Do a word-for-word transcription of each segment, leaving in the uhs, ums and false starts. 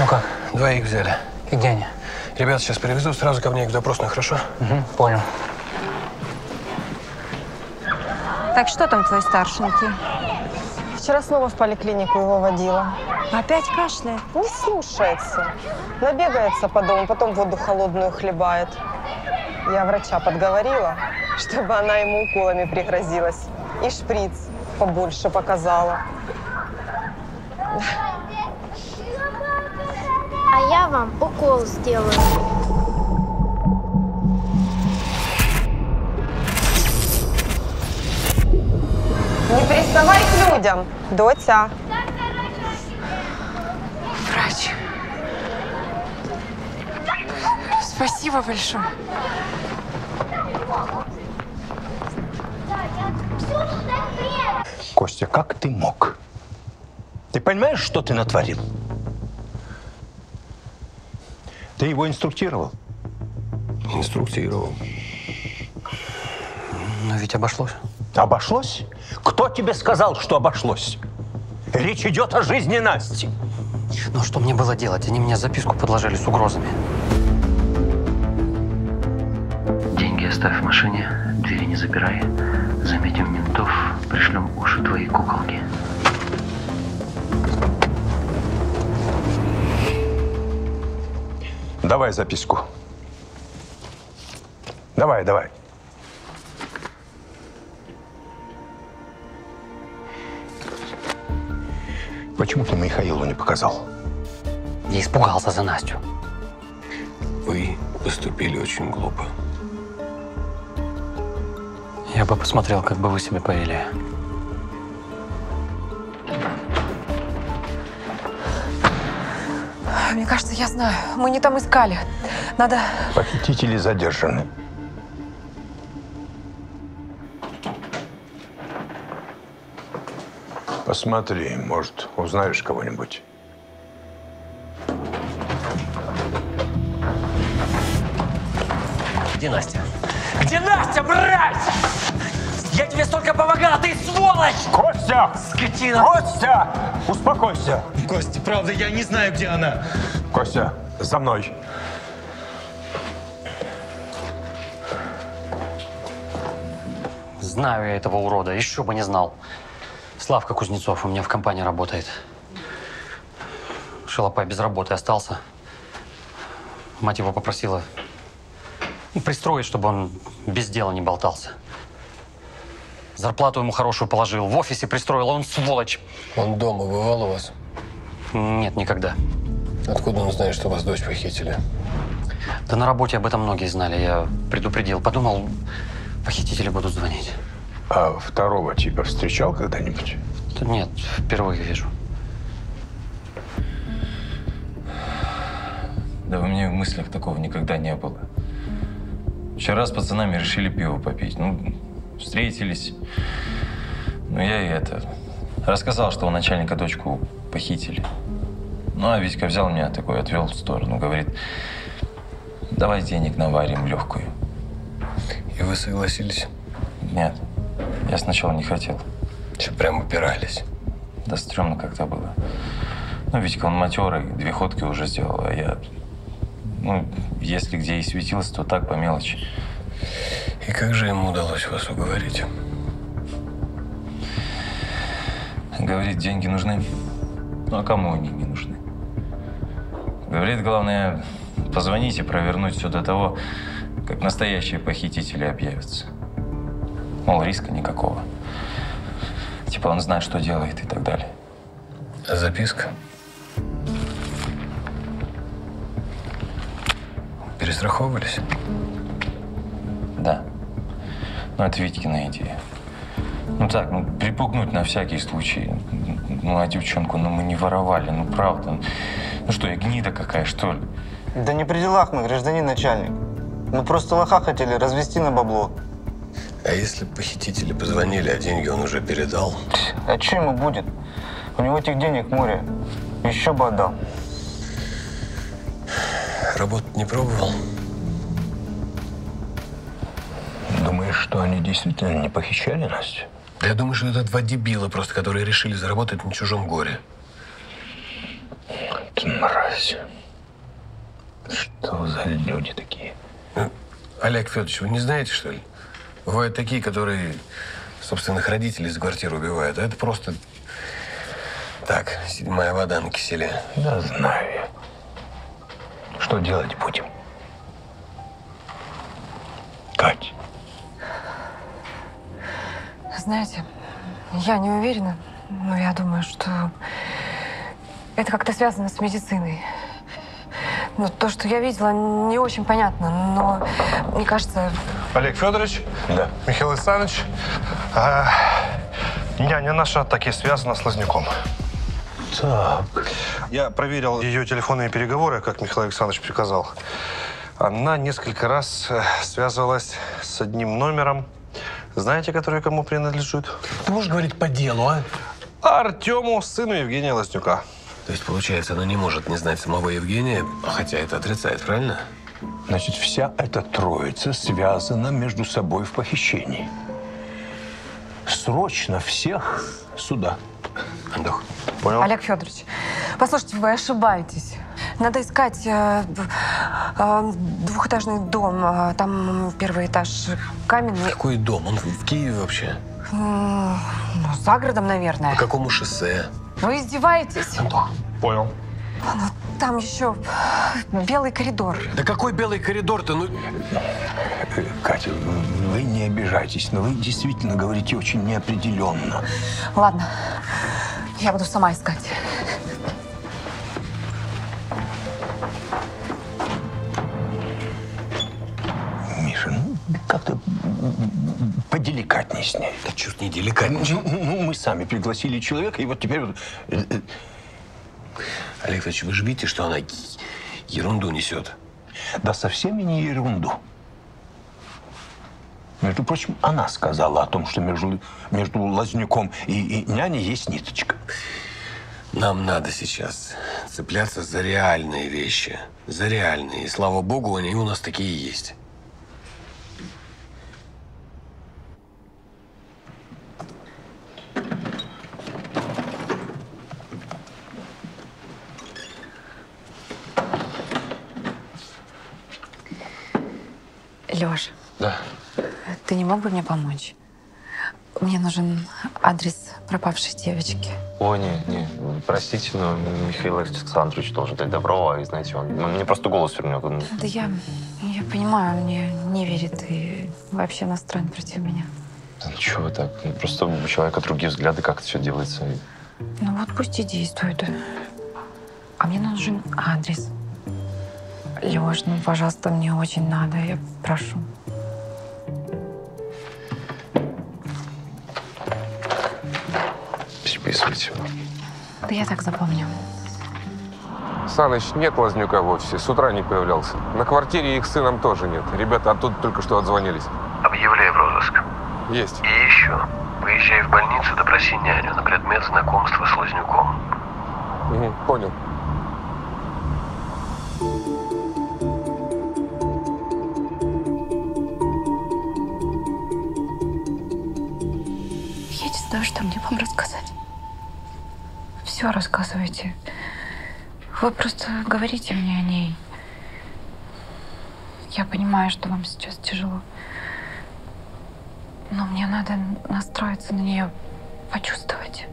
Ну как? Двоих взяли. И где они? Ребят, сейчас привезу, сразу ко мне в допросную, хорошо? Угу, понял. Так что там твой старшенький? Вчера снова в поликлинику его водила. Опять кашляет? Не слушается. Набегается по дому, потом воду холодную хлебает. Я врача подговорила, чтобы она ему уколами пригрозилась. И шприц побольше показала. А я вам укол сделаю. Не приставай к людям, Дотя. Врач. Спасибо большое. Костя, как ты мог? Ты понимаешь, что ты натворил? Ты его инструктировал? Инструктировал. Но ведь обошлось. Обошлось? Кто тебе сказал, что обошлось? Речь идет о жизни Насти. Ну что мне было делать? Они мне записку подложили с угрозами. Деньги оставь в машине, двери не запирай. Заметим ментов, пришлем уши твоей куколки. Давай записку. Давай, давай. Почему ты Михаилу не показал? Я испугался за Настю. Вы поступили очень глупо. Я бы посмотрел, как бы вы себя повели. Мне кажется, я знаю. Мы не там искали. Надо… Похитители задержаны. Посмотри, может, узнаешь кого-нибудь. Где Настя? Где Настя, мразь? Я тебе столько помогал, а ты сволочь! Костя! Скотина! Костя! Успокойся! Костя, правда, я не знаю, где она. Костя, за мной. Знаю я этого урода, еще бы не знал. Славка Кузнецов у меня в компании работает. Шалопай без работы остался. Мать его попросила пристроить, чтобы он без дела не болтался. Зарплату ему хорошую положил, в офисе пристроил, а он сволочь. Он дома бывал у вас? Нет, никогда. Откуда он знает, что вас дочь похитили? Да на работе об этом многие знали, я предупредил. Подумал, похитители будут звонить. А второго типа встречал когда-нибудь? Да нет, впервые вижу. Да у меня в мыслях такого никогда не было. Вчера с пацанами решили пиво попить. Ну, встретились. Ну, я и это… Рассказал, что у начальника дочку похитили. Ну, а Витька взял меня такой, отвел в сторону. Говорит, давай денег наварим легкую. И вы согласились? Нет. Я сначала не хотел. Че, прям упирались? Да стрёмно как-то было. Ну, Витька, он матерый, две ходки уже сделал, а я… Ну, если где и светился, то так, по мелочи. И как же ему удалось вас уговорить? Говорит, деньги нужны. Ну, а кому они не нужны? Говорит, главное, позвоните, провернуть все до того, как настоящие похитители объявятся. Мол, риска никакого. Типа он знает, что делает и так далее. А записка? Перестраховывались? Да. Ну, это Витькина идея. Ну так, ну, припугнуть на всякий случай. Ну, а девчонку, ну, мы не воровали, ну, правда. Ну что, я гнида какая, что ли? Да не при делах мы, гражданин начальник. Мы просто лоха хотели развести на бабло. А если похитители позвонили, а деньги он уже передал? А что ему будет? У него этих денег море. Еще бы отдал. Работать не пробовал? Думаешь, что они действительно не похищали Настю? Да я думаю, что это два дебила просто, которые решили заработать на чужом горе. Ты мразь. началось. Что за люди такие? Ну, Олег Федорович, вы не знаете, что ли? Бывают такие, которые собственных родителей за квартиру убивают. А это просто так, седьмая вода на киселе. Да знаю я. Что делать будем? Кать. Знаете, я не уверена, но я думаю, что это как-то связано с медициной. Ну, то, что я видела, не очень понятно, но мне кажется... Олег Федорович, Да. Михаил Александрович, а, няня наша таки связана с Лазнюком. Так. Я проверил ее телефонные переговоры, как Михаил Александрович приказал. Она несколько раз э, связывалась с одним номером. Знаете, который кому принадлежит? Ты можешь говорить по делу, а? Артему, сыну Евгения Лазнюка. То есть, получается, она не может не знать самого Евгения, хотя это отрицает, правильно? Значит, вся эта троица связана между собой в похищении. Срочно всех сюда. Антох. Понял? Олег Федорович, послушайте, вы ошибаетесь. Надо искать э, э, двухэтажный дом. Э, Там первый этаж каменный. Какой дом? Он в Киеве вообще? М, Ну, за городом, наверное. По какому шоссе? Вы издеваетесь? Понял. Ну, там еще белый коридор. Да какой белый коридор-то? Ну, Катя, вы не обижайтесь, но вы действительно говорите очень неопределенно. Ладно, я буду сама искать. Миша, ну как-то поделикатней с ней. да чуть не деликатнее. Ну, ну, мы сами пригласили человека, и вот теперь... вот, э, э, Олег Федорович, вы же видите, что она ерунду несет? Да совсем и не ерунду. Между прочим, она сказала о том, что между, между Лазнюком и, и няней есть ниточка. Нам надо сейчас цепляться за реальные вещи. За реальные. И слава богу, они у нас такие есть. Лёш, Да. ты не мог бы мне помочь? Мне нужен адрес пропавшей девочки. Ой, не, не, простите, но Михаил Александрович должен дать добро, и знаете, он, он мне просто голос вернет. Он... Да я, я понимаю, он мне не верит и вообще настроен против меня. Да ну чего вы так? Ну, просто у человека другие взгляды, как это все делается. И... Ну вот пусть и действует. А мне нужен адрес. Лёш, ну, пожалуйста, мне очень надо, я прошу. Списывайте. Да я так запомню. Саныч, нет Лазнюка в офисе. С утра не появлялся. На квартире их с сыном тоже нет. Ребята оттуда только что отзвонились. Объявляй в розыск. Есть. И еще. Поезжай в больницу, допроси няню на предмет знакомства с Лазнюком. Угу, понял. Я не знаю, что мне вам рассказать. Все рассказывайте. Вы просто говорите мне о ней. Я понимаю, что вам сейчас тяжело. Но мне надо настроиться на нее, почувствовать.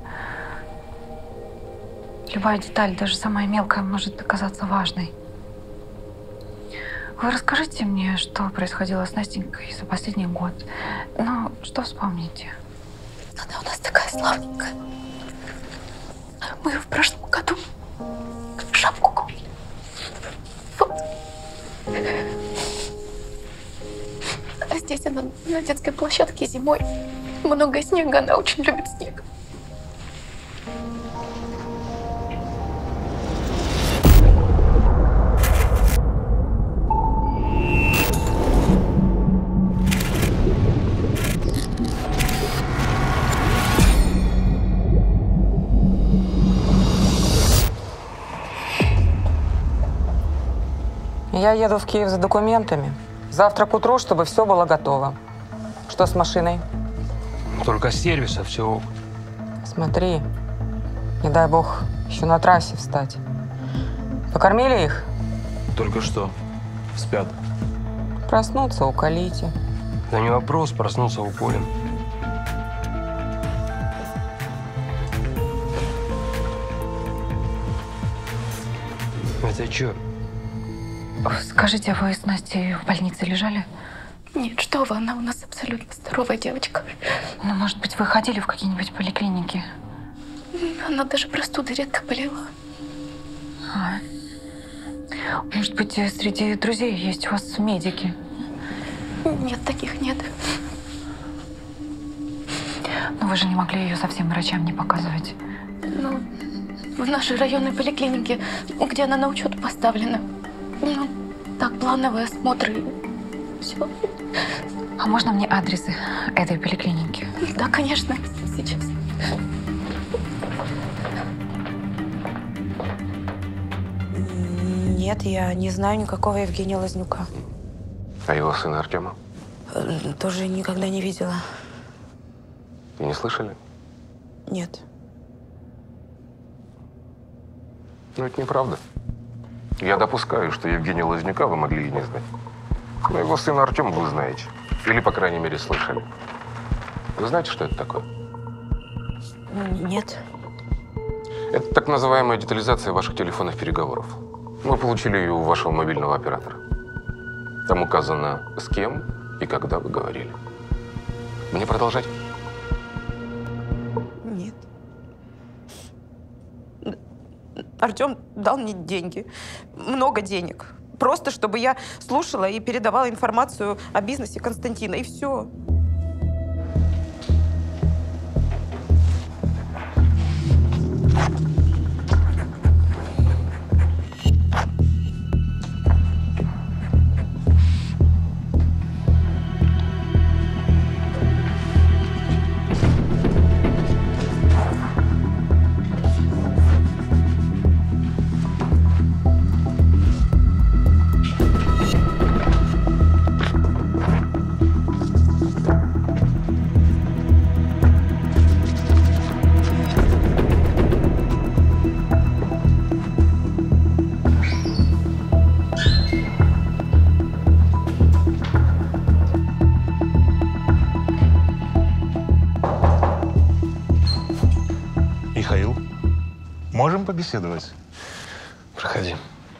Любая деталь, даже самая мелкая, может оказаться важной. Вы расскажите мне, что происходило с Настенькой за последний год. Ну, что вспомните? Она у нас такая славненькая. Мы в прошлом году шапку купили. Вот. А здесь она на детской площадке зимой. Много снега, она очень любит снег. Я еду в Киев за документами. Завтра к утру, чтобы все было готово. Что с машиной? Только с сервиса все. Смотри, не дай бог, еще на трассе встать. Покормили их? Только что. Спят. Проснуться, уколите. Да не вопрос, проснуться уколем. Это что? Скажите, вы с Настей в больнице лежали? Нет, что вы, она у нас абсолютно здоровая девочка. Ну, может быть, вы ходили в какие-нибудь поликлиники? Она даже простудой редко болела. А. Может быть, среди друзей есть у вас медики? Нет, таких нет. Но вы же не могли ее совсем врачам не показывать. Ну, в нашей районной поликлинике, где она на учет поставлена. Ну, так, плановый осмотр и все. А можно мне адресы этой поликлиники? Да, конечно, сейчас. Нет, я не знаю никакого Евгения Лазнюка. А его сына Артема? Тоже никогда не видела. И не слышали? Нет. Ну, это неправда. Я допускаю, что Евгения Лазнюка вы могли и не знать. Но его сына Артема вы знаете. Или, по крайней мере, слышали. Вы знаете, что это такое? Нет. Это так называемая детализация ваших телефонных переговоров. Мы получили ее у вашего мобильного оператора. Там указано, с кем и когда вы говорили. Мне продолжать? Нет. Артем дал мне деньги. Много денег. Просто, чтобы я слушала и передавала информацию о бизнесе Константина. И все. Михаил, можем побеседовать? Проходи.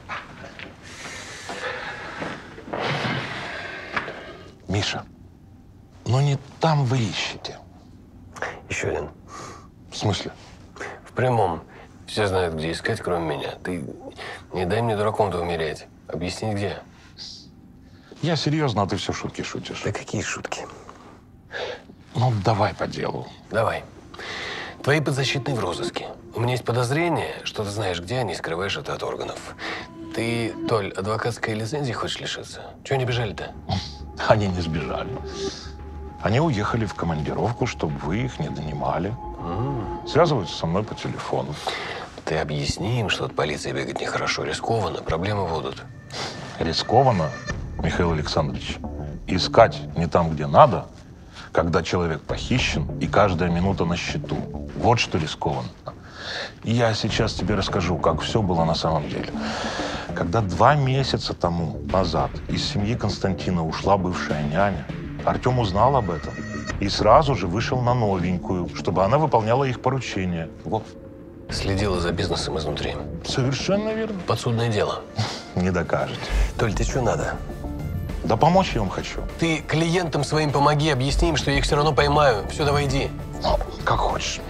Миша, ну не там вы ищете. Еще один. В смысле? В прямом. Все знают, где искать, кроме меня. Ты не дай мне дураком-то умереть. Объясни, где. Я серьезно, а ты все шутки шутишь. Да какие шутки? Ну, давай по делу. Давай. Твои подзащитные в розыске. У меня есть подозрение, что ты знаешь, где они, скрываешь это от органов. Ты, Толь, адвокатской лицензии хочешь лишиться? Чего они бежали-то? Они не сбежали. Они уехали в командировку, чтобы вы их не донимали. Mm. Связываются со мной по телефону. Ты объясни им, что от полиции бегать нехорошо, рискованно, проблемы будут. Рискованно, Михаил Александрович, искать не там, где надо, когда человек похищен и каждая минута на счету. Вот что рискованно. И я сейчас тебе расскажу, как все было на самом деле. Когда два месяца тому назад из семьи Константина ушла бывшая няня, Артем узнал об этом и сразу же вышел на новенькую, чтобы она выполняла их поручения. Вот. Следила за бизнесом изнутри. Совершенно верно. Подсудное дело. Не докажете. Толь, ты что надо? Да помочь я вам хочу. Ты клиентам своим помоги, объясни им, что я их все равно поймаю. Все, давай иди. Ну, как хочешь.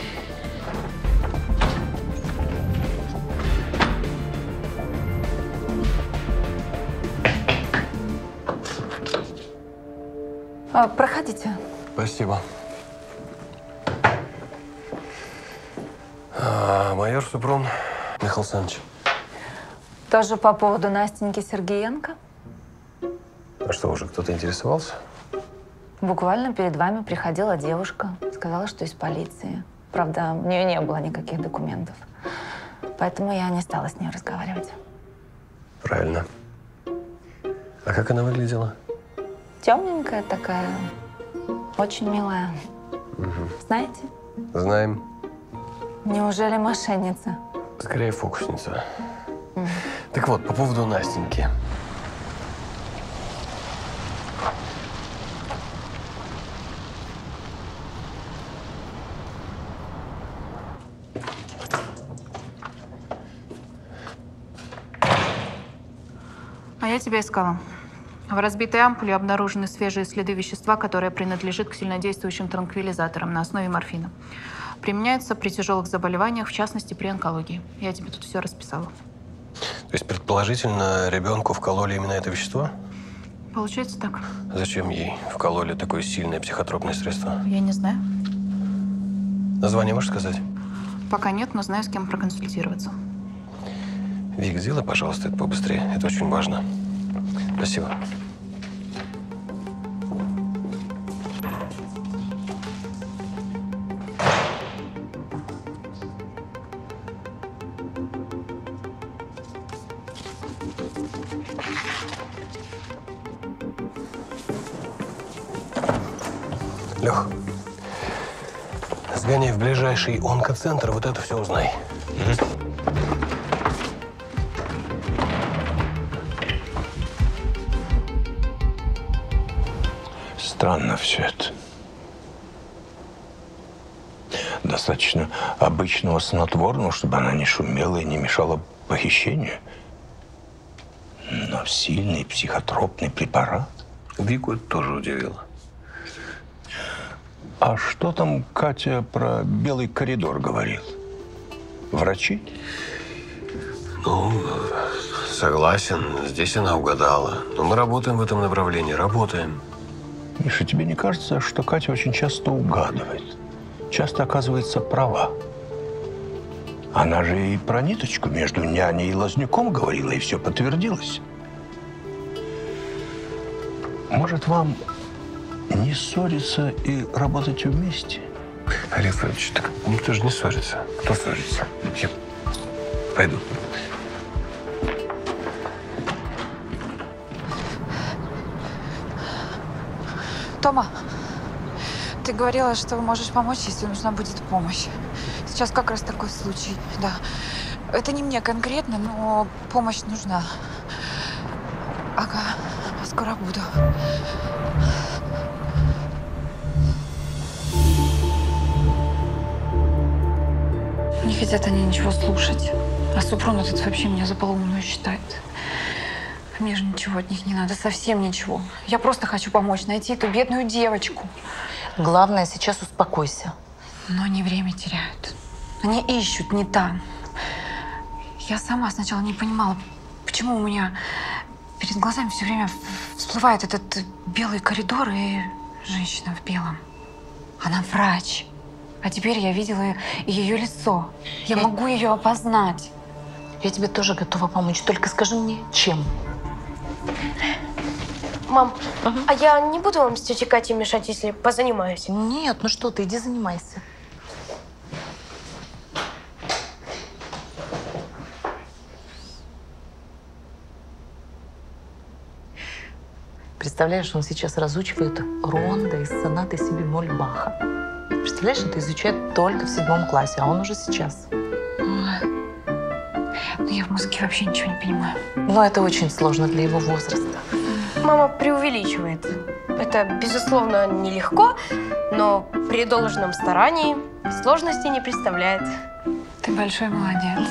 А, проходите. Спасибо. А, майор Супрун Михаил Александрович. Тоже по поводу Настеньки Сергеенко? А что, уже кто-то интересовался? Буквально перед вами приходила девушка. Сказала, что из полиции. Правда, у нее не было никаких документов. Поэтому я не стала с ней разговаривать. Правильно. А как она выглядела? Темненькая такая. Очень милая. Угу. Знаете? Знаем. Неужели мошенница? Скорее, фокусница. Угу. Так вот, по поводу Настеньки. А я тебя искала. В разбитой ампуле обнаружены свежие следы вещества, которое принадлежит к сильнодействующим транквилизаторам на основе морфина. Применяется при тяжелых заболеваниях, в частности, при онкологии. Я тебе тут все расписала. То есть, предположительно, ребенку вкололи именно это вещество? Получается так? Зачем ей вкололи такое сильное психотропное средство? Я не знаю. Название можешь сказать? Пока нет, но знаю, с кем проконсультироваться. Вик, сделай, пожалуйста, это побыстрее. Это очень важно. Спасибо. Лех, сгоняй в ближайший онкоцентр, вот это все узнай. Угу. Странно все это. Достаточно обычного снотворного, чтобы она не шумела и не мешала похищению. Но сильный психотропный препарат. Вику это тоже удивило. А что там Катя про белый коридор говорила? Врачи? Ну, согласен. Здесь она угадала. Но мы работаем в этом направлении. Работаем. Миша, тебе не кажется, что Катя очень часто угадывает? Часто оказывается права. Она же и про ниточку между няней и лазняком говорила, и все подтвердилось. Может, вам не ссориться и работать вместе? Олег Федорович, так никто же не ссорится. Кто ссорится? Я пойду. Тома, ты говорила, что можешь помочь, если нужна будет помощь. Сейчас как раз такой случай, да. Это не мне конкретно, но помощь нужна. Ага, скоро буду. Не хотят они ничего слушать. А Супрун этот вообще меня за полоумную считает. Мне же ничего от них не надо, совсем ничего. Я просто хочу помочь найти эту бедную девочку. Главное, сейчас успокойся. Но они время теряют. Они ищут не там. Я сама сначала не понимала, почему у меня перед глазами все время всплывает этот белый коридор и женщина в белом. Она врач. А теперь я видела ее лицо. Я, я могу ее опознать. Я тебе тоже готова помочь. Только скажи мне, чем? Мам, угу. а я не буду вам с тетей Катей мешать, если позанимаюсь? Нет, ну что ты, иди занимайся. Представляешь, он сейчас разучивает рондо из сонаты си бемоль Баха. Представляешь, это изучает только в седьмом классе, а он уже сейчас. Ну, я в музыке вообще ничего не понимаю. Но это очень сложно для его возраста. Мама преувеличивает. Это, безусловно, нелегко, но при должном старании сложности не представляет. Ты большой молодец.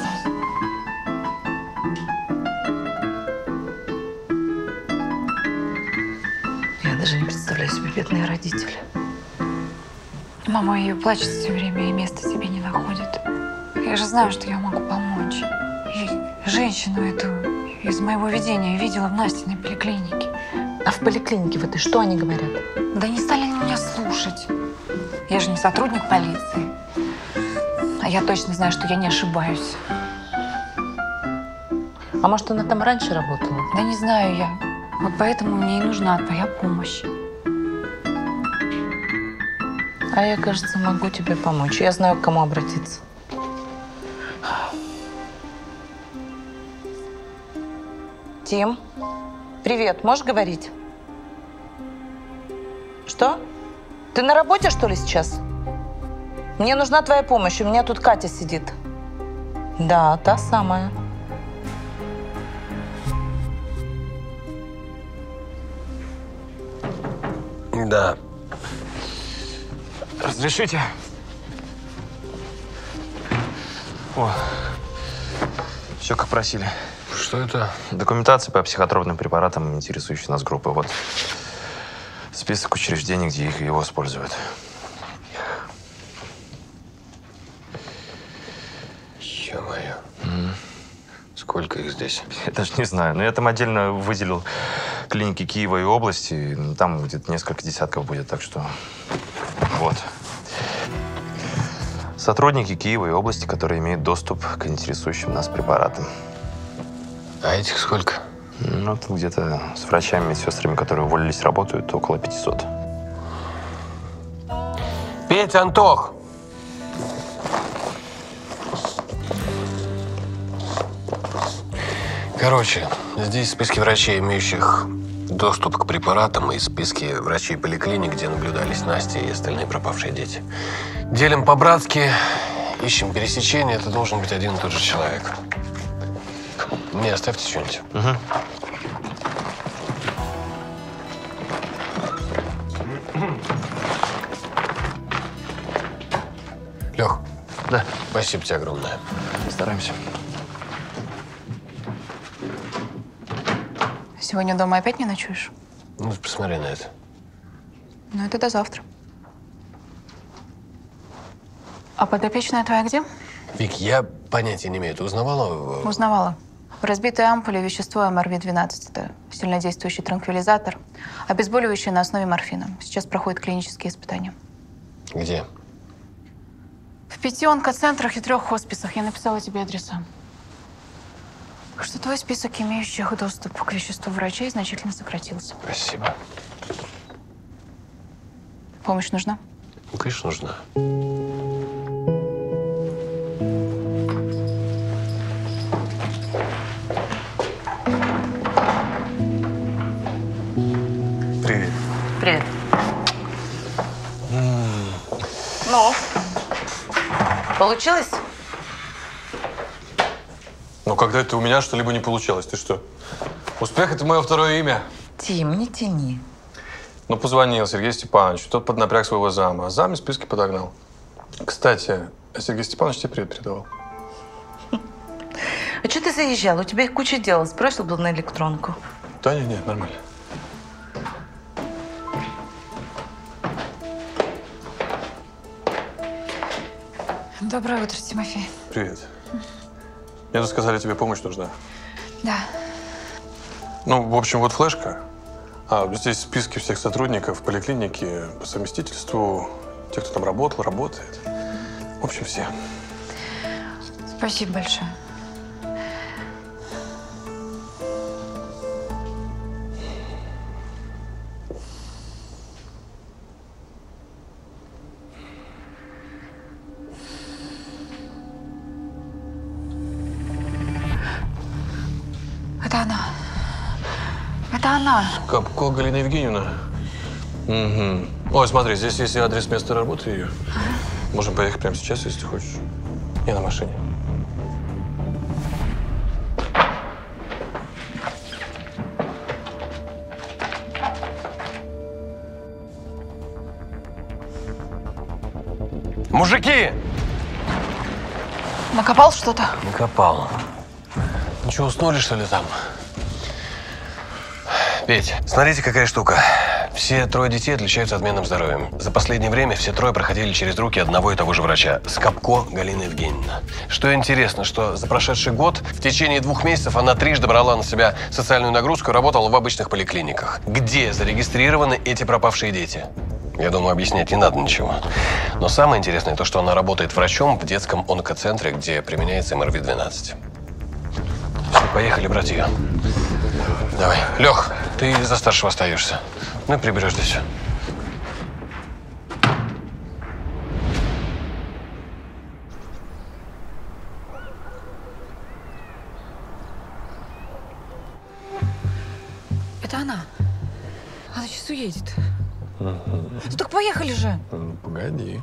Я даже не представляю себе бедные родители. Мама ее плачет все время и места себе не находит. Я же знаю, что я могу помочь. И женщину эту из моего видения видела в Настиной поликлинике. А в поликлинике в этой что они говорят? Да не стали они меня слушать. Я же не сотрудник полиции. А я точно знаю, что я не ошибаюсь. А может, она там раньше работала? Да не знаю я. Вот поэтому мне и нужна твоя помощь. А я, кажется, могу тебе помочь. Я знаю, к кому обратиться. Тим, привет. Можешь говорить? Что? Ты на работе, что ли, сейчас? Мне нужна твоя помощь. У меня тут Катя сидит. Да, та самая. Да. Разрешите? О, все как просили. Что это? Документация по психотропным препаратам, интересующей нас группы. Вот список учреждений, где их его используют. Ё-моё. Mm. Сколько их здесь? Я даже не знаю. Но я там отдельно выделил клиники Киева и области. Там где-то несколько десятков будет, так что вот. Сотрудники Киева и области, которые имеют доступ к интересующим нас препаратам. А этих сколько? Ну, тут где-то с врачами, медсестрами, которые уволились, работают, около пятисот. Петь, Антох! Короче, здесь списки врачей, имеющих доступ к препаратам, и списки врачей поликлиник, где наблюдались Настя и остальные пропавшие дети. Делим по-братски, ищем пересечения. Это должен быть один и тот же человек. Мне оставьте что-нибудь. Угу. Лех. Да. Спасибо тебе огромное. Стараемся. Сегодня дома опять не ночуешь? Ну, посмотри на это. Ну, это до завтра. А подопечная твоя где? Вик, я понятия не имею. Ты узнавала? Узнавала. В разбитой ампуле вещество эм эр ви двенадцать. Это сильнодействующий транквилизатор, обезболивающий на основе морфина. Сейчас проходят клинические испытания. Где? В пяти онкоцентрах и трех хосписах. Я написала тебе адреса. Что твой список имеющих доступ к веществу врачей значительно сократился. Спасибо. Помощь нужна? Ну, конечно, нужна. Привет. Привет. М-м. Ну? Получилось? Ну, когда это у меня что-либо не получалось, ты что? Успех – это мое второе имя. Тим, не тяни. Ну, позвонил Сергей Степанович, тот поднапряг своего зама, а зам из списки подогнал. Кстати, Сергей Степанович тебе привет передавал. А что ты заезжал? У тебя их куча дел. Сбросил был на электронку. Да нет, нет, нормально. Доброе утро, Тимофей. Привет. Мне тут сказали, тебе помощь нужна. Да. Ну, в общем, вот флешка. А здесь списки всех сотрудников поликлиники по совместительству, тех, кто там работал, работает. В общем, все. Спасибо большое. Это она. Это она. Капко Галина Евгеньевна. Угу. Ой, смотри, здесь есть и адрес места работы ее. Ага. Можем поехать прямо сейчас, если хочешь. Я на машине. Мужики! Накопал что-то? Накопал. Ну что, уснули, что ли, там? Петь, смотрите, какая штука. Все трое детей отличаются отменным здоровьем. За последнее время все трое проходили через руки одного и того же врача. Скапко Галина Евгеньевна. Что интересно, что за прошедший год в течение двух месяцев она трижды брала на себя социальную нагрузку и работала в обычных поликлиниках. Где зарегистрированы эти пропавшие дети? Я думаю, объяснять не надо ничего. Но самое интересное то, что она работает врачом в детском онкоцентре, где применяется эм эр ви двенадцать. Все, поехали брать ее. Давай. Лех, ты за старшего остаешься. Ну и приберешь здесь. Это она. Она сейчас уедет. Угу. Ну так поехали же. Ну, погоди.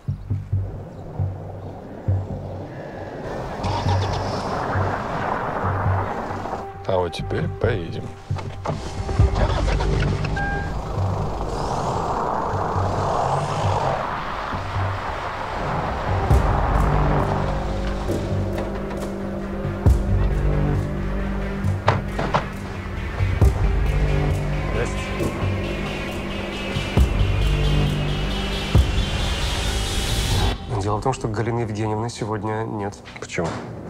А вот теперь поедем. Галины Евгеньевны сегодня нет. Почему?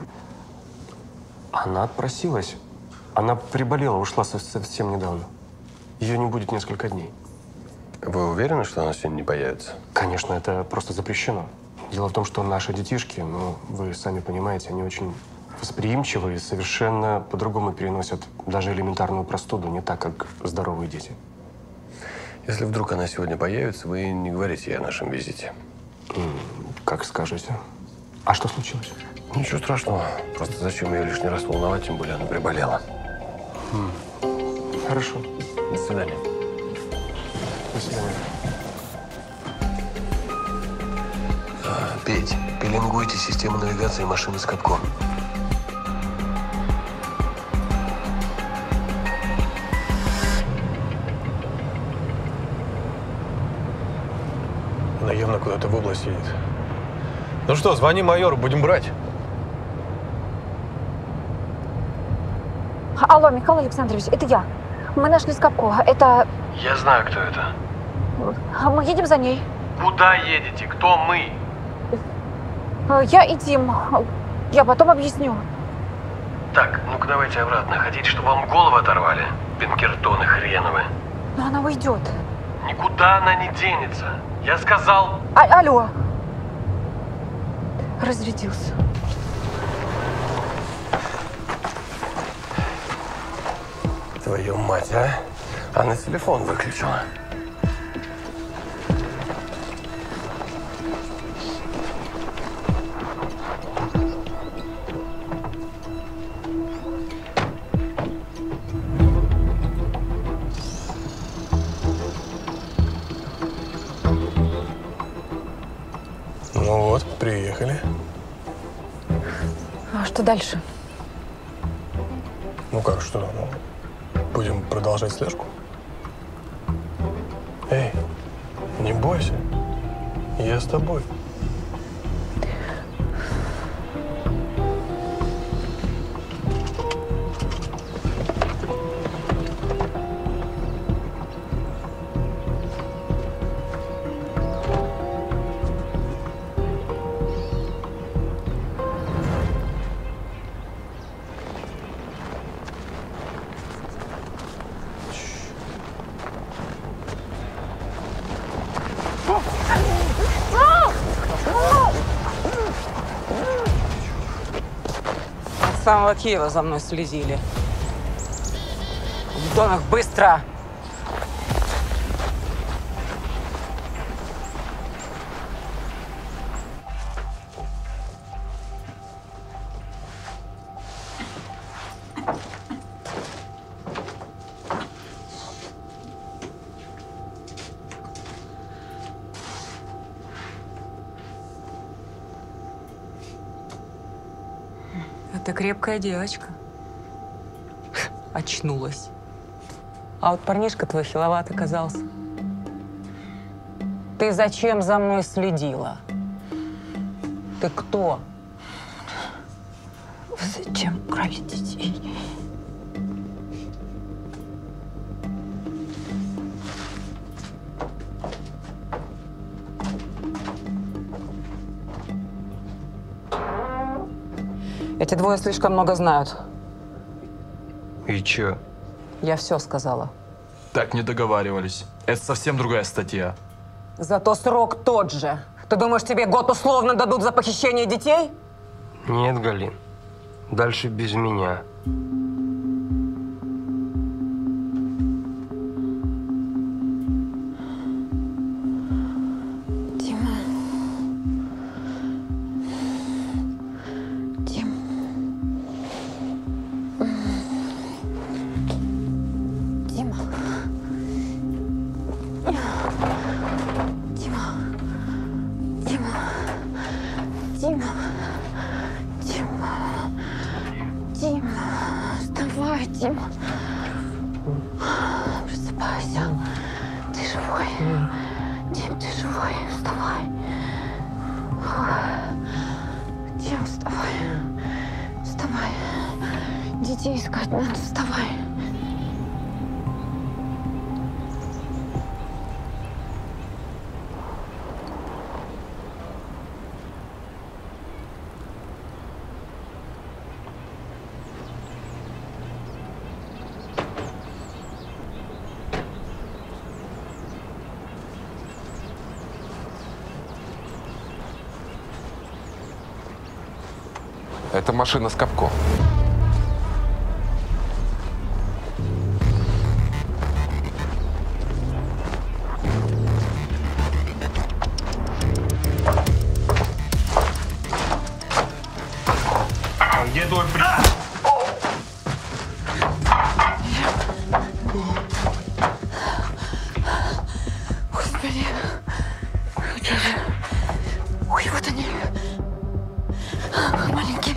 Она отпросилась. Она приболела, ушла совсем недавно. Ее не будет несколько дней. Вы уверены, что она сегодня не появится? Конечно, это просто запрещено. Дело в том, что наши детишки, ну, вы сами понимаете, они очень восприимчивы и совершенно по-другому переносят даже элементарную простуду, не так, как здоровые дети. Если вдруг она сегодня появится, вы не говорите ей о нашем визите. Как скажете. А что случилось? Ничего страшного. Просто зачем ее лишний раз волновать, тем более она приболела. Хорошо. До свидания. До свидания. А, Петь, пеленгуйте систему навигации машины с катком. Она явно куда-то в область едет. Ну что, звони майору, будем брать. Алло, Михаил Александрович, это я. Мы нашли Скобко. Это… Я знаю, кто это. Мы едем за ней. Куда едете? Кто мы? Я и Тим. Я потом объясню. Так, ну-ка давайте обратно. Хотите, чтобы вам голову оторвали? Пинкертоны хреновы. Но она уйдет. Никуда она не денется. Я сказал… А алло. Разрядился. Твою мать, а? Она телефон выключила. Ну вот, приехали. А что дальше? Ну как, что? Ну, будем продолжать слежку? Эй, не бойся. Я с тобой. С самого Киева за мной следили. В домах быстро! Это крепкая девочка. Очнулась. А вот парнишка твой хиловат оказался. Ты зачем за мной следила? Ты кто? Вы зачем украли детей? Эти двое слишком много знают. И чё? Я все сказала. Так не договаривались. Это совсем другая статья. Зато срок тот же. Ты думаешь, тебе год условно дадут за похищение детей? Нет, Галин. Дальше без меня. Дима. Дим. Дима. Дима. Дима. Дима. Дима. Дима. Вставай, Дима. Просыпайся. Ты живой. Дим, ты живой. Вставай. Дим, вставай. Вставай. Детей искать надо. Вставай. Это машина Скобко. А где твой при... Господи. Где же? Ой, вот они. Маленькие.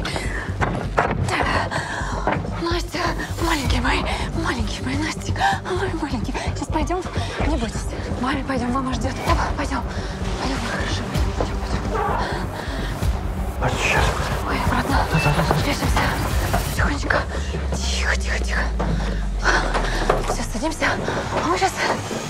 Настя, маленькие мои, маленькие мои, Настя. Ой, маленькие. Сейчас пойдем, не бойтесь. Маме пойдем, мама ждет. Пойдем, пойдем, хорошо, пойдем, пойдем. Настя, сейчас. Ой, обратно. Спешимся. Тихонечко. Тихо, тихо, тихо. Сейчас садимся. А мы сейчас...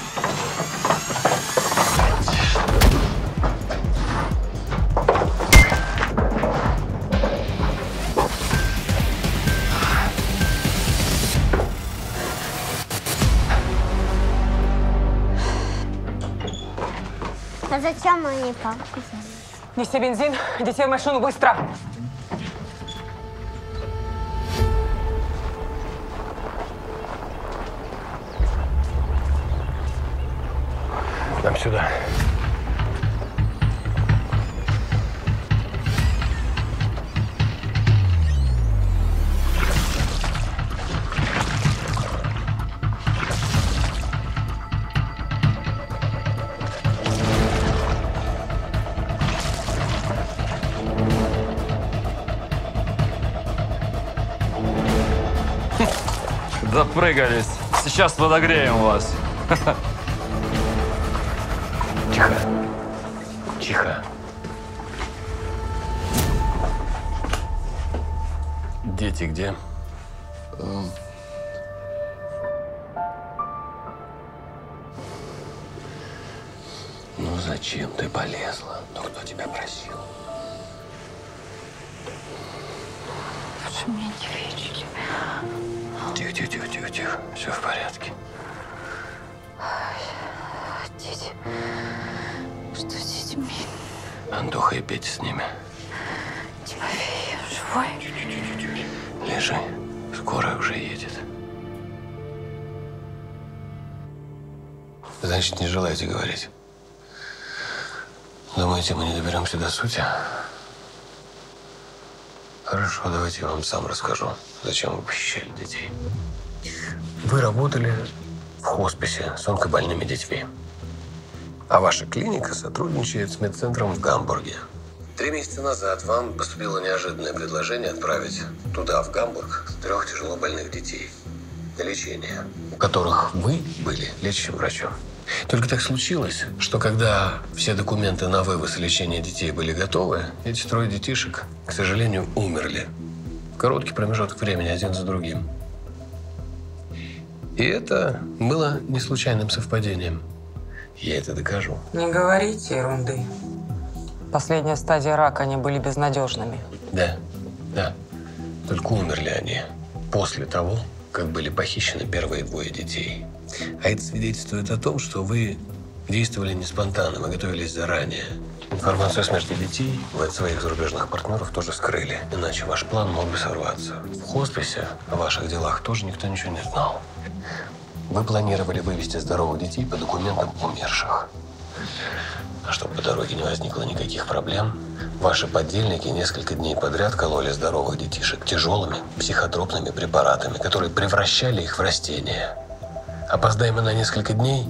А зачем они папку? Неси бензин, детей в машину, быстро! Нам сюда. Допрыгались. Сейчас подогреем вас. Тихо. Тихо. Дети где? Ну зачем ты полезла? Ну кто тебя просил? Лучше мне не верили. Тихо, тихо, тихо, тихо, тихо. Все в порядке. Дети. Что с детьми? Антоха и Петя с ними. Тимофей живой? Лежи. Скорая уже едет. Значит, не желаете говорить? Думаете, мы не доберемся до сути? Хорошо, давайте я вам сам расскажу, зачем вы похищали детей. Вы работали в хосписе с онкобольными детьми. А ваша клиника сотрудничает с медцентром в Гамбурге. Три месяца назад вам поступило неожиданное предложение отправить туда, в Гамбург, трех тяжело больных детей на лечение, у которых вы были лечащим врачом. Только так случилось, что когда все документы на вывоз и лечение детей были готовы, эти трое детишек, к сожалению, умерли. В короткий промежуток времени, один за другим. И это было не случайным совпадением. Я это докажу. Не говорите ерунды. Последняя стадия рака, они были безнадежными. Да, да. Только умерли они после того, как были похищены первые двое детей. А это свидетельствует о том, что вы действовали не спонтанно, вы готовились заранее. Информацию о смерти детей вы от своих зарубежных партнеров тоже скрыли, иначе ваш план мог бы сорваться. В хосписе о ваших делах тоже никто ничего не знал. Вы планировали вывезти здоровых детей по документам умерших. А чтобы по дороге не возникло никаких проблем, ваши подельники несколько дней подряд кололи здоровых детишек тяжелыми психотропными препаратами, которые превращали их в растения. Опоздаем мы на несколько дней.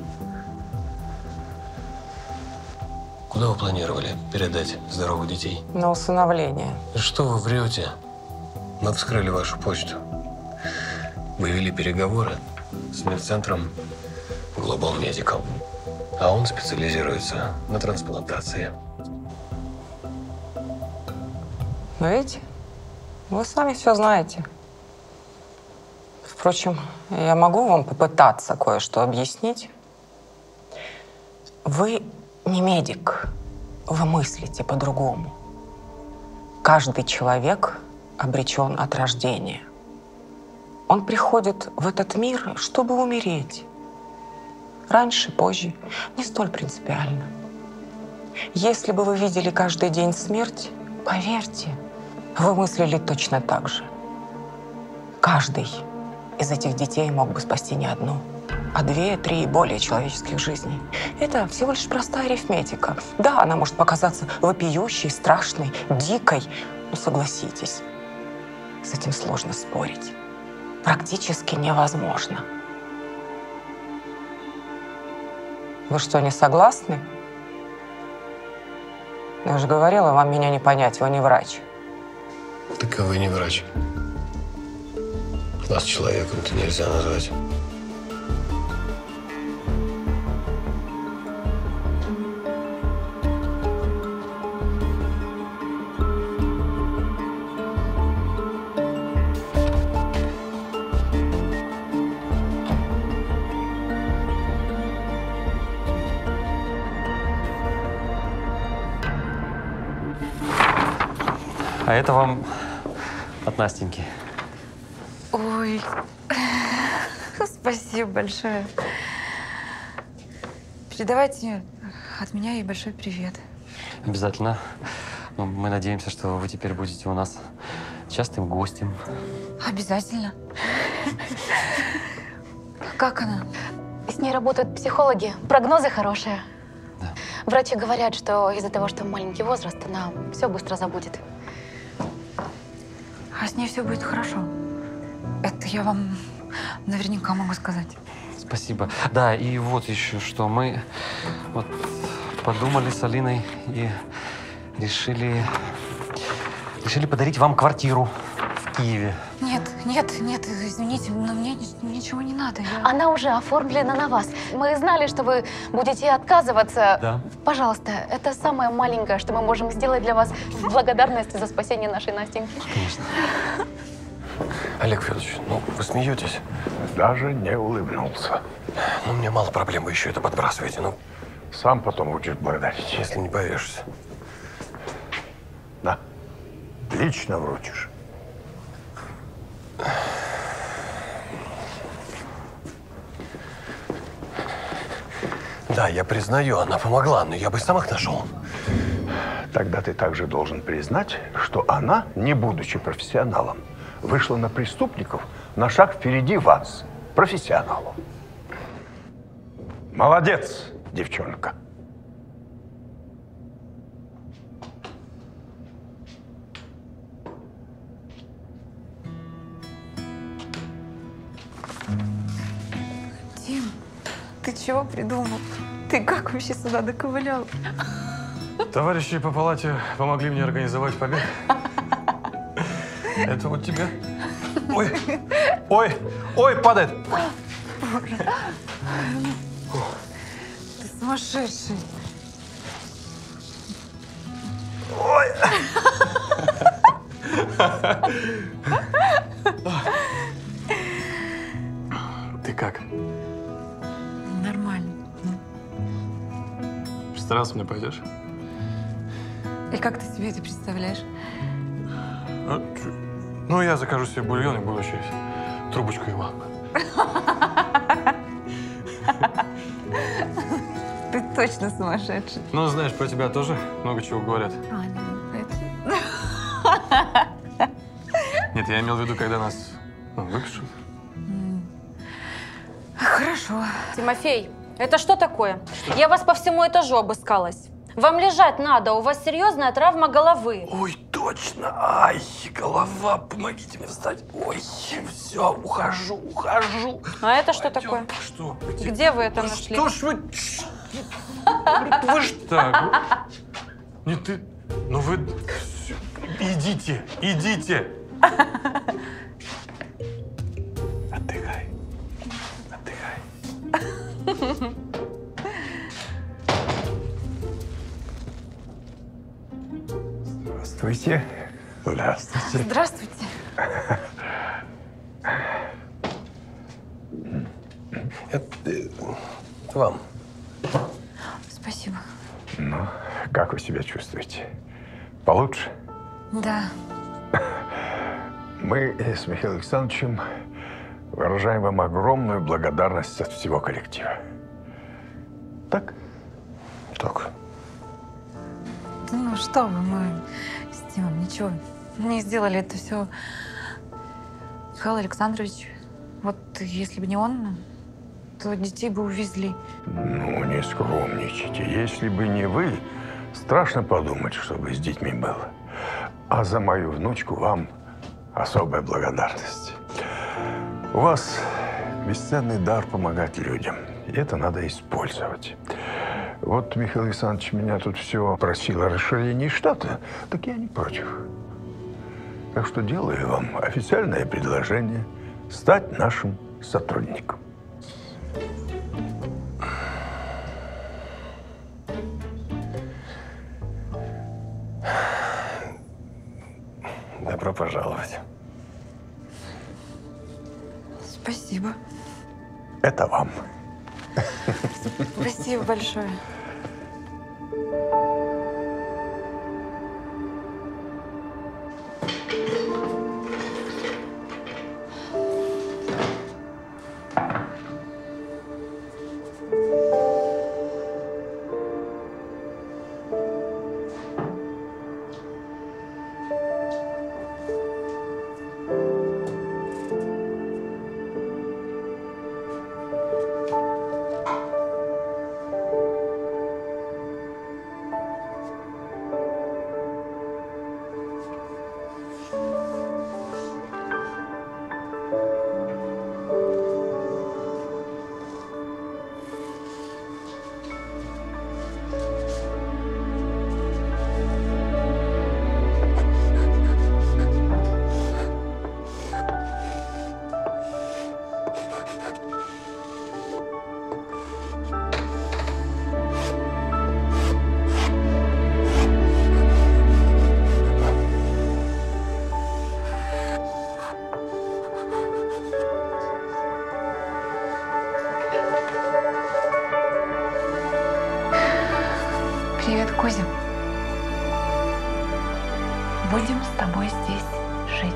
Куда вы планировали передать здоровых детей? На усыновление. Что вы врете? Мы вскрыли вашу почту. Вы вели переговоры с медцентром Global Medical. А он специализируется на трансплантации. Ну, видите, вы сами все знаете. Впрочем, я могу вам попытаться кое-что объяснить. Вы не медик, вы мыслите по-другому. Каждый человек обречен от рождения. Он приходит в этот мир, чтобы умереть. Раньше, позже, не столь принципиально. Если бы вы видели каждый день смерть, поверьте, Вы мыслили точно так же. Каждый из этих детей мог бы спасти не одну, а две, три и более человеческих жизней. Это всего лишь простая арифметика. Да, она может показаться вопиющей, страшной, дикой, но согласитесь, с этим сложно спорить. Практически невозможно. Вы что, не согласны? Я же говорила, вам меня не понять, вы не врач. Так а вы не врач. Вас человеком-то нельзя назвать. А это вам от Настеньки. Ой, спасибо большое. Передавайте от меня ей большой привет. Обязательно. Ну, мы надеемся, что вы теперь будете у нас частым гостем. Обязательно. Как она? С ней работают психологи. Прогнозы хорошие. Да. Врачи говорят, что из-за того, что маленький возраст, она все быстро забудет. А с ней все будет хорошо. Это я вам наверняка могу сказать. Спасибо. Да, и вот еще что. Мы вот подумали с Алиной и решили, решили подарить вам квартиру в Киеве. Нет, нет, нет, извините, но мне ничего не надо. Я... Она уже оформлена на вас. Мы знали, что вы будете отказываться. Да. Пожалуйста, это самое маленькое, что мы можем сделать для вас в благодарность за спасение нашей Настеньки. Конечно. Олег Федорович, ну вы смеетесь? Даже не улыбнулся. Ну, мне мало проблем, вы еще это подбрасываете, ну. Сам потом будешь благодарить. Если не повешься. Да. Лично вручишь. Да, я признаю, она помогла, но я бы сам их нашел. Тогда ты также должен признать, что она, не будучи профессионалом, вышла на преступников на шаг впереди вас, профессионалов. Молодец, девчонка. Тим, ты чего придумал? Ты как вообще сюда доковылял? Товарищи по палате помогли мне организовать побег. Это вот тебе. Ой, ой, ой, падает. Боже. Ты сумасшедший. Ой. Ты как? Нормально. Старался мне пойдешь? И как ты себе это представляешь? Ну, я закажу себе бульон и буду через трубочку и лампы. Ты точно сумасшедший. Ну, знаешь, про тебя тоже много чего говорят. А, ну, это... Нет, я имел в виду, когда нас ну, выпишут. Хорошо. Тимофей, это что такое? Что? Я вас по всему этажу обыскалась. Вам лежать надо, у вас серьезная травма головы. Ой, точно. Ай, голова, помогите мне встать. Ой, все, ухожу, ухожу. А это что Пойдем. такое? Что? Где, Где вы это нашли? Что ж вы... Вы ж так. Не ты... Ну вы... Идите, идите. Отдыхай. Отдыхай. Здравствуйте. Здравствуйте. Здравствуйте. Это вам. Спасибо. Ну, как вы себя чувствуете? Получше? Да. Мы с Михаилом Александровичем выражаем вам огромную благодарность от всего коллектива. Так? Так. Ну что вы, мы с Тимом ничего не сделали это все Михаил Александрович. Вот если бы не он, то детей бы увезли. Ну, не скромничайте. Если бы не вы, страшно подумать, что бы с детьми было. А за мою внучку вам особая благодарность. У вас бесценный дар помогать людям. И это надо использовать. Вот Михаил Александрович меня тут все просил о расширении штата, так я не против. Так что делаю вам официальное предложение стать нашим сотрудником. Добро пожаловать. Спасибо. Это вам. Спасибо большое. Привет, Кузя. Будем с тобой здесь жить.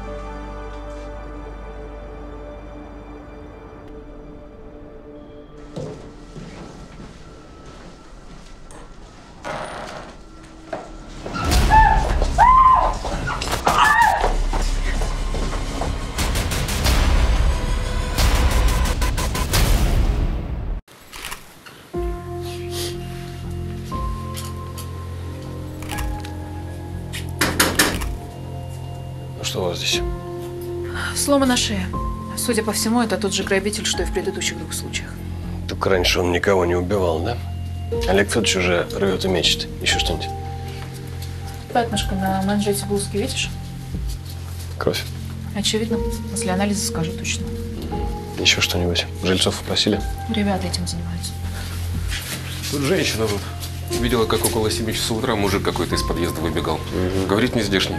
Что у вас здесь? Сломана шея. Судя по всему, это тот же грабитель, что и в предыдущих двух случаях. Так раньше он никого не убивал, да? Олег Федорович уже рвет и мечет. Еще что-нибудь? Пятнышко на манжете блузки, видишь? Кровь. Очевидно. После анализа скажу точно. Еще что-нибудь? Жильцов попросили? Ребята этим занимаются. Тут женщина вот. Видела, как около семи часов утра мужик какой-то из подъезда выбегал. Угу. Говорит, не здешний.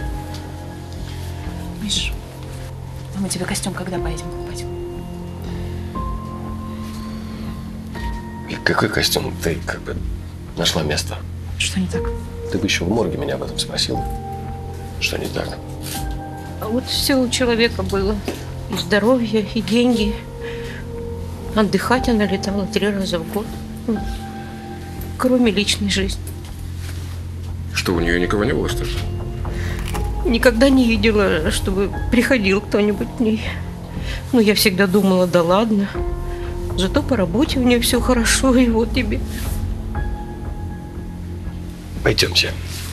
Миш, а мы тебе костюм когда поедем покупать? И какой костюм? Ты как бы нашла место. Что не так? Ты бы еще в морге меня об этом спросила. Что не так? А вот все у человека было. И здоровье, и деньги. Отдыхать она летала три раза в год. Кроме личной жизни. Что, у нее никого не было, что ли? Никогда не видела, чтобы приходил кто-нибудь к ней. Ну, я всегда думала, да ладно. Зато по работе у нее все хорошо, и вот тебе. Пойдемте.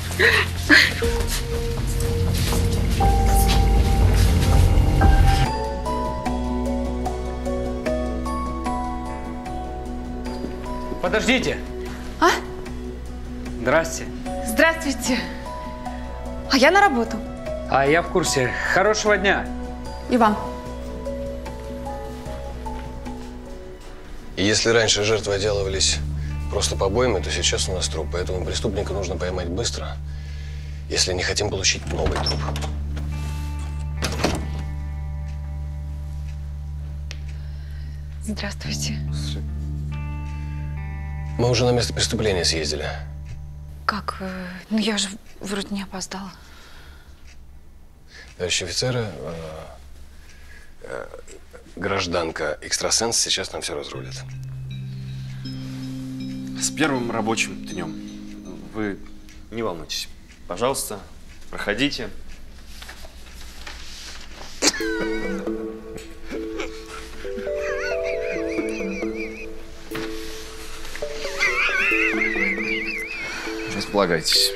Подождите. А? Здрасте. Здравствуйте. А я на работу. А я в курсе. Хорошего дня. И вам. И если раньше жертвы отделывались просто побоями, то сейчас у нас труп. Поэтому преступника нужно поймать быстро, если не хотим получить новый труп. Здравствуйте. Мы уже на место преступления съездили. Как? Ну, я же вроде не опоздала. Товарищи офицеры, э, э, гражданка экстрасенс сейчас нам все разрулит. С первым рабочим днем. Вы не волнуйтесь. Пожалуйста, проходите. Располагайтесь.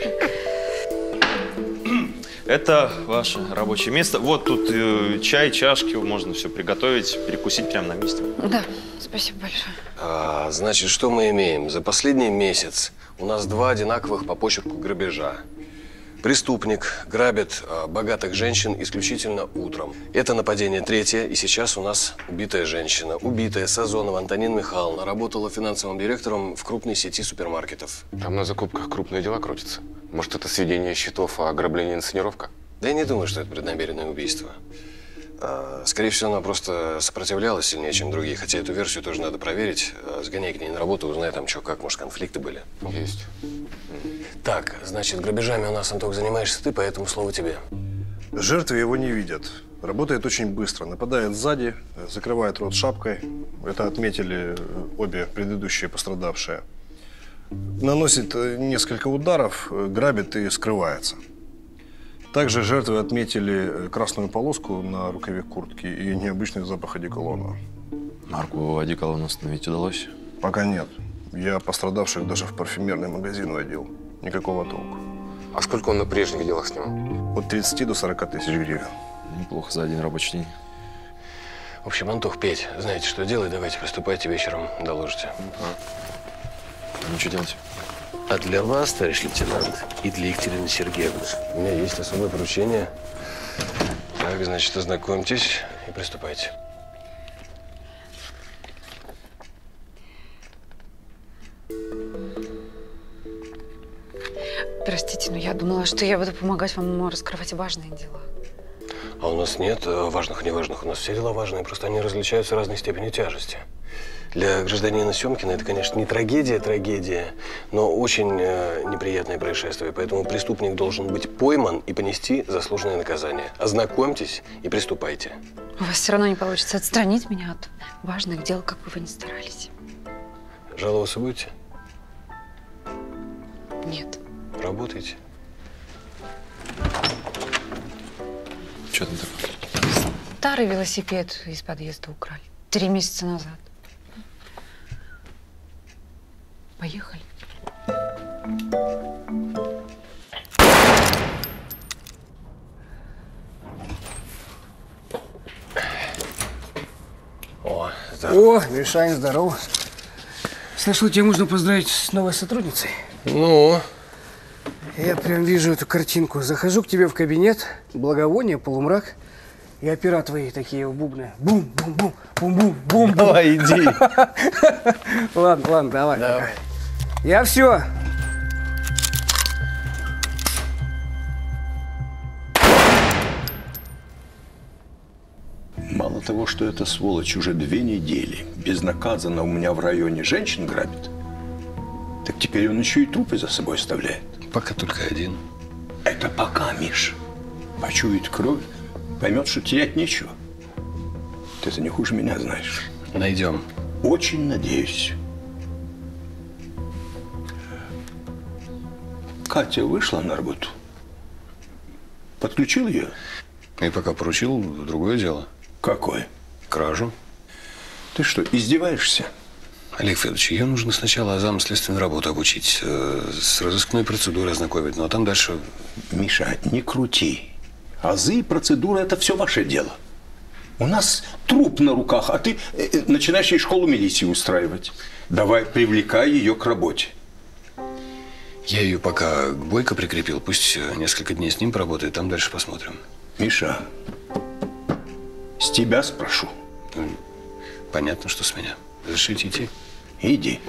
Это ваше рабочее место. Вот тут э, чай, чашки, можно все приготовить, перекусить прямо на месте. Да, спасибо большое. А, значит, что мы имеем? За последний месяц у нас два одинаковых по почерку грабежа. Преступник грабит а, богатых женщин исключительно утром. Это нападение третье, и сейчас у нас убитая женщина. Убитая Сазонова Антонина Михайловна работала финансовым директором в крупной сети супермаркетов. Там на закупках крупные дела крутятся. Может, это сведение счетов, а ограбление инсценировка? Да я не думаю, что это преднамеренное убийство. А, скорее всего, она просто сопротивлялась сильнее, чем другие. Хотя эту версию тоже надо проверить. А, сгоняй к ней на работу, узнай там, что, как, может, конфликты были. Есть. Так, значит, грабежами у нас, Антох, занимаешься ты, поэтому слово тебе. Жертвы его не видят. Работает очень быстро. Нападает сзади, закрывает рот шапкой. Это отметили обе предыдущие пострадавшие. Наносит несколько ударов, грабит и скрывается. Также жертвы отметили красную полоску на рукаве куртки и необычный запах одеколона. Марку одеколона установить удалось? Пока нет. Я пострадавших даже в парфюмерный магазин водил. Никакого толку. А сколько он на прежних делах снимал? От тридцати до сорока тысяч гривен. Неплохо за один рабочий день. В общем, Антох, Петь, знаете, что делать? Давайте приступайте, вечером доложите. Ну, что делать? А для вас, товарищ лейтенант, и для Екатерины Сергеевны у меня есть особое поручение. Так, значит, ознакомьтесь и приступайте. Простите, но я думала, что я буду помогать вам раскрывать важные дела. А у нас нет важных и неважных. У нас все дела важные, просто они различаются разной степенью тяжести. Для гражданина Семкина это, конечно, не трагедия-трагедия, но очень э, неприятное происшествие. Поэтому преступник должен быть пойман и понести заслуженное наказание. Ознакомьтесь и приступайте. У вас все равно не получится отстранить меня от важных дел, как бы вы ни старались. Жаловаться будете? Нет. Работайте. Что там такое? Старый велосипед из подъезда украли. Три месяца назад. Поехали. О, О, Мишань, здорово. Слышал, тебе нужно поздравить с новой сотрудницей. Ну? Я прям вижу эту картинку. Захожу к тебе в кабинет, благовоние, полумрак, и опера твои такие бубны. Бум-бум-бум, бум-бум-бум. Давай, иди. Ладно, ладно, давай. Давай. Я все. Мало того, что эта сволочь уже две недели безнаказанно у меня в районе женщин грабит, так теперь он еще и трупы за собой оставляет. Пока только один. Это пока, Миш. Почует кровь, поймет, что терять нечего. Ты это не хуже меня знаешь. Найдем. Очень надеюсь. Катя вышла на работу. Подключил ее? И пока поручил, другое дело. Какое? Кражу. Ты что, издеваешься? Олег Федорович, ее нужно сначала азам следственной работы обучить, э, с разыскной процедурой ознакомить, ну а там дальше… Миша, не крути. Азы и процедуры – это все ваше дело. У нас труп на руках, а ты э, начинаешь ей школу милиции устраивать. Давай, привлекай ее к работе. Я ее пока к Бойко прикрепил, пусть несколько дней с ним поработает, там дальше посмотрим. Миша, с тебя спрошу. Понятно, что с меня. Разрешите идти? Иди.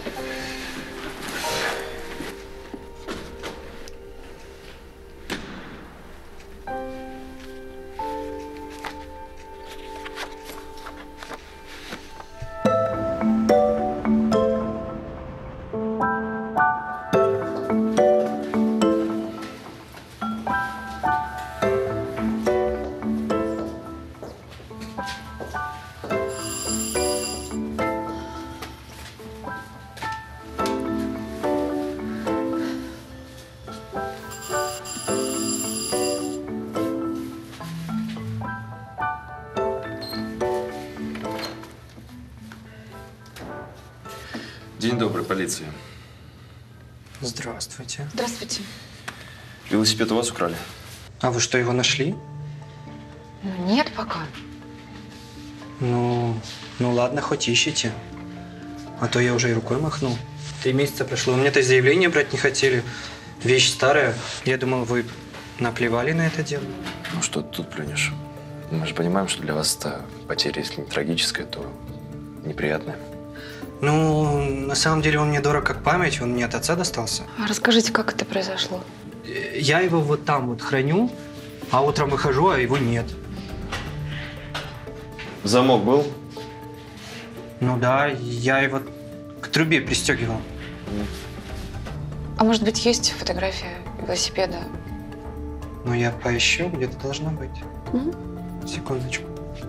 День добрый, полиция. Здравствуйте. Здравствуйте. Велосипед у вас украли? А вы что, его нашли? Ну, нет пока. Ну, ну ладно, хоть ищите. А то я уже и рукой махнул. Три месяца прошло. У меня-то заявление брать не хотели. Вещь старая. Я думал, вы наплевали на это дело. Ну что ты тут плюнешь? Мы же понимаем, что для вас это потеря, если не трагическая, то неприятная. Ну, на самом деле он мне дорог как память. Он мне от отца достался. А расскажите, как это произошло? Я его вот там вот храню, а утром выхожу, а его нет. Замок был? Ну да, я его к трубе пристегивал. А может быть, есть фотография велосипеда? Ну, я поищу, где-то должна быть. Угу. Секундочку.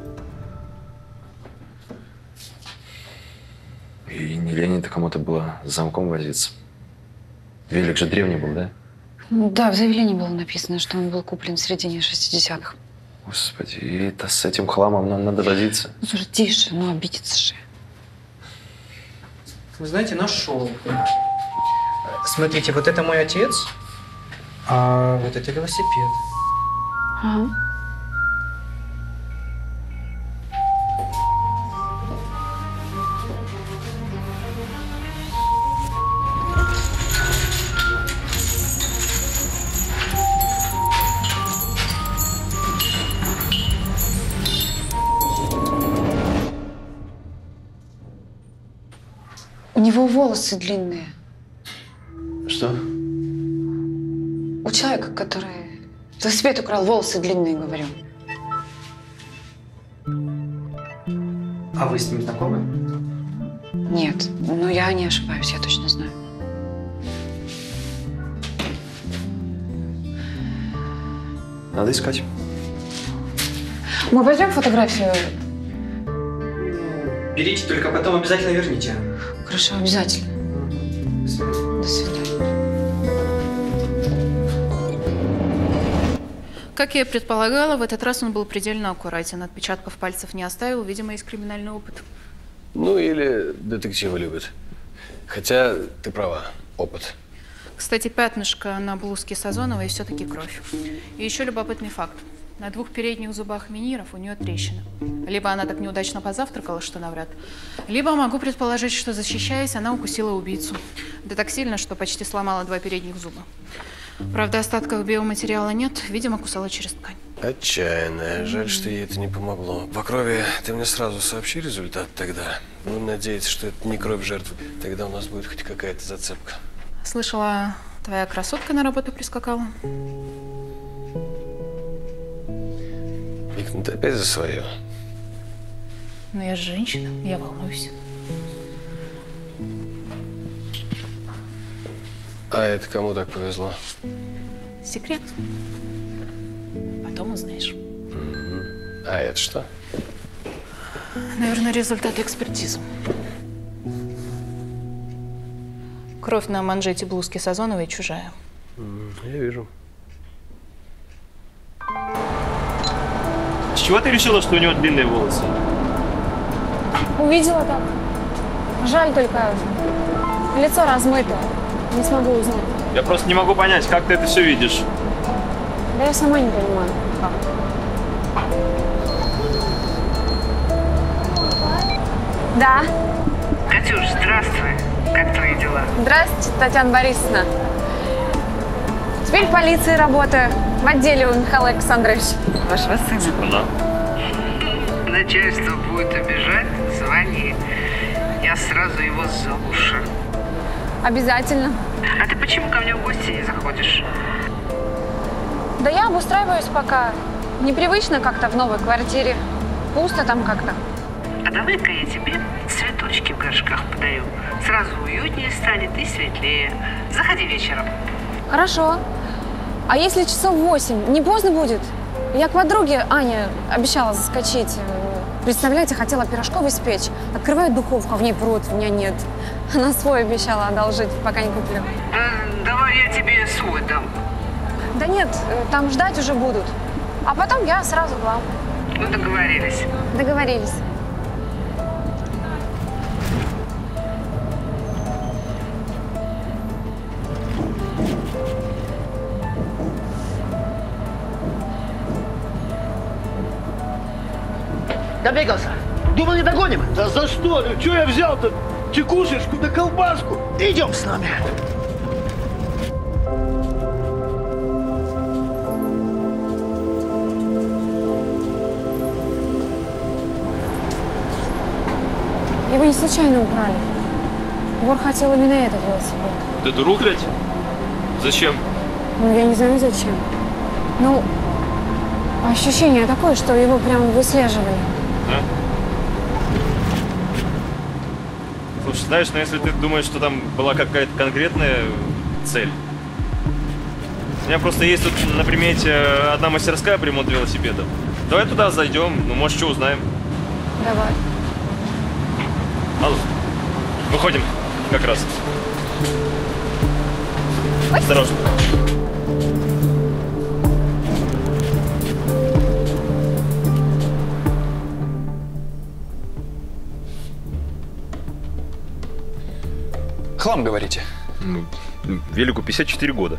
И не лень-то кому-то было с замком возиться. Велик же древний был, да? Ну, да, в заявлении было написано, что он был куплен в середине шестидесятых. Господи, и это с этим хламом нам надо возиться. Ну, слушай, тише, ну обидится же. Вы знаете, нашел. Смотрите, вот это мой отец, а вот это велосипед. Ага. У него волосы длинные. Что? У человека, который велосипед украл, волосы длинные, говорю. А вы с ним знакомы? Нет, но я не ошибаюсь, я точно знаю. Надо искать. Мы возьмем фотографию? Берите, только потом обязательно верните. Хорошо, обязательно. До свидания. Как я и предполагала, в этот раз он был предельно аккуратен. Отпечатков пальцев не оставил, видимо, есть криминальный опыт. Ну, или детективы любят. Хотя ты права, опыт. Кстати, пятнышко на блузке Сазоновой все-таки кровь. И еще любопытный факт. На двух передних зубах Миниров у нее трещина. Либо она так неудачно позавтракала, что навряд, либо могу предположить, что, защищаясь, она укусила убийцу. Да так сильно, что почти сломала два передних зуба. Правда, остатков биоматериала нет, видимо, кусала через ткань. Отчаянная. Жаль, что ей это не помогло. По крови ты мне сразу сообщи результат тогда. Ну, надеяться, что это не кровь жертвы. Тогда у нас будет хоть какая-то зацепка. Слышала, твоя красотка на работу прискакала? Вик, ну ты опять за свое. Ну, я же женщина, я волнуюсь. А это кому так повезло? Секрет. Потом узнаешь. Mm-hmm. А это что? Наверное, результаты экспертизы. Кровь на манжете блузки Сазоновой чужая. Mm, я вижу. С чего ты решила, что у него длинные волосы? Увидела так. Жаль только, лицо размытое. Не смогу узнать. Я просто не могу понять, как ты это все видишь. Да я сама не понимаю. Да. Катюш, здравствуй. Как твои дела? Здравствуйте, Татьяна Борисовна. Теперь в полиции работаю. В отделе у Михаила Александровича. Вашего сына. Да. Начальство будет обижать, звони. Я сразу его за уши. Обязательно. А ты почему ко мне в гости не заходишь? Да я обустраиваюсь пока. Непривычно как-то в новой квартире. Пусто там как-то. А давай-ка я тебе цветочки в горшках подарю. Сразу уютнее станет и светлее. Заходи вечером. Хорошо. А если часов восемь, не поздно будет? Я к подруге Ане обещала заскочить. Представляете, хотела пирожков испечь. Открываю духовку, а в ней противня нет. Она свой обещала одолжить, пока не куплю. Да, давай я тебе свой дам. Да нет, там ждать уже будут. А потом я сразу к вам. Ну, договорились. Договорились. Добегался. Думал, не догоним? Да за что? Ну, что я взял-то? Чекушечку да колбаску. Идем с нами. Его не случайно украли. Вор хотел именно этот велосипед. Ты дуру, блядь? Зачем? Ну, я не знаю, зачем. Ну, ощущение такое, что его прям выслеживали. Да? Слушай, знаешь, ну если ты думаешь, что там была какая-то конкретная цель. У меня просто есть тут на примете одна мастерская по ремонту велосипедов. Давай туда зайдем, ну, может, что узнаем. Давай. Алло, выходим как раз. Осторожно. Хлам, говорите? Ну, велику пятьдесят четыре года.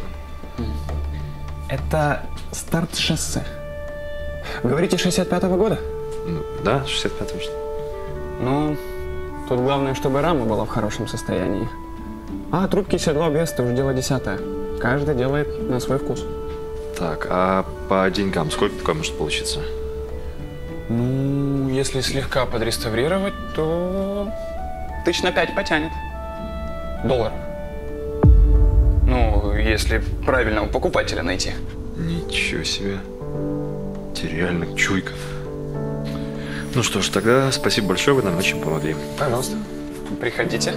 Это старт шоссе. Говорите, шестьдесят пятого года? Ну, да, шестьдесят пятого. Ну, тут главное, чтобы рама была в хорошем состоянии. А трубки, седло, без, это уже дело десятое. Каждый делает на свой вкус. Так, а по деньгам сколько такое может получиться? Ну, если слегка подреставрировать, то тысяч на пять потянет. Доллар. Ну, если правильного покупателя найти. Ничего себе. Ты реально чуйка. Ну что ж, тогда спасибо большое, вы нам очень помогли. Пожалуйста, приходите.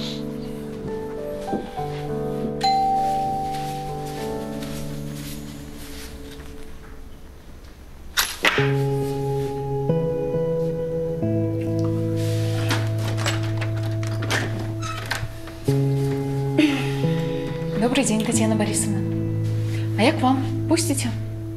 Добрый день, Татьяна Борисовна. А я к вам. Пустите?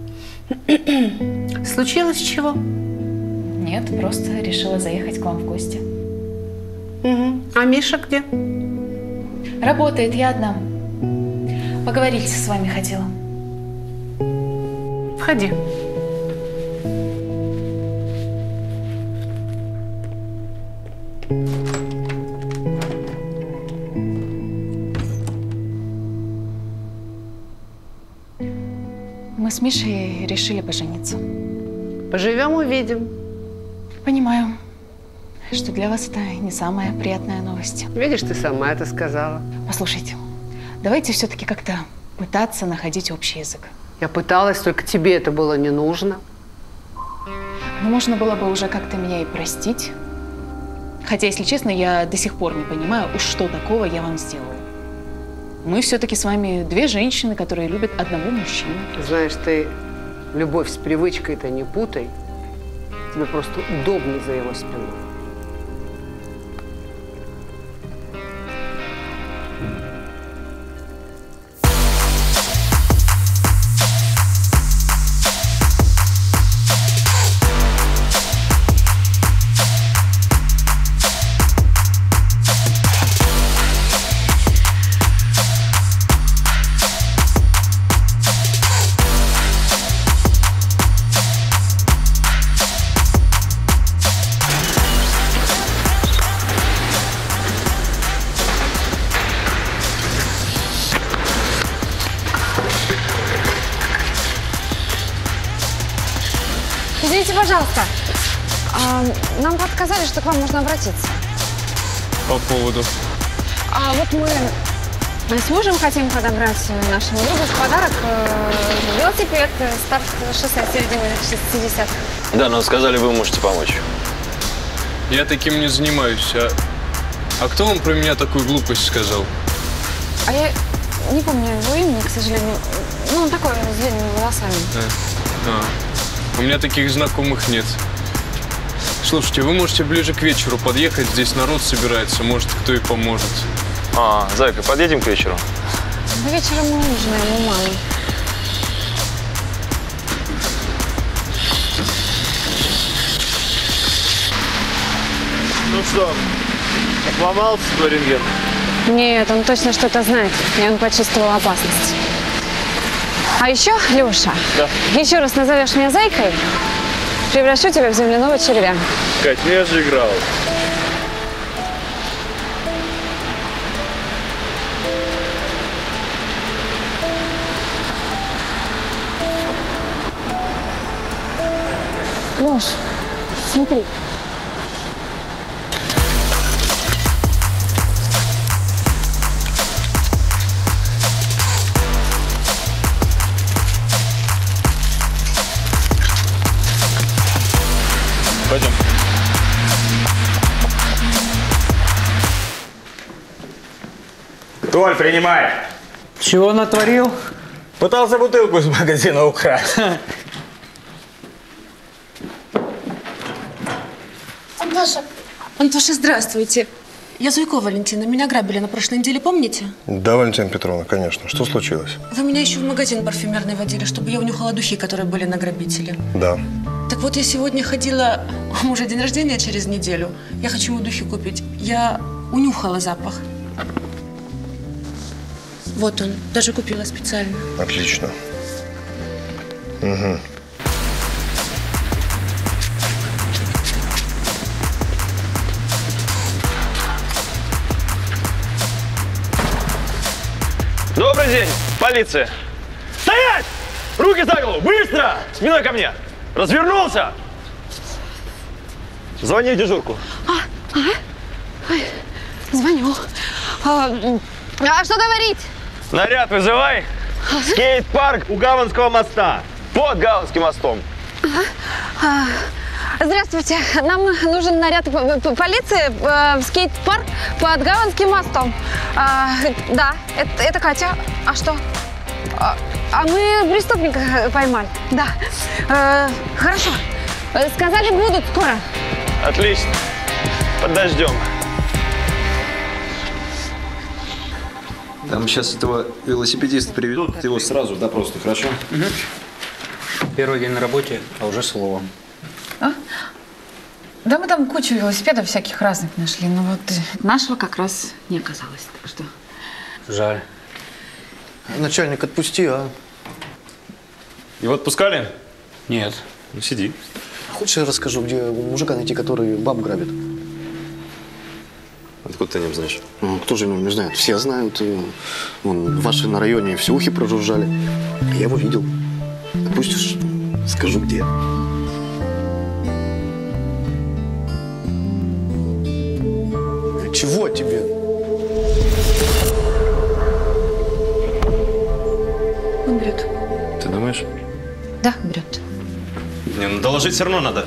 Случилось чего? Нет, просто решила заехать к вам в гости. Угу. А Миша где? Работает, я одна. Поговорить с вами хотела. Входи. Мы с Мишей решили пожениться. Поживем, увидим. Понимаю, что для вас это не самая приятная новость. Видишь, ты сама это сказала. Послушайте, давайте все-таки как-то пытаться находить общий язык. Я пыталась, только тебе это было не нужно. Ну, можно было бы уже как-то меня и простить. Хотя, если честно, я до сих пор не понимаю, уж что такого я вам сделала. Мы все-таки с вами две женщины, которые любят одного мужчину. Знаешь, ты любовь с привычкой-то не путай. Тебе просто удобнее за его спиной. Извините, пожалуйста. А, нам подсказали, что к вам можно обратиться. По поводу? А вот мы с мужем хотим подобрать нашему другу в подарок э, велосипед, старт шоссе середины шестидесятых. Да, нам сказали, вы можете помочь. Я таким не занимаюсь. А, а кто вам про меня такую глупость сказал? А я не помню его имени, к сожалению. Ну, он такой, с длинными волосами. А, а. У меня таких знакомых нет. Слушайте, вы можете ближе к вечеру подъехать, здесь народ собирается, может, кто и поможет. А, зайка, подъедем к вечеру? Да вечером мы ужинаем у мамы. Ну что, обломался твой рентген? Нет, он точно что-то знает, и он почувствовал опасность. А еще, Леша, да. еще раз назовешь меня зайкой, превращу тебя в земляного червя. Кать, ну я же играл. Леш, смотри. Пойдем. Толь, принимай. Чего натворил? Пытался бутылку из магазина украсть. Антоша, Антоша, здравствуйте. Я Зуйко Валентина. Меня грабили на прошлой неделе, помните? Да, Валентина Петровна, конечно. Что случилось? Вы меня еще в магазин парфюмерный водили, чтобы я унюхала духи, которые были на грабителе. Да. Так вот, я сегодня ходила, у мужа день рождения через неделю. Я хочу ему духи купить. Я унюхала запах. Вот он, даже купила специально. Отлично. Угу. Добрый день, полиция! Стоять! Руки за голову! Быстро! Спиной ко мне! Развернулся! Звони в дежурку. А, ага. Ой, звоню. А, а что говорить? Наряд вызывай. Скейт-парк у Гаванского моста. Под Гаванским мостом. Ага. А, здравствуйте. Нам нужен наряд полиции в скейт-парк под Гаванским мостом. А, да, это, это Катя. А что? А, а мы преступника поймали. Да. А, хорошо. Сказали, будут скоро. Отлично. Подождем. Там сейчас этого велосипедиста приведут, ты его сразу допрос, хорошо? Угу. Первый день на работе, а уже слово. А? Да мы там кучу велосипедов всяких разных нашли, но вот нашего как раз не оказалось, так что… Жаль. Начальник, отпусти, а? Его отпускали? Нет. Ну, сиди. Хочешь, я расскажу, где мужика найти, который баб грабит? Откуда ты о нем знаешь? Ну, кто же его не знает? Все знают. Вон, ваши на районе все ухи прожужжали. Я его видел. Отпустишь? Скажу, где. Чего тебе? Он берет. Ты думаешь? Да, берет. Не, ну доложить все равно надо.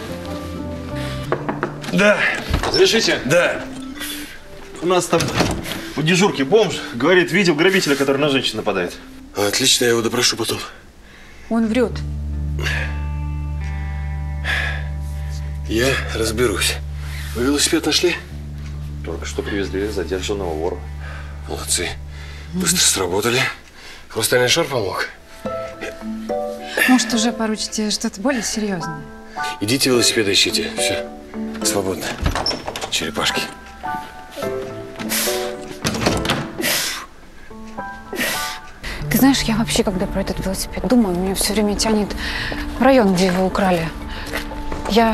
Да. Разрешите? Да. У нас там у дежурки бомж, говорит, видел грабителя, который на женщин нападает. Отлично, я его допрошу потом. Он врет. Я разберусь. Вы велосипед нашли? Только что привезли задержанного вора. Молодцы. Быстро сработали. Хрустальный шар помог. Может, уже поручите что-то более серьезное? Идите велосипед ищите. Все. Свободно. Черепашки. Ты знаешь, я вообще, когда про этот велосипед думаю, меня все время тянет в район, где его украли. Я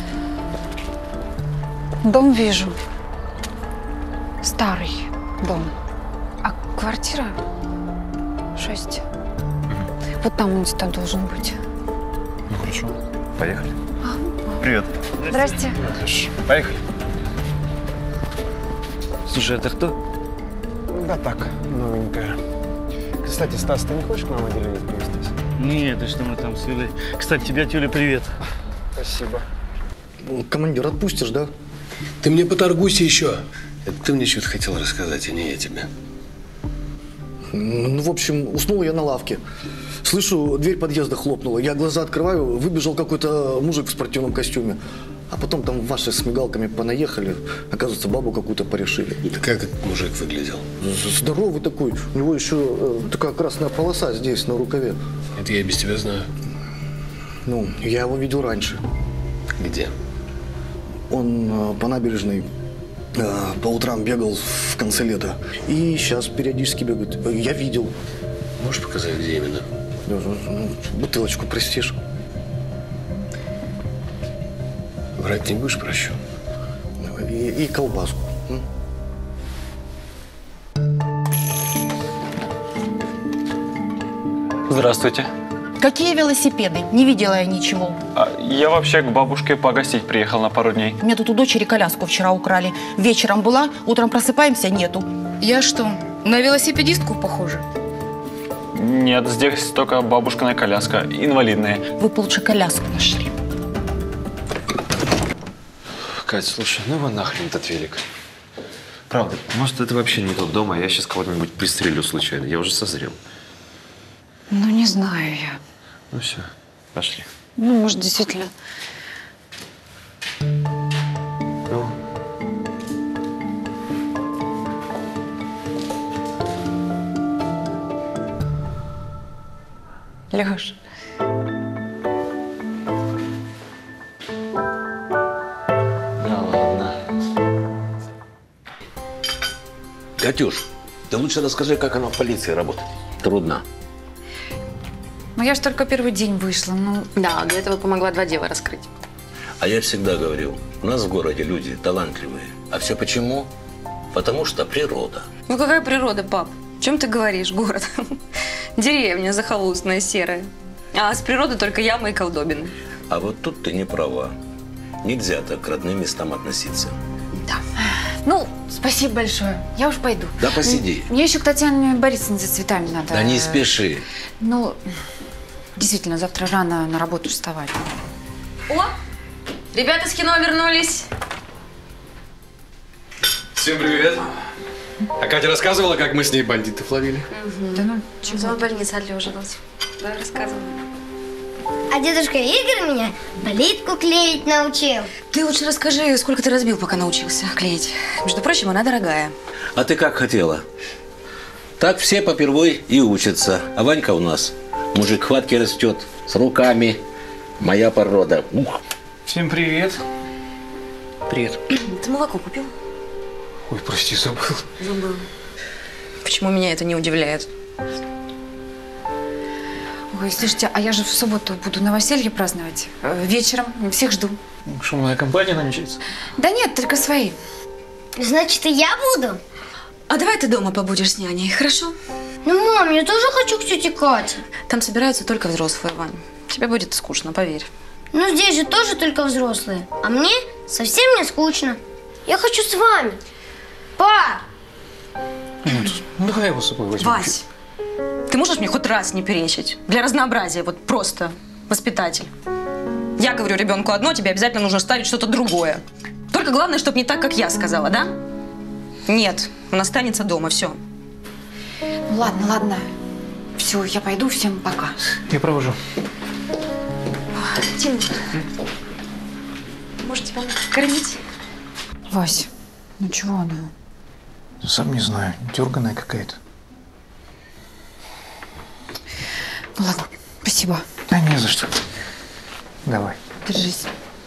дом вижу. Старый дом. А квартира шесть. Вот там он где-то должен быть. Ну хорошо. Поехали. Привет. Здрасте. Поехали. Слушай, это кто? Да так, новенькая. Кстати, Стас, ты не хочешь к нам в отделение привезтись? Нет, да что мы там с Юлей. Кстати, тебе от Юли привет. Спасибо. Командир, отпустишь, да? Ты мне поторгуйся еще. Это ты мне что-то хотел рассказать, а не я тебе. Ну, в общем, уснул я на лавке. Слышу, дверь подъезда хлопнула. Я глаза открываю, выбежал какой-то мужик в спортивном костюме. А потом там ваши с мигалками понаехали. Оказывается, бабу какую-то порешили. Да как этот мужик выглядел? Здоровый такой. У него еще э, такая красная полоса здесь, на рукаве. Это я без тебя знаю. Ну, я его видел раньше. Где? Он э, по набережной э, по утрам бегал в конце лета. И сейчас периодически бегает. Я видел. Можешь показать, где именно? Ну, бутылочку, простишь? Врать не будешь, прощу. И, и колбаску. М? Здравствуйте. Какие велосипеды? Не видела я ничего. А, я вообще к бабушке погостить приехал на пару дней. У меня тут у дочери коляску вчера украли. Вечером была, утром просыпаемся, нету. Я что, на велосипедистку похожа? Нет, здесь только бабушкина коляска, инвалидная. Вы бы лучше коляску нашли. Кать, слушай, ну его нахрен этот велик. Правда, может, это вообще не тот дом, а я сейчас кого-нибудь пристрелю случайно. Я уже созрел. Ну, не знаю я. Ну все, пошли. Ну, может, действительно. Ну? Леш. Да ладно. Катюш, ты лучше расскажи, как она в полиции работает. Трудно. Ну, я ж только первый день вышла, ну… Да, для этого помогла два дела раскрыть. А я всегда говорил, у нас в городе люди талантливые. А все почему? Потому что природа. Ну, какая природа, пап? О чем ты говоришь, город? Деревня захолустная, серая. А с природы только ямы и колдобины. А вот тут ты не права. Нельзя так к родным местам относиться. Да. Ну, спасибо большое. Я уж пойду. Да посиди. Мне еще к Татьяне Борисовне за цветами надо. Да не спеши. Ну, действительно, завтра рано на работу вставать. О! Ребята с кино вернулись. Всем привет. А Катя рассказывала, как мы с ней бандитов ловили? Угу. Да ну, чего? В больнице отлеживалась. Да, рассказывала. А дедушка Игорь меня плитку клеить научил. Ты лучше расскажи, сколько ты разбил, пока научился клеить. Между прочим, она дорогая. А ты как хотела? Так все попервой и учатся. А Ванька у нас мужик хватки растет, с руками. Моя порода. Ух. Всем привет. Привет. Ты молоко купил? Ой, прости, забыл. Забыл. Почему меня это не удивляет? Ой, слушайте, а я же в субботу буду новоселье праздновать. Э, вечером. Всех жду. Шумная компания намечается? Да нет, только свои. Значит, и я буду? А давай ты дома побудешь с няней, хорошо? Ну, мам, я тоже хочу к тете Кате. Там собираются только взрослые, Вань. Тебе будет скучно, поверь. Ну, здесь же тоже только взрослые. А мне совсем не скучно. Я хочу с вами. Пап! Ну, давай его с собой возьмем. Вась, ты можешь мне хоть раз не перечить? Для разнообразия, вот просто воспитатель. Я говорю ребенку одно, тебе обязательно нужно ставить что-то другое. Только главное, чтобы не так, как я сказала, да? Нет, он останется дома, все. Ну, ладно, ладно. Все, я пойду, всем пока. Я провожу. Тим, может, тебя кормить? Вась, ну чего она? Сам не знаю, дерганая какая-то. Ну ладно, спасибо. Да не за что. Давай. Держись.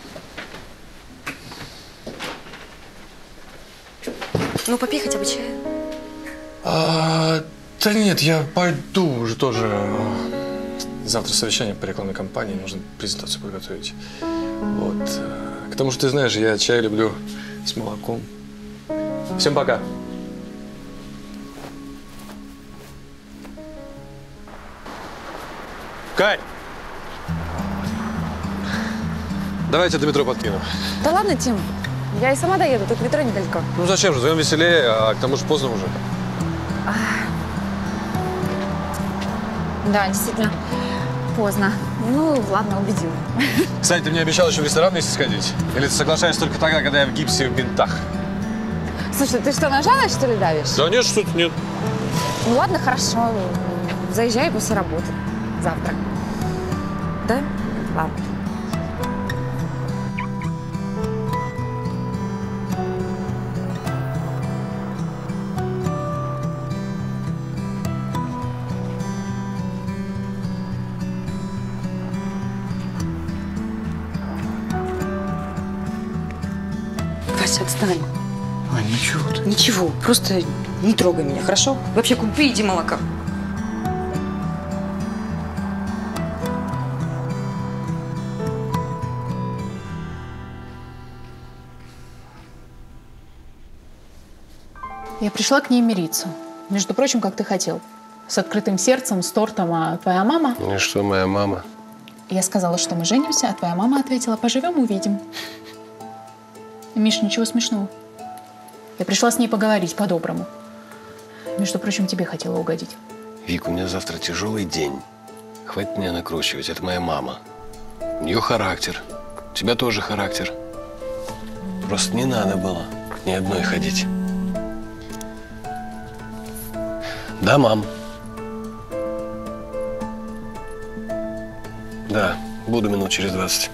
Ну, попей хотя бы чая. А, да нет, я пойду уже тоже. Завтра совещание по рекламной кампании, нужно презентацию подготовить. Вот. К тому же, ты знаешь, я чай люблю с молоком. Всем пока. Кать! Давайте до метро подкину. Да ладно, Тим. Я и сама доеду, тут метро недалеко. Ну зачем же, вдвоем веселее, а к тому же поздно уже. Да, действительно, поздно. Ну, ладно, убедила. Кстати, ты мне обещал еще в ресторан вместе сходить? Или ты соглашаешься только тогда, когда я в гипсе и в бинтах? Слушай, ты что, на жалость, что ли, давишь? Да нет, что-то нет. Ну ладно, хорошо. Заезжай после работы. Завтра. Да? Ладно. Вася, отстань. А, ничего ты. Ничего, просто не трогай меня, хорошо? Вообще купи, иди молока. Я пришла к ней мириться. Между прочим, как ты хотел. С открытым сердцем, с тортом, а твоя мама… Ну и что моя мама? Я сказала, что мы женимся, а твоя мама ответила, поживем, увидим. Миш, ничего смешного. Я пришла с ней поговорить по-доброму. Между прочим, тебе хотела угодить. Вик, у меня завтра тяжелый день. Хватит меня накручивать, это моя мама. У нее характер, у тебя тоже характер. Просто не надо было ни одной ходить. Да, мам? Да, буду минут через двадцать.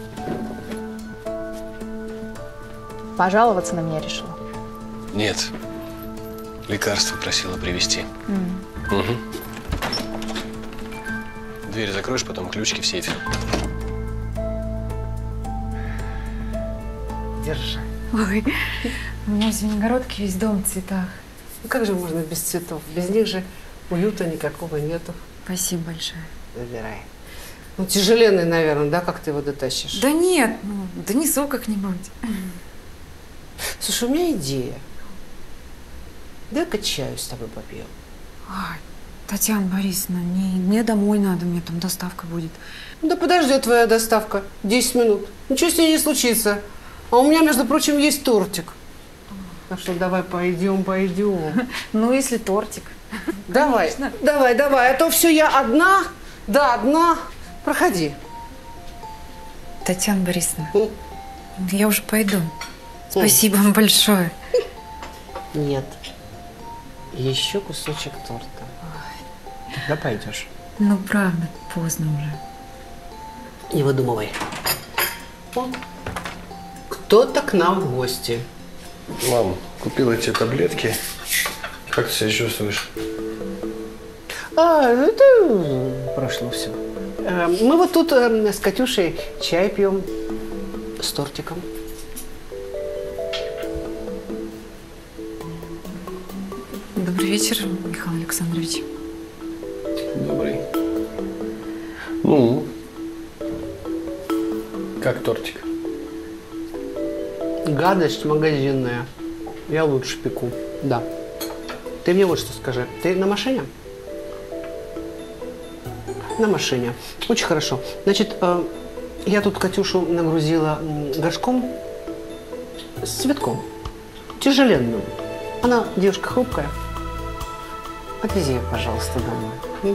Пожаловаться на меня решила? Нет. Лекарство просила привезти. Mm. Угу. Дверь закроешь, потом ключики в сейфе. Держи. Ой, у меня в Звенигородке весь дом в цветах. Ну как же можно без цветов? Без них же уюта никакого нету. Спасибо большое. Забирай. Ну, тяжеленный, наверное, да, как ты его дотащишь? Да нет, ну, донесу как-нибудь. Слушай, у меня идея. Дай-ка чаю с тобой попьем. Ой, Татьяна Борисовна, мне, мне домой надо, мне там доставка будет. Да подождет твоя доставка. Десять минут. Ничего с ней не случится. А у меня, между прочим, есть тортик. Так что давай пойдем, пойдем. Ну, если тортик. Давай, давай, давай. А то все я одна. Да, одна. Проходи. Татьяна Борисовна, я уже пойду. Спасибо вам большое. Нет. Еще кусочек торта. Тогда пойдешь. Ну, правда, поздно уже. Не выдумывай. О, кто-то к нам в гости. Мам, купила тебе таблетки. Как ты себя чувствуешь? А, это прошло все. Мы вот тут с Катюшей чай пьем с тортиком. Добрый вечер, Михаил Александрович. Добрый. Ну, как тортик? Гадость магазинная. Я лучше пеку. Да. Ты мне вот что скажи. Ты на машине? На машине. Очень хорошо. Значит, э, я тут Катюшу нагрузила горшком с цветком. Тяжеленным. Она девушка хрупкая. Отвези ее, пожалуйста, домой.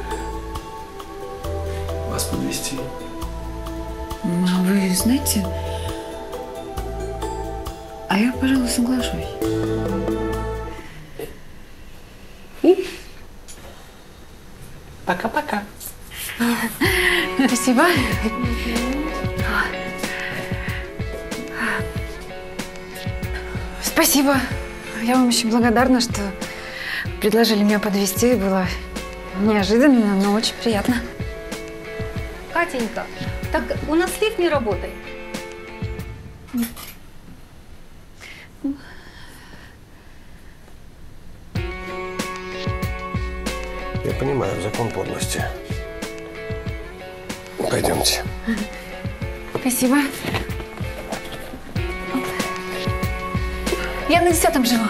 Вас подвезти? А вы знаете, а я, пожалуй, соглашусь. Пока-пока. Спасибо. Спасибо. Я вам очень благодарна, что предложили меня подвезти. Было неожиданно, но очень приятно. Катенька, так у нас лифт не работает. Я понимаю, закон подлости. Пойдемте. Спасибо. Я на десятом живу.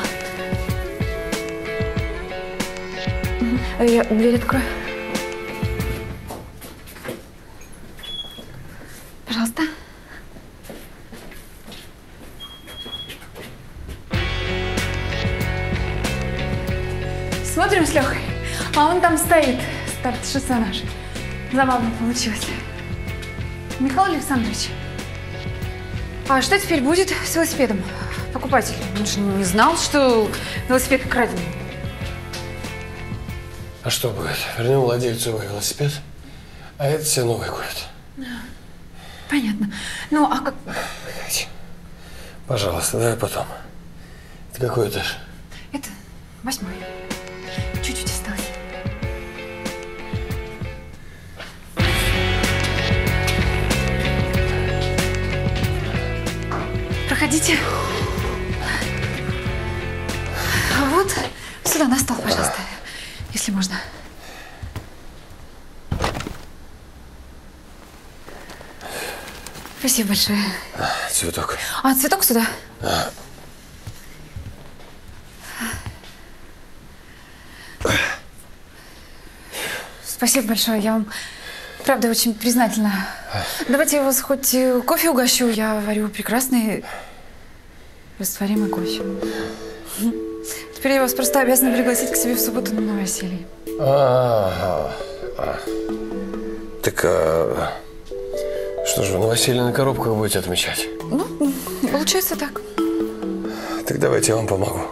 Я дверь открою. Пожалуйста. Смотрим с Лехой. А он там стоит. Старт-шоссе наш. Забавно получилось. Михаил Александрович, а что теперь будет с велосипедом? Покупатель, он же не знал, что велосипед краденый. А что будет? Вернем владельцу его велосипед, а это все новый купит. Понятно. Ну, а как… Пожалуйста, давай потом. Это какой этаж? Это восьмой. Чуть-чуть осталось. Проходите. А вот сюда, на стол, пожалуйста, если можно. Спасибо большое. А, цветок. А, цветок сюда. А. Спасибо большое, я вам, правда, очень признательна. Давайте я вас хоть кофе угощу. Я варю прекрасный растворимый кофе. Теперь я вас просто обязана пригласить к себе в субботу на новоселье. А, а, так а, что же, вы новоселье на коробках будете отмечать? Ну, получается так. Так давайте я вам помогу.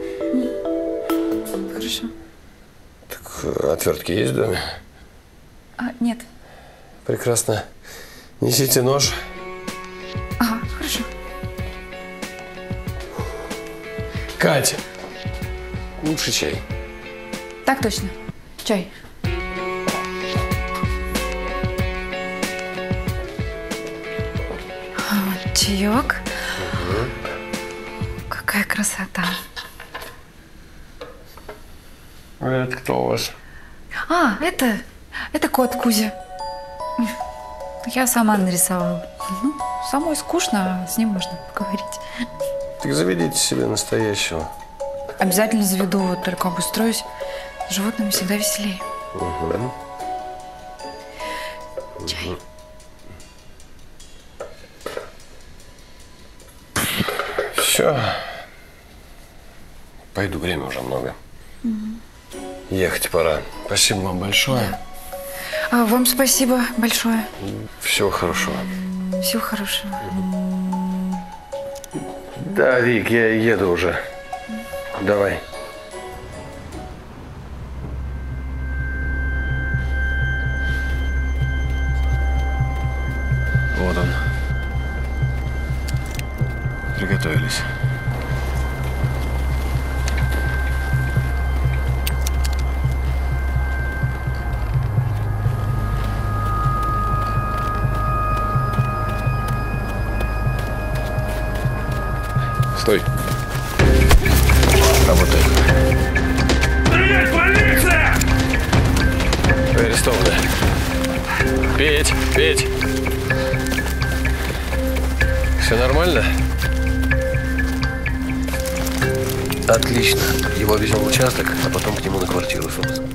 Хорошо. Так отвертки есть в доме? А, нет. Прекрасно. Несите нож. Ага, хорошо. Катя, лучше чай. Так точно. Чай. Вот чаек. Угу. Какая красота. Это кто у вас? А, это, это кот Кузя. Я сама нарисовала. Ну, самой скучно, а с ним можно поговорить. Так заведите себе настоящего. Обязательно заведу, вот только обустроюсь. С животными всегда веселее. Угу. Чай. Все. Пойду, время уже много. Угу. Ехать пора. Спасибо вам большое. Да. А вам спасибо большое. Всего хорошего. Всего хорошего. Да, Вик, я еду уже. Давай. Вот он. Приготовились. Стой. Работай. Стрелять, полиция! Вы арестованы. Петь, Петь. Все нормально? Отлично. Его везем в участок, а потом к нему на квартиру, собственно.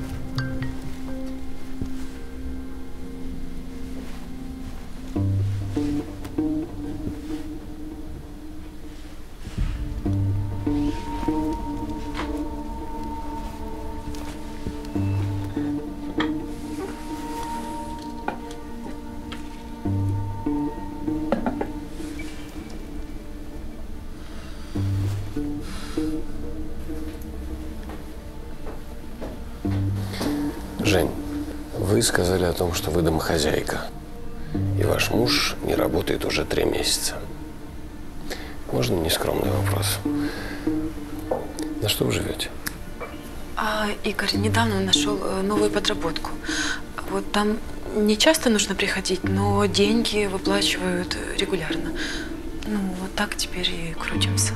Жень, вы сказали о том, что вы домохозяйка, и ваш муж не работает уже три месяца. Можно нескромный вопрос? На что вы живете? А, Игорь недавно нашел новую подработку. Вот там не часто нужно приходить, но деньги выплачивают регулярно. Ну, вот так теперь и крутимся.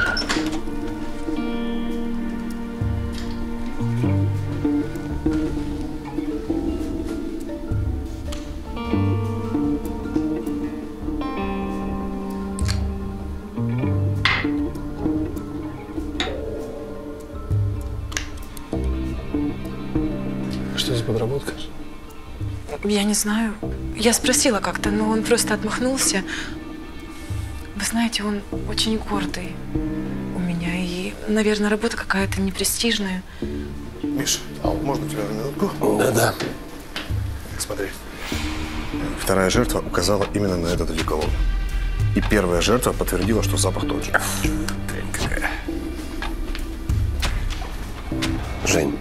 Что за подработка? Я не знаю. Я спросила как-то, но он просто отмахнулся. Вы знаете, он очень гордый у меня. И, наверное, работа какая-то непрестижная. Миш, можно тебя на минутку? Да-да. Смотри. Вторая жертва указала именно на этот одеколон. И первая жертва подтвердила, что запах тот же. Дрянь какая. Жень,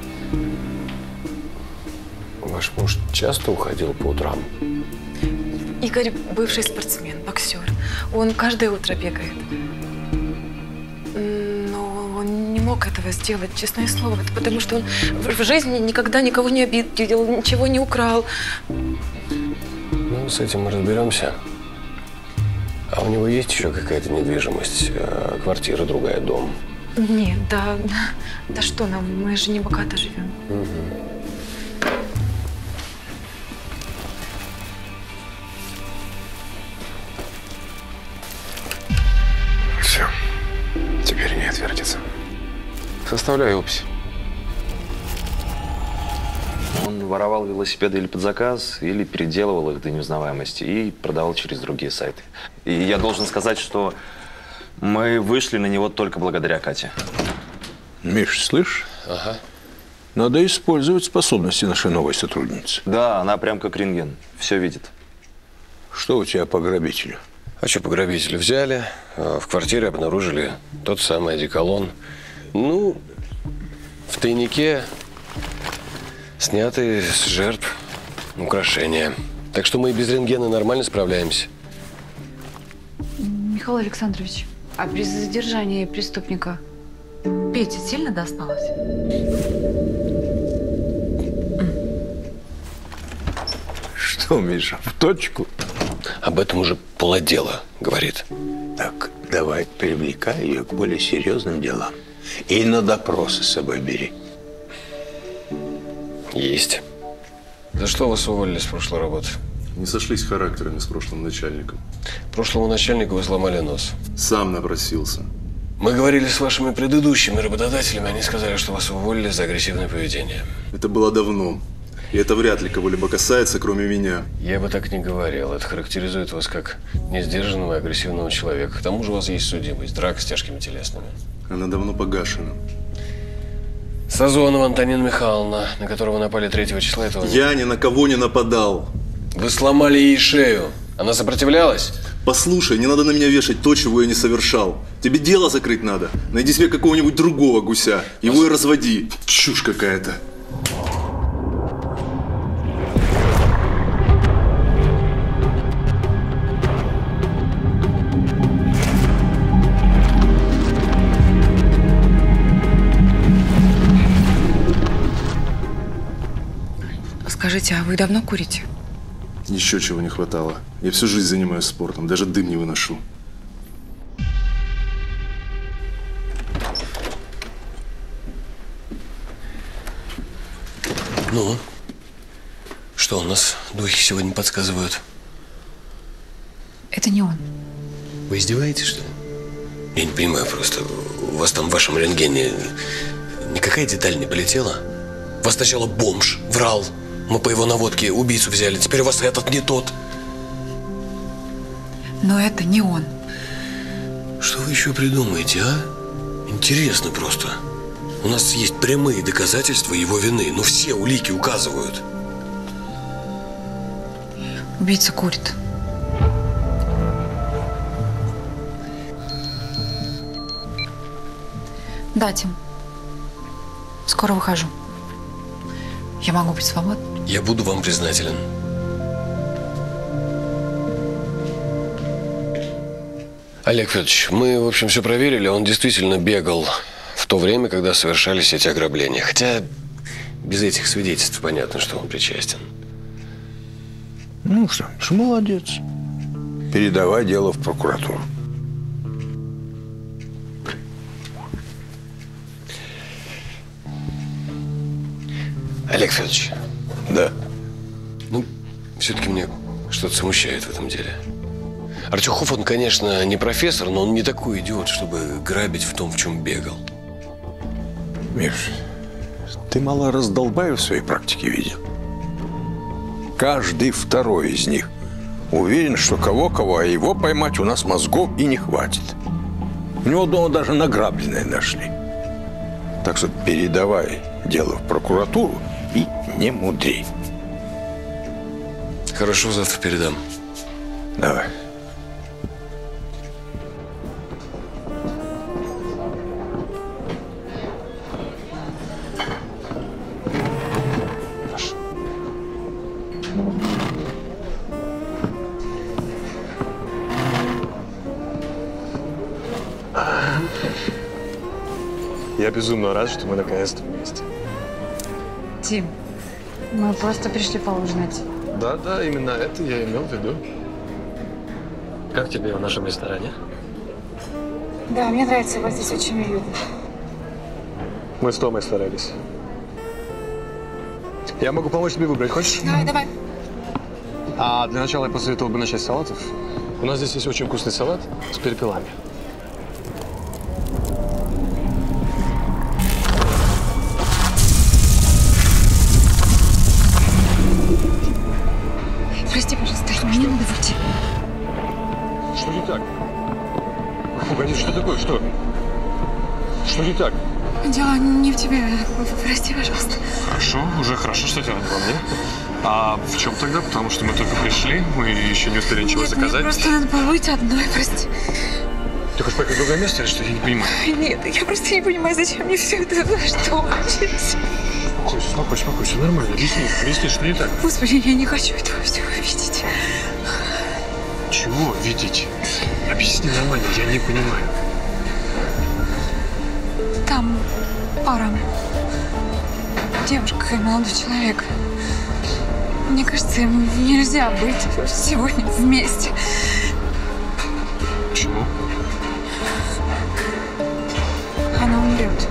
ваш муж часто уходил по утрам? Игорь бывший спортсмен, боксер. Он каждое утро бегает. Но он не мог этого сделать, честное слово. Это потому что он в жизни никогда никого не обидел, ничего не украл. Ну, с этим мы разберемся. А у него есть еще какая-то недвижимость? Квартира, другая, дом? Нет, да, да что нам, мы же не богато живем. Угу. Все. Теперь не отвертится. Составляю опись. Он воровал велосипеды или под заказ, или переделывал их до неузнаваемости и продавал через другие сайты. И я должен сказать, что мы вышли на него только благодаря Кате. Миш, слышь? Ага. Надо использовать способности нашей новой сотрудницы. Да, она прям как рентген. Все видит. Что у тебя по грабителю? А что по грабителю? Взяли, в квартире обнаружили тот самый одеколон. Ну, в тайнике снятые с жертв украшения. Так что мы и без рентгена нормально справляемся. Михаил Александрович, а при задержании преступника Пете сильно досталось? Что, Миша, в точку? Об этом уже полотдела говорит. Так, давай привлекай ее к более серьезным делам. И на допросы с собой бери. Есть. За что вас уволили с прошлой работы? Не сошлись характерами с прошлым начальником. Прошлому начальнику вы сломали нос. Сам напросился. Мы говорили с вашими предыдущими работодателями, они сказали, что вас уволили за агрессивное поведение. Это было давно. И это вряд ли кого-либо касается, кроме меня. Я бы так не говорил. Это характеризует вас как несдержанного и агрессивного человека. К тому же у вас есть судимость, драка с тяжкими телесными. Она давно погашена. Сазонова Антонина Михайловна, на которого напали третьего числа этого… Я ни на кого не нападал. Вы сломали ей шею. Она сопротивлялась? Послушай, не надо на меня вешать то, чего я не совершал. Тебе дело закрыть надо. Найди себе какого-нибудь другого гуся. Его и разводи. Чушь какая-то. Скажите, а вы давно курите? Еще чего не хватало. Я всю жизнь занимаюсь спортом, даже дым не выношу. Ну, что у нас духи сегодня подсказывают? Это не он. Вы издеваетесь, что ли? Я не понимаю просто. У вас там в вашем рентгене никакая деталь не полетела? Вас сначала бомж врал. Мы по его наводке убийцу взяли. Теперь у вас этот не тот. Но это не он. Что вы еще придумаете, а? Интересно просто. У нас есть прямые доказательства его вины. Но все улики указывают. Убийца курит. Да, Тим. Скоро выхожу. Я могу быть свободна? Я буду вам признателен. Олег Федорович, мы, в общем, все проверили. Он действительно бегал в то время, когда совершались эти ограбления. Хотя без этих свидетельств понятно, что он причастен. Ну что, что молодец. Передавай дело в прокуратуру. Олег Федорович. Да. Ну, все-таки мне что-то смущает в этом деле. Артюхов, он, конечно, не профессор, но он не такой идиот, чтобы грабить в том, в чем бегал. Миш, ты мало раздолбаев в своей практике видел. Каждый второй из них уверен, что кого-кого, а его поймать у нас мозгов и не хватит. У него дома даже награбленное нашли. Так что передавай дело в прокуратуру и не мудри. Хорошо, завтра передам. Давай. Я безумно рад, что мы наконец-то вместе. Тим, мы просто пришли поужинать. Да, да, именно это я имел в виду. Как тебе в нашем ресторане? Да, мне нравится, вот здесь очень уютно. Мы с Томой старались. Я могу помочь тебе выбрать, хочешь? Давай, давай. А для начала я посоветовал бы начать с салатов. У нас здесь есть очень вкусный салат с перепелами. не так? Погоди, что такое? Что? Что не так? Дело не в тебе. Прости, пожалуйста. Хорошо, уже хорошо, что дело не во мне. А в чем тогда? Потому что мы только пришли, мы еще не успели ничего Нет, заказать. Мне просто надо побыть одной, прости. Ты хочешь поехать в другое место или что? Я не понимаю. Нет, я просто не понимаю, зачем мне все это, за что вообще. Успокойся, успокойся, успокойся, нормально. Объясни, объясни, что не так. Господи, я не хочу этого всего видеть. Чего видеть? Объясни нормально, я не понимаю. Там пара. Девушка и молодой человек. Мне кажется, им нельзя быть сегодня вместе. Почему? Она умрет.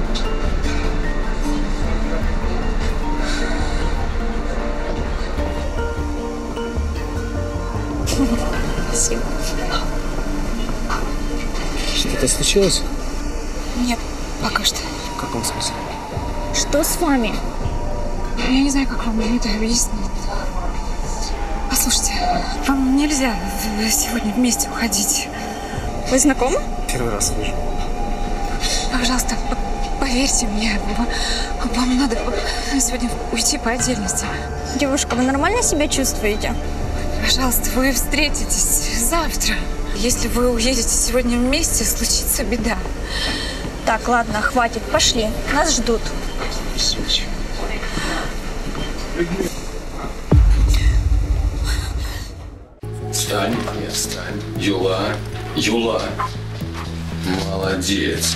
Спасибо. Что-то случилось? Нет, пока что. В каком смысле? Что с вами? Я не знаю, как вам это объяснить. Послушайте, вам нельзя сегодня вместе уходить. Вы знакомы? Первый раз вижу. Пожалуйста, поверьте мне, вам надо сегодня уйти по отдельности. Девушка, вы нормально себя чувствуете? Пожалуйста, вы встретитесь завтра. Если вы уедете сегодня вместе, случится беда. Так, ладно, хватит, пошли. Нас ждут. Встань, нет, встань. Юла, Юла. Молодец.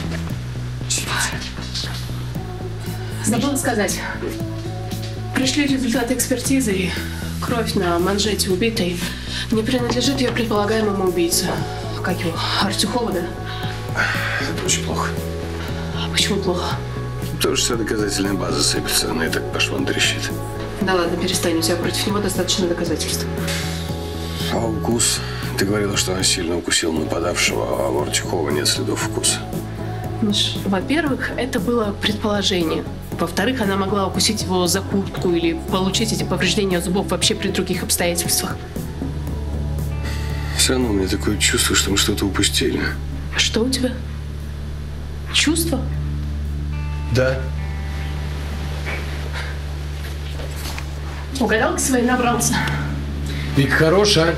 Забыла сказать. Пришли результаты экспертизы, и кровь на манжете убитой не принадлежит ее предполагаемому убийце. Как его? Артюхова, да? Это очень плохо. А почему плохо? Потому что вся доказательная база сыпется, она и так по швам трещит. Да ладно, перестань, у тебя против него достаточно доказательств. А укус? Ты говорила, что он сильно укусил нападавшего, а у Артюхова нет следов вкуса. Миш, во-первых, это было предположение. Во-вторых, она могла укусить его за куртку или получить эти повреждения зубов вообще при других обстоятельствах. Все равно у меня такое чувство, что мы что-то упустили. А что у тебя? Чувство? Да. Угадалки свои набрался. Вик, хорошая.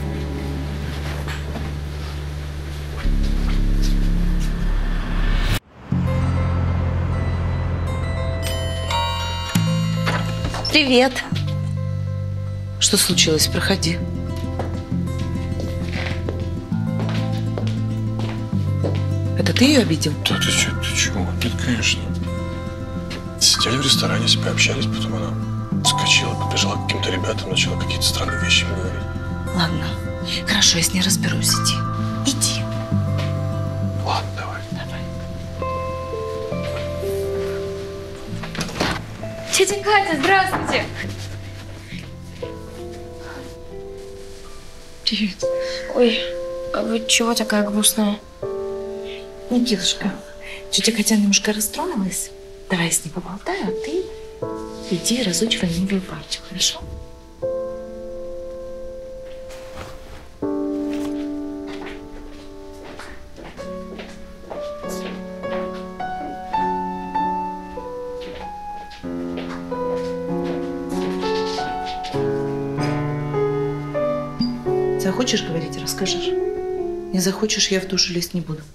Привет. Что случилось? Проходи. Это ты ее обидел? Да ты что, ты чего? Нет, конечно. Сидели в ресторане, себе общались, потом она вскочила, побежала к каким-то ребятам, начала какие-то странные вещи мне говорить. Ладно. Хорошо, я с ней разберусь. Иди. Иди. Ладно, давай. Давай. Тетя Катя, здравствуйте. Привет. Ой, а вы чего такая грустная? Никитушка, тетя Катя немножко растронулась. Давай я с ней поболтаю, а ты иди разучивай новую партию, хорошо? Захочешь говорить, расскажешь. Не захочешь, я в душу лезть не буду.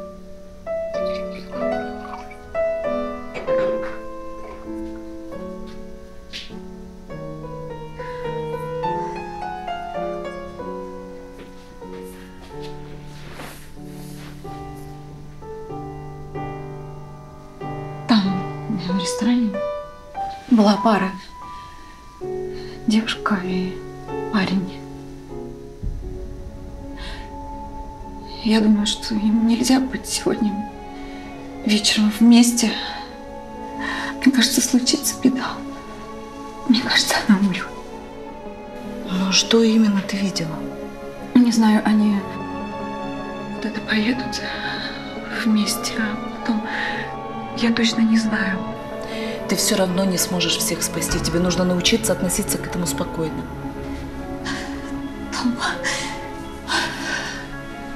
Там, в ресторане, была пара. Девушка и парень. Я думаю, что им нельзя быть сегодня вечером вместе. Мне кажется, случится беда. Мне кажется, она умрет. Ну, что именно ты видела? Не знаю, они куда-то поедут вместе, а потом я точно не знаю. Ты все равно не сможешь всех спасти. Тебе нужно научиться относиться к этому спокойно. Там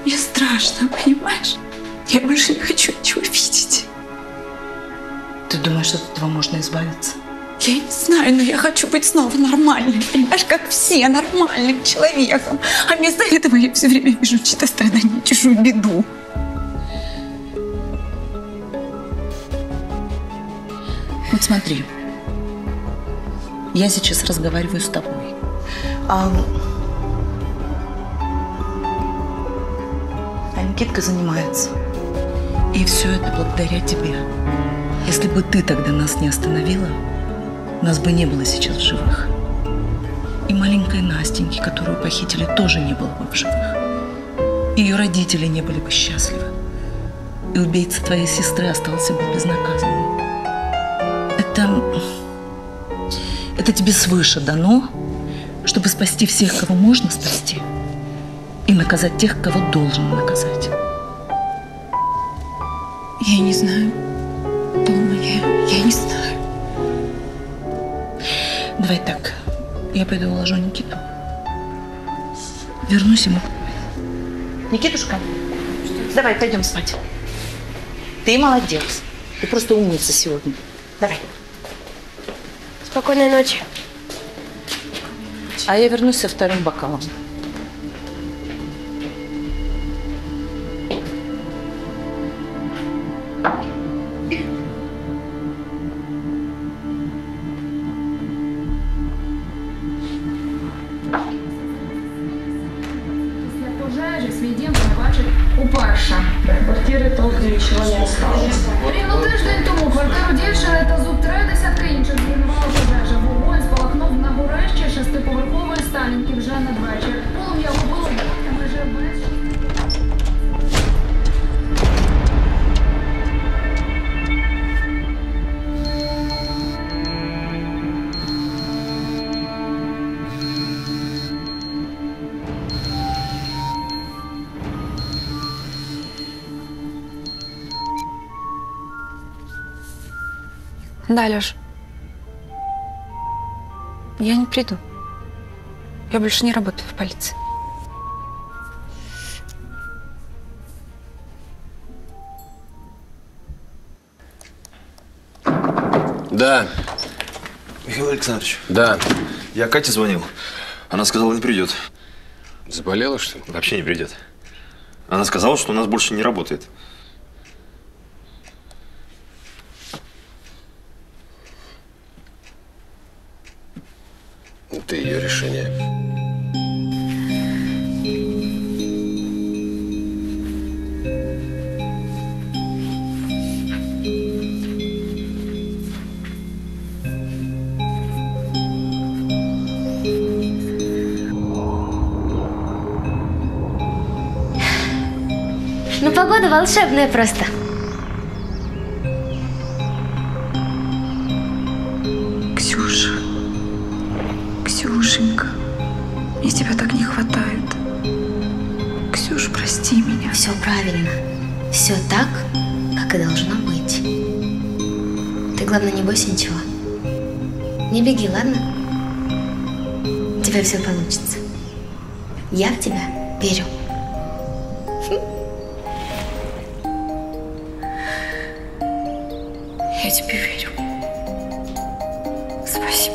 Мне страшно, понимаешь? Я больше не хочу ничего видеть. Ты думаешь, от этого можно избавиться? Я не знаю, но я хочу быть снова нормальной, понимаешь, как все, нормальным человеком. А вместо этого я все время вижу чьи-то страдания, чужую беду. Вот смотри, я сейчас разговариваю с тобой. А, а Никитка занимается. И все это благодаря тебе. Если бы ты тогда нас не остановила, нас бы не было сейчас в живых. И маленькой Настеньки, которую похитили, тоже не было бы в живых. Ее родители не были бы счастливы. И убийца твоей сестры остался бы безнаказанным. Это... Это тебе свыше дано, чтобы спасти всех, кого можно спасти, и наказать тех, кого должен наказать. Я не знаю. Дома я, я не знаю. Давай так. Я пойду уложу Никиту. Вернусь ему. Никитушка, давай, пойдем спать. Ты молодец. Ты просто умница сегодня. Давай. Спокойной ночи. А я вернусь со вторым бокалом. Квартири толком нічого не осталось. Рівно тиждень тому квартиру дівчини та зуб три десятки інших зруйнувала пожежа. Вогонь спалахнув на горищі шестиповерхової Сталінки вже надвечір. Полум'я охопило майже весь. Да, Лёш. Я не приду. Я больше не работаю в полиции. Да. Михаил Александрович. Да. Я Кате звонил. Она сказала, не придет. Заболела, что ли? Вообще не придет. Она сказала, что у нас больше не работает. Это ее решение. Ну, погода волшебная просто. Ксюша. Ксюшенька, мне тебя так не хватает. Ксюш, прости меня. Все правильно. Все так, как и должно быть. Ты, главное, не бойся ничего. Не беги, ладно? У тебя все получится. Я в тебя верю. Я тебе верю. Спасибо.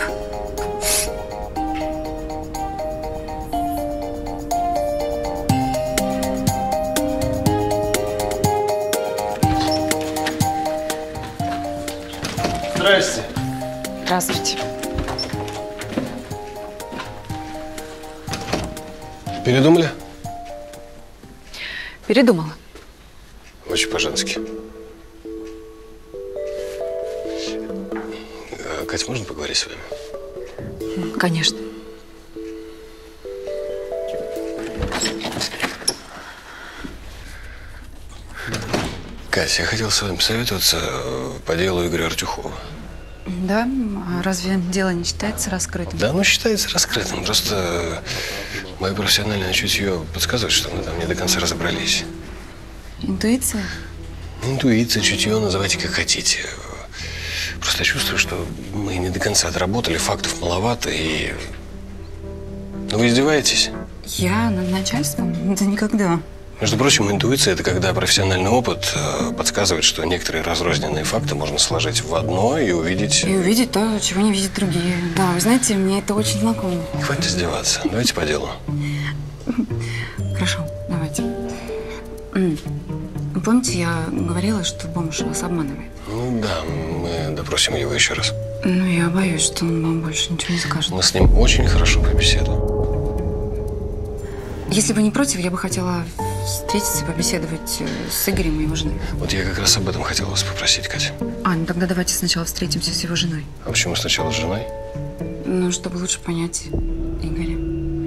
Здрасте. Здравствуйте. Передумали? Передумала. Очень по-женски. А, Кать, можно поговорить с вами? Конечно. Кать, я хотел с вами посоветоваться по делу Игоря Артюхова. Да? А разве дело не считается раскрытым? Да, оно считается раскрытым. Просто мое профессиональное чутье подсказывает, что мы там не до конца разобрались. Интуиция? Интуиция, чутье, называйте как хотите. Просто я чувствую, что мы не до конца отработали, фактов маловато и… Ну, вы издеваетесь? Я над начальством? Да никогда. Между прочим, интуиция – это когда профессиональный опыт э, подсказывает, что некоторые разрозненные факты можно сложить в одно и увидеть… И увидеть то, чего не видят другие. Да, вы знаете, мне это очень знакомо. Хватит издеваться. Давайте по делу. Хорошо, давайте. Вы помните, я говорила, что бомж вас обманывает? Ну да, мы допросим его еще раз. Ну, я боюсь, что он вам больше ничего не скажет. Мы с ним очень хорошо побеседуем. Если вы не против, я бы хотела встретиться и побеседовать с Игорем и его женой. Вот я как раз об этом хотел вас попросить, Катя. А, ну тогда давайте сначала встретимся с его женой. А почему сначала с женой? Ну, чтобы лучше понять Игоря.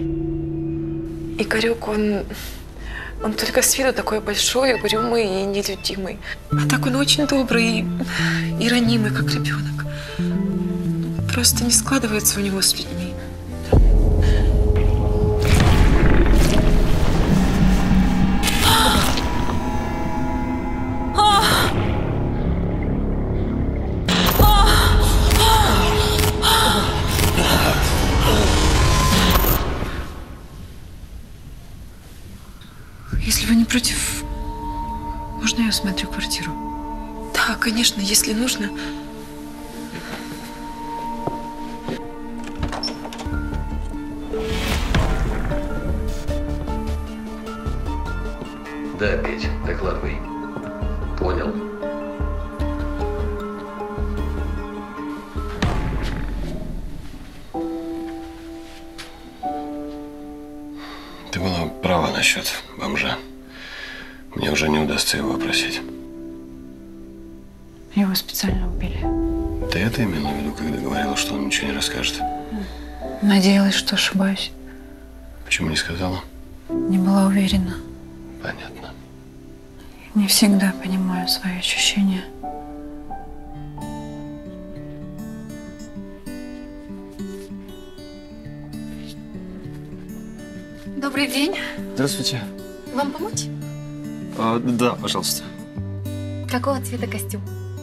Игорек, он… Он только с виду такой большой, угрюмый и нелюдимый. А так он очень добрый и, и ранимый, как ребенок. Просто не складывается у него с людьми. Если вы не против, можно я осмотрю квартиру? Да, конечно, если нужно. Да, Петь, докладывай. Понял. Ты была права насчет бомжа. Мне уже не удастся его опросить. Его специально убили. Ты это имела в виду, когда говорила, что он ничего не расскажет? Надеялась, что ошибаюсь. Почему не сказала? Не была уверена. Понятно. Не всегда понимаю свои ощущения. Добрый день. Здравствуйте. Вам помочь? А, да, пожалуйста. Какого цвета костюм?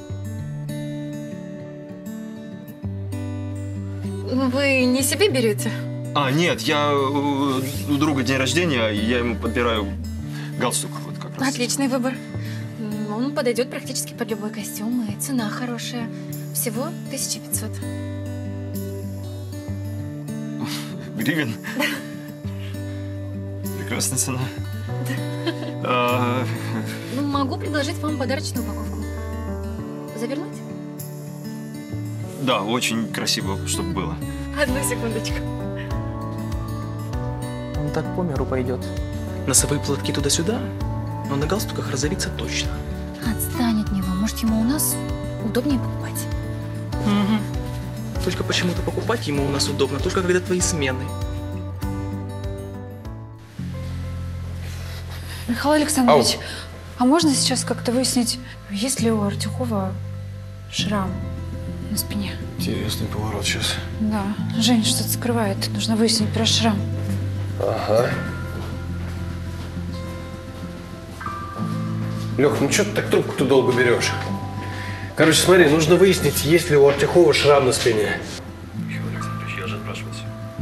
Вы не себе берете? А, нет, я у у друга день рождения, и я ему подбираю галстук. Вот как раз. Отличный выбор. М, Он подойдет практически под любой костюм, и цена хорошая. Всего тысяча пятьсот. Гривен? Прекрасная цена. А, Ну, могу предложить вам подарочную упаковку. Завернуть? да, очень красиво, чтобы было. Одну секундочку. Он так по миру пойдет. Носовые платки туда-сюда, но на галстуках разорится точно. Отстань от него. Может, ему у нас удобнее покупать. Только почему-то покупать ему у нас удобно, только когда твои смены. Михаил Александрович, а можно сейчас как-то выяснить, есть ли у Артюхова шрам на спине? Интересный поворот сейчас. Да, Жень что-то скрывает. Нужно выяснить про шрам. Ага. Лех, ну что ты так трубку-то долго берешь? Короче, смотри, нужно выяснить, есть ли у Артюхова шрам на спине. Михаил Александрович, я же спрашивать.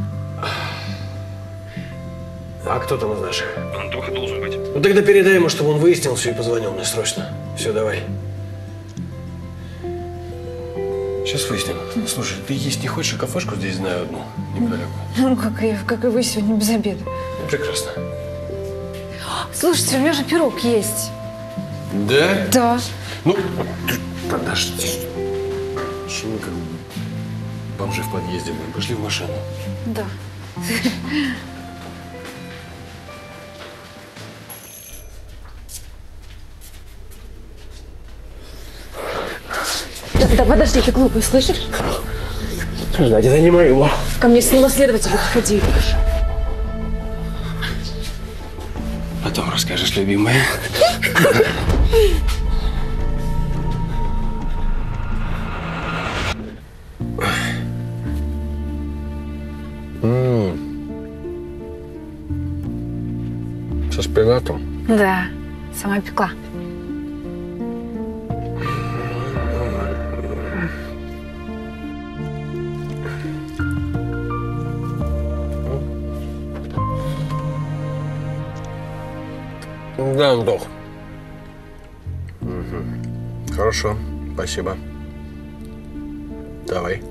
А кто там из наших? Антоха должен быть. Ну тогда передай ему, чтобы он выяснил все и позвонил мне срочно. Все, давай. Сейчас выясним. Слушай, ты есть не хочешь, а кафешку здесь знаю одну, неподалеку. Ну, как и, как и вы сегодня без обеда. Ну, прекрасно. Слушайте, у меня же пирог есть. Да? Да. Ну, ты подожди. Что мы как бомжи в подъезде будем? Пошли в машину. Да. Да, да, подожди, ты глупый, слышишь? Ждать, это не моего. Ко мне снова следователь подходи. Потом расскажешь, любимая. Со шпинатом? Да, сама пекла. Да, Антох. Угу. Хорошо, спасибо. Давай.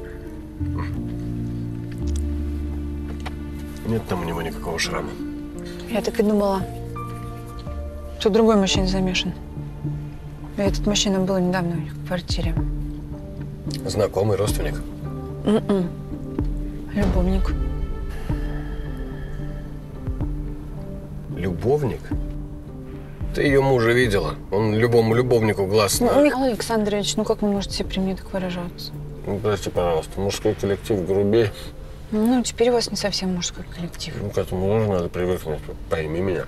Нет там у него никакого шрама. Я так и думала, что другой мужчина замешан. И этот мужчина был недавно у них в квартире. Знакомый, родственник? М-м. Любовник. Любовник? Ты ее мужа видела? Он любому любовнику глаз на... Ну, Михаил Александрович, ну как вы можете себе при мне так выражаться? Ну, прости, пожалуйста, мужской коллектив грубее. Ну, теперь у вас не совсем мужской коллектив. Ну, к этому тоже надо привыкнуть. Пойми меня.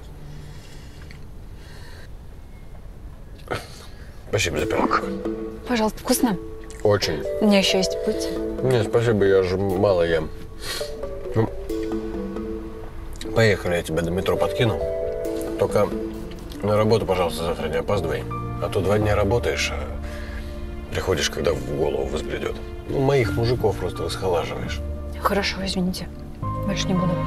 Спасибо за пирог. Пожалуйста, вкусно? Очень. У меня еще есть путь. Нет, спасибо, я же мало ем. Ну, поехали, я тебя до метро подкину. Только на работу, пожалуйста, завтра не опаздывай. А то два дня работаешь, а приходишь, когда в голову взбредет. Ну, моих мужиков просто расхолаживаешь. Хорошо, извините. Больше не буду.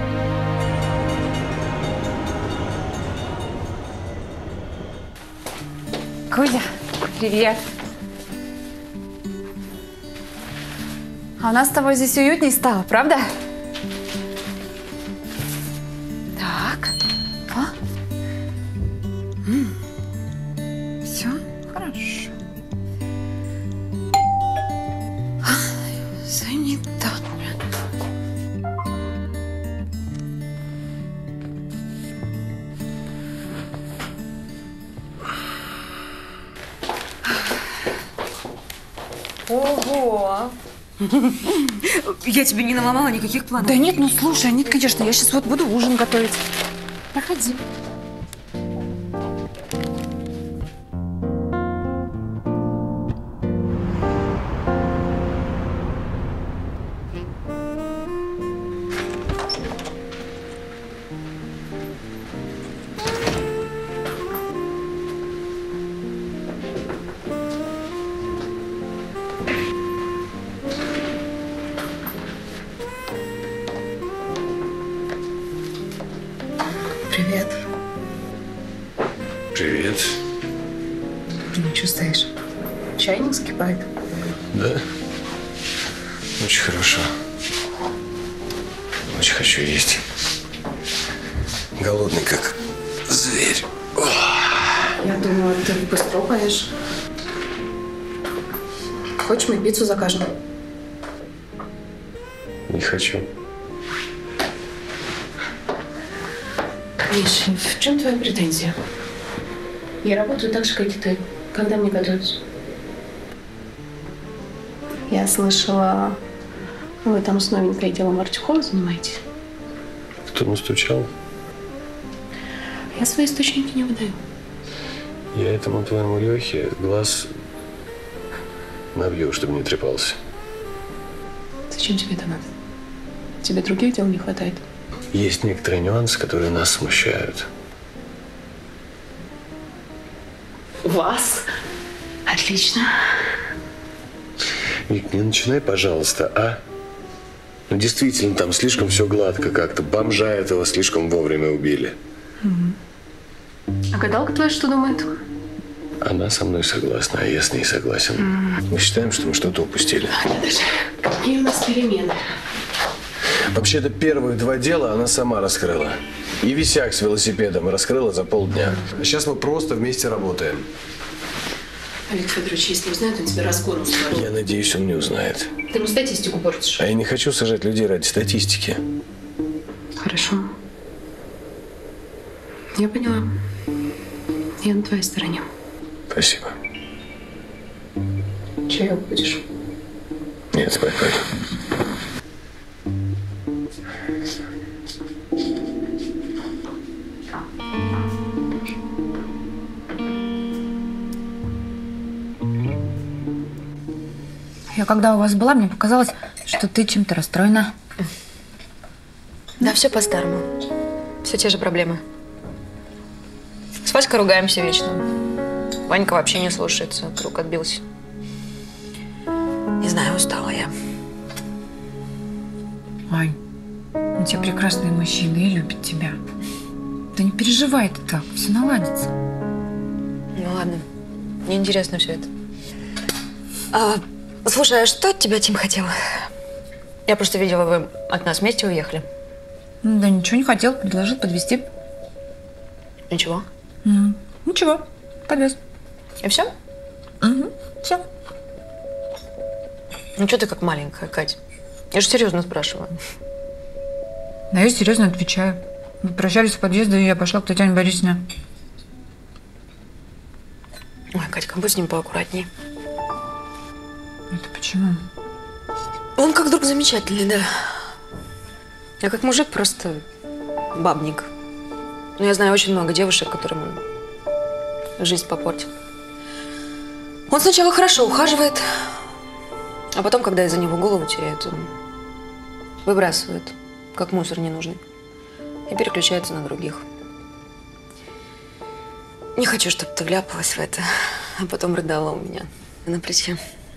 Кузя, привет. А у нас с тобой здесь уютней стало, правда? Так. А? Все хорошо. Занято. Ого! Я тебе не наломала никаких планов. Да нет, ну слушай, нет, конечно, я сейчас вот буду ужин готовить. Проходи. Привет. Привет. Ну, что стоишь? Чайник вскипает? Да? Очень хорошо. Очень хочу есть. Голодный, как зверь. Я думала, ты быстро поешь. Хочешь, мы пиццу закажем? Не хочу. Миш, в чем твоя претензия? Я работаю так же, как и ты. Когда мне готовить? Я слышала, вы там с новенькой делом Артюхова занимаетесь. Кто настучал? Я свои источники не выдаю. Я этому твоему Лехе глаз набью, чтобы не трепался. Зачем тебе это надо? Тебе других дел не хватает. Есть некоторые нюансы, которые нас смущают. Вас? Отлично. Вик, не начинай, пожалуйста, а? Ну, действительно, там слишком все гладко как-то. Бомжа этого слишком вовремя убили. А гадалка твоя что думает? Она со мной согласна, а я с ней согласен. Мы считаем, что мы что-то упустили. Даже какие у нас перемены? Вообще-то первые два дела она сама раскрыла. И висяк с велосипедом раскрыла за полдня. А сейчас мы просто вместе работаем. Олег Федорович, если узнает, он тебя расколом сварит. Я надеюсь, он не узнает. Ты ему статистику портишь. А я не хочу сажать людей ради статистики. Хорошо. Я поняла. Я на твоей стороне. Спасибо. Чаек будешь? Нет, спать пойду. Я когда у вас была, мне показалось, что ты чем-то расстроена. Да, все по-старому. Все те же проблемы. С Васькой ругаемся вечно. Ванька вообще не слушается, друг отбился. Не знаю, устала я. Ань, у тебя прекрасные мужчины и любят тебя. Да не переживай ты так, все наладится. Ну ладно, мне интересно все это. А, слушай, а что от тебя Тим хотел? Я просто видела, вы от нас вместе уехали. Ну, да ничего не хотел, предложил подвезти. Ничего? Mm. Ничего, подвез. И все? Угу, все. Ну что ты как маленькая, Кать? Я же серьезно спрашиваю. Да я серьезно отвечаю. Мы прощались в подъезде, и я пошла к Татьяне Борисовне. Ой, Катька, будь с ним поаккуратней. Это почему? Он как друг замечательный, да. А как мужик просто бабник. Но я знаю очень много девушек, которым он жизнь попортил. Он сначала хорошо ухаживает, а потом, когда из-за него голову теряет, он выбрасывает, как мусор ненужный, и переключается на других. Не хочу, чтобы ты вляпалась в это, а потом рыдала у меня на плече.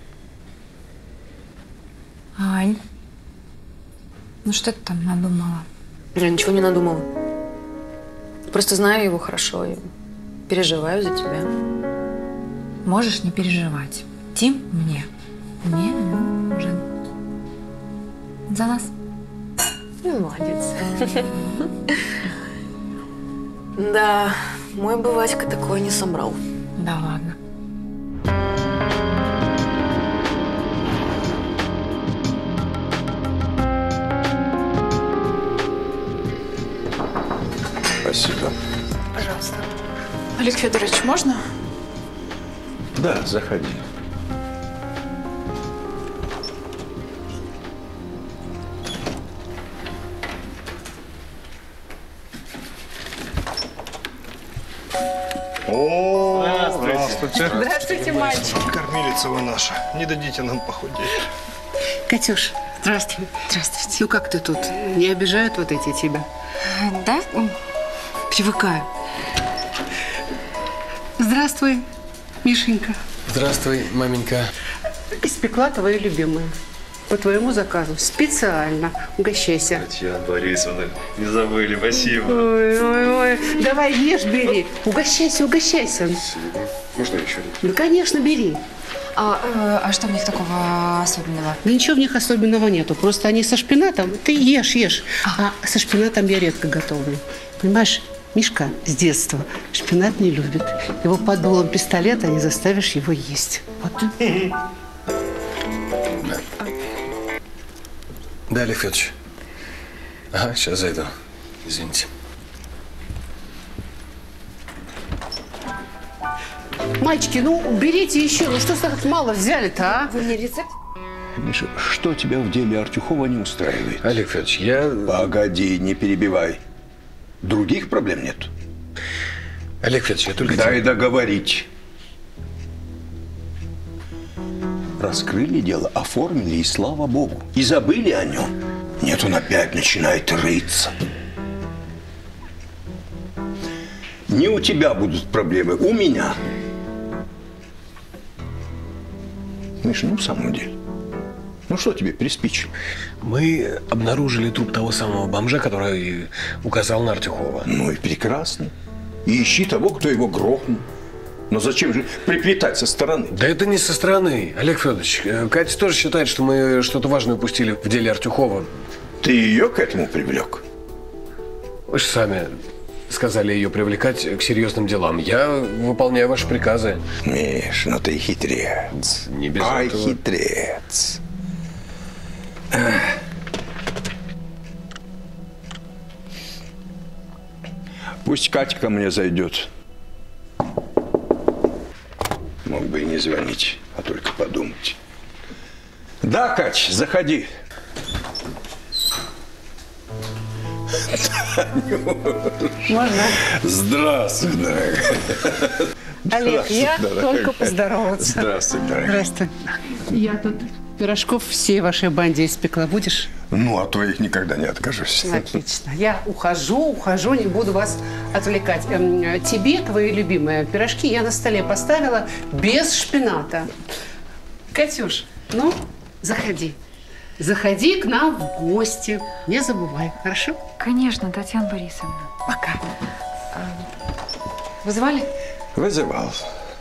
Ань, ну что ты там надумала? Я ничего не надумала. Просто знаю его хорошо и переживаю за тебя. Можешь не переживать. Тим мне не нужен. За нас. Ну, молодец. Да, мой бы Васька такое не собрал. Да ладно. Спасибо. Пожалуйста. Олег Федорович, можно? Да, заходи. О, Здравствуйте. Здравствуйте, мальчик. Кормилица вы наша. Не дадите нам похудеть. Катюш, здравствуй. Здравствуйте. Ну как ты тут? Не обижают вот эти тебя? Да? Привыкаю. Здравствуй, Мишенька. Здравствуй, маменька. Испекла твою любимую. По твоему заказу. Специально. Угощайся. Татьяна Борисовна, не забыли, спасибо. Ой, ой, ой. Давай ешь, бери. Угощайся, угощайся. Можно еще? Ну, конечно, бери. А, э, а что в них такого особенного? Да ничего в них особенного нету. Просто они со шпинатом. Ты ешь, ешь. А, а со шпинатом я редко готовлю. Понимаешь, Мишка с детства шпинат не любит. Его под дулом пистолета не заставишь его есть. Вот. Да, Олег Федорович. Ага, сейчас зайду. Извините. Мальчики, ну берите еще. Ну что так мало взяли-то, а? Вы мне рецепт? Миша, что тебя в деле Артюхова не устраивает? Олег Федорович, я… Погоди, не перебивай. Других проблем нет? Олег Федорович, я только… Дай договорить. Раскрыли дело, оформили, и слава богу. И забыли о нем. Нет, он опять начинает рыться. Не у тебя будут проблемы, у меня. Миша, ну в самом деле. Ну что тебе приспичило? Мы обнаружили труп того самого бомжа, который указал на Артюхова. Ну и прекрасно. И ищи того, кто его грохнул. Но зачем же приплетать со стороны? Да это не со стороны, Олег Федорович. Катя тоже считает, что мы что-то важное упустили в деле Артюхова. Ты ее к этому привлек? Вы же сами сказали ее привлекать к серьезным делам. Я выполняю ваши приказы. Миш, ну ты хитрец. Не без Ай, этого. хитрец. Пусть Катя ко мне зайдет. Мог бы и не звонить, а только подумать. Да, Кать, заходи. Можно? Здравствуй, дорогая. Олег, я Здравствуй, только дорогая. поздороваться. Здравствуй, дорогая. Здравствуй. Я тут пирожков всей вашей банде испекла. Будешь? Ну, от твоих никогда не откажусь. Отлично. Я ухожу, ухожу, не буду вас отвлекать. Эм, тебе, твои любимые пирожки, я на столе поставила без шпината. Катюш, ну, заходи. Заходи к нам в гости. Не забывай, хорошо? Конечно, Татьяна Борисовна. Пока. Вызывали? Вызывал.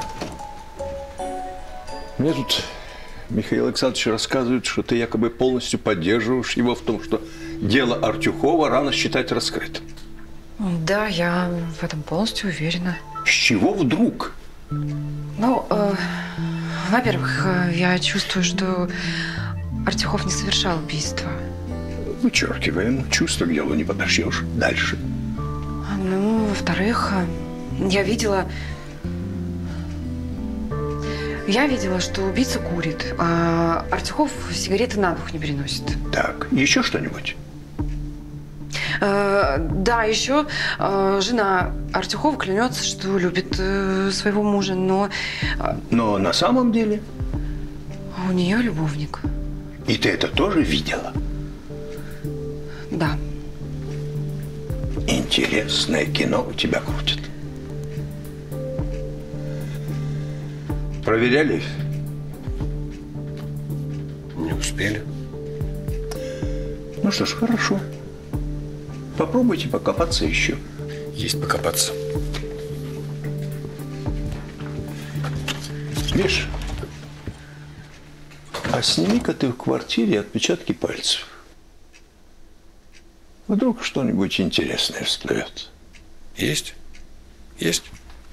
Мне тут Михаил Александрович рассказывает, что ты якобы полностью поддерживаешь его в том, что дело Артюхова рано считать раскрытым. Да, я в этом полностью уверена. С чего вдруг? Ну, э, во-первых, э, я чувствую, что Артюхов не совершал убийство. Вычеркиваем. Чувство к делу не подошьешь. Дальше. Ну, во-вторых, я видела... Я видела, что убийца курит, а Артюхов сигареты на дух не переносит. Так, еще что-нибудь? Э, да, еще э, жена Артюхова клянется, что любит э, своего мужа, но... Э, но на самом деле? У нее любовник. И ты это тоже видела? Да. Интересное кино у тебя крутят. Проверяли? Не успели. Ну что ж, хорошо. Попробуйте покопаться еще. Есть покопаться. Миш, а сними-ка ты в квартире отпечатки пальцев. Вдруг что-нибудь интересное всплывет. Есть? Есть.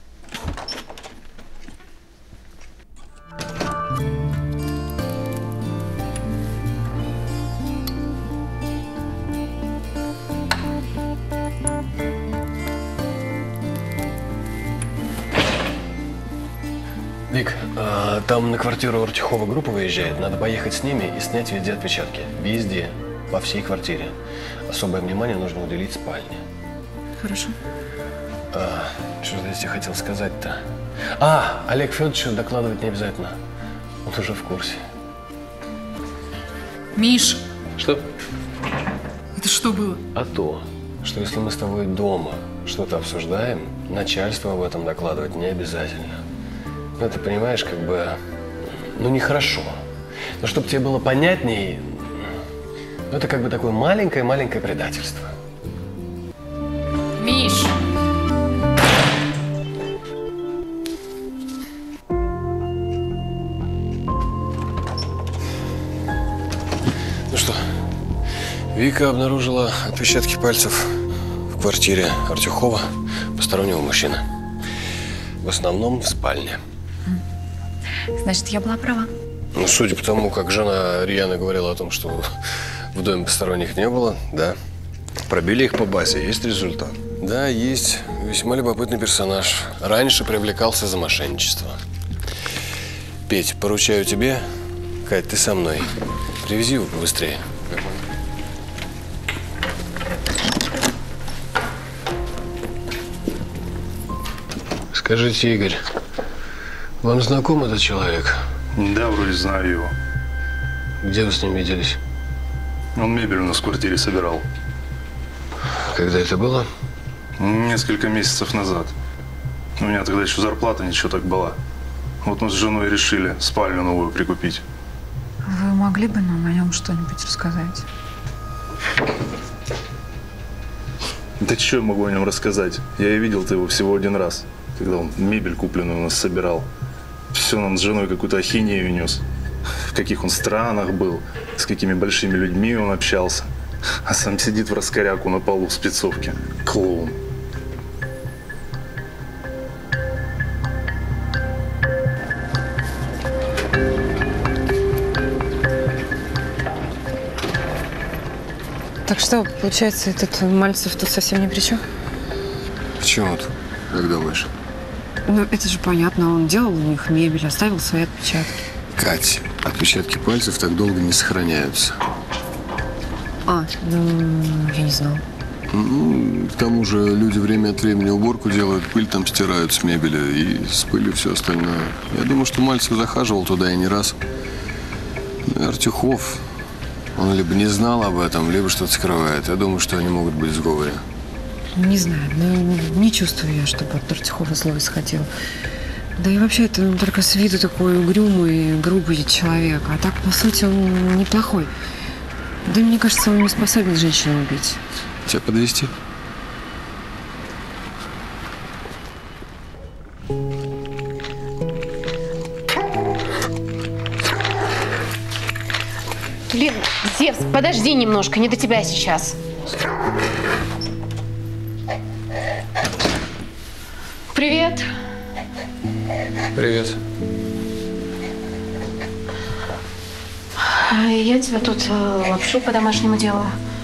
Вик, а, там на квартиру Артюхова группа выезжает. Надо поехать с ними и снять везде отпечатки. Везде. По всей квартире. Особое внимание нужно уделить спальне. Хорошо. А, что же я тебе хотел сказать-то? А, Олег Федоровичу докладывать не обязательно. Он уже в курсе. Миш! Что? Это что было? А то, что если мы с тобой дома что-то обсуждаем, начальству об этом докладывать не обязательно. Ну, ты понимаешь, как бы, ну, нехорошо. Но чтобы тебе было понятнее, ну, это как бы такое маленькое-маленькое предательство. Миш! Ну что, Вика обнаружила отпечатки пальцев в квартире Артюхова постороннего мужчины. В основном в спальне. Значит, я была права. Ну, судя по тому, как жена рьяно говорила о том, что в доме посторонних не было, да. Пробили их по базе, есть результат? Да, есть. Весьма любопытный персонаж. Раньше привлекался за мошенничество. Петь, поручаю тебе. Кать, ты со мной. Привези его побыстрее. Скажите, Игорь, вам знаком этот человек? Да, вроде знаю его. Где вы с ним виделись? Он мебель у нас в квартире собирал. Когда это было? Несколько месяцев назад. У меня тогда еще зарплата ничего так была. Вот мы с женой решили спальню новую прикупить. Вы могли бы нам о нем что-нибудь рассказать? Да что я могу о нем рассказать? Я и видел-то его всего один раз, когда он мебель купленную у нас собирал. Все нам с женой какую-то ахинею нес. В каких он странах был, с какими большими людьми он общался. А сам сидит в раскоряку на полу в спецовке. Клоун. Так что, получается, этот Мальцев тут совсем ни при чем? Почему тут? Как думаешь? Ну, это же понятно. Он делал у них мебель, оставил свои отпечатки. Кать, отпечатки пальцев так долго не сохраняются. А, ну, я не знала. Ну, к тому же люди время от времени уборку делают, пыль там стирают с мебели и с пылью все остальное. Я думаю, что Мальцев захаживал туда и не раз. Ну, и Артюхов, он либо не знал об этом, либо что-то скрывает. Я думаю, что они могут быть в сговоре. Не знаю, но не чувствую я, чтобы от Артюхова зло исходило. Да и вообще, это он только с виду такой угрюмый, грубый человек. А так, по сути, он неплохой. Да мне кажется, он не способен женщину убить. Тебя подвезти? Блин, Зевс, подожди немножко, не до тебя сейчас. Привет. Привет. Я тебя тут э, лапшу по-домашнему делаю.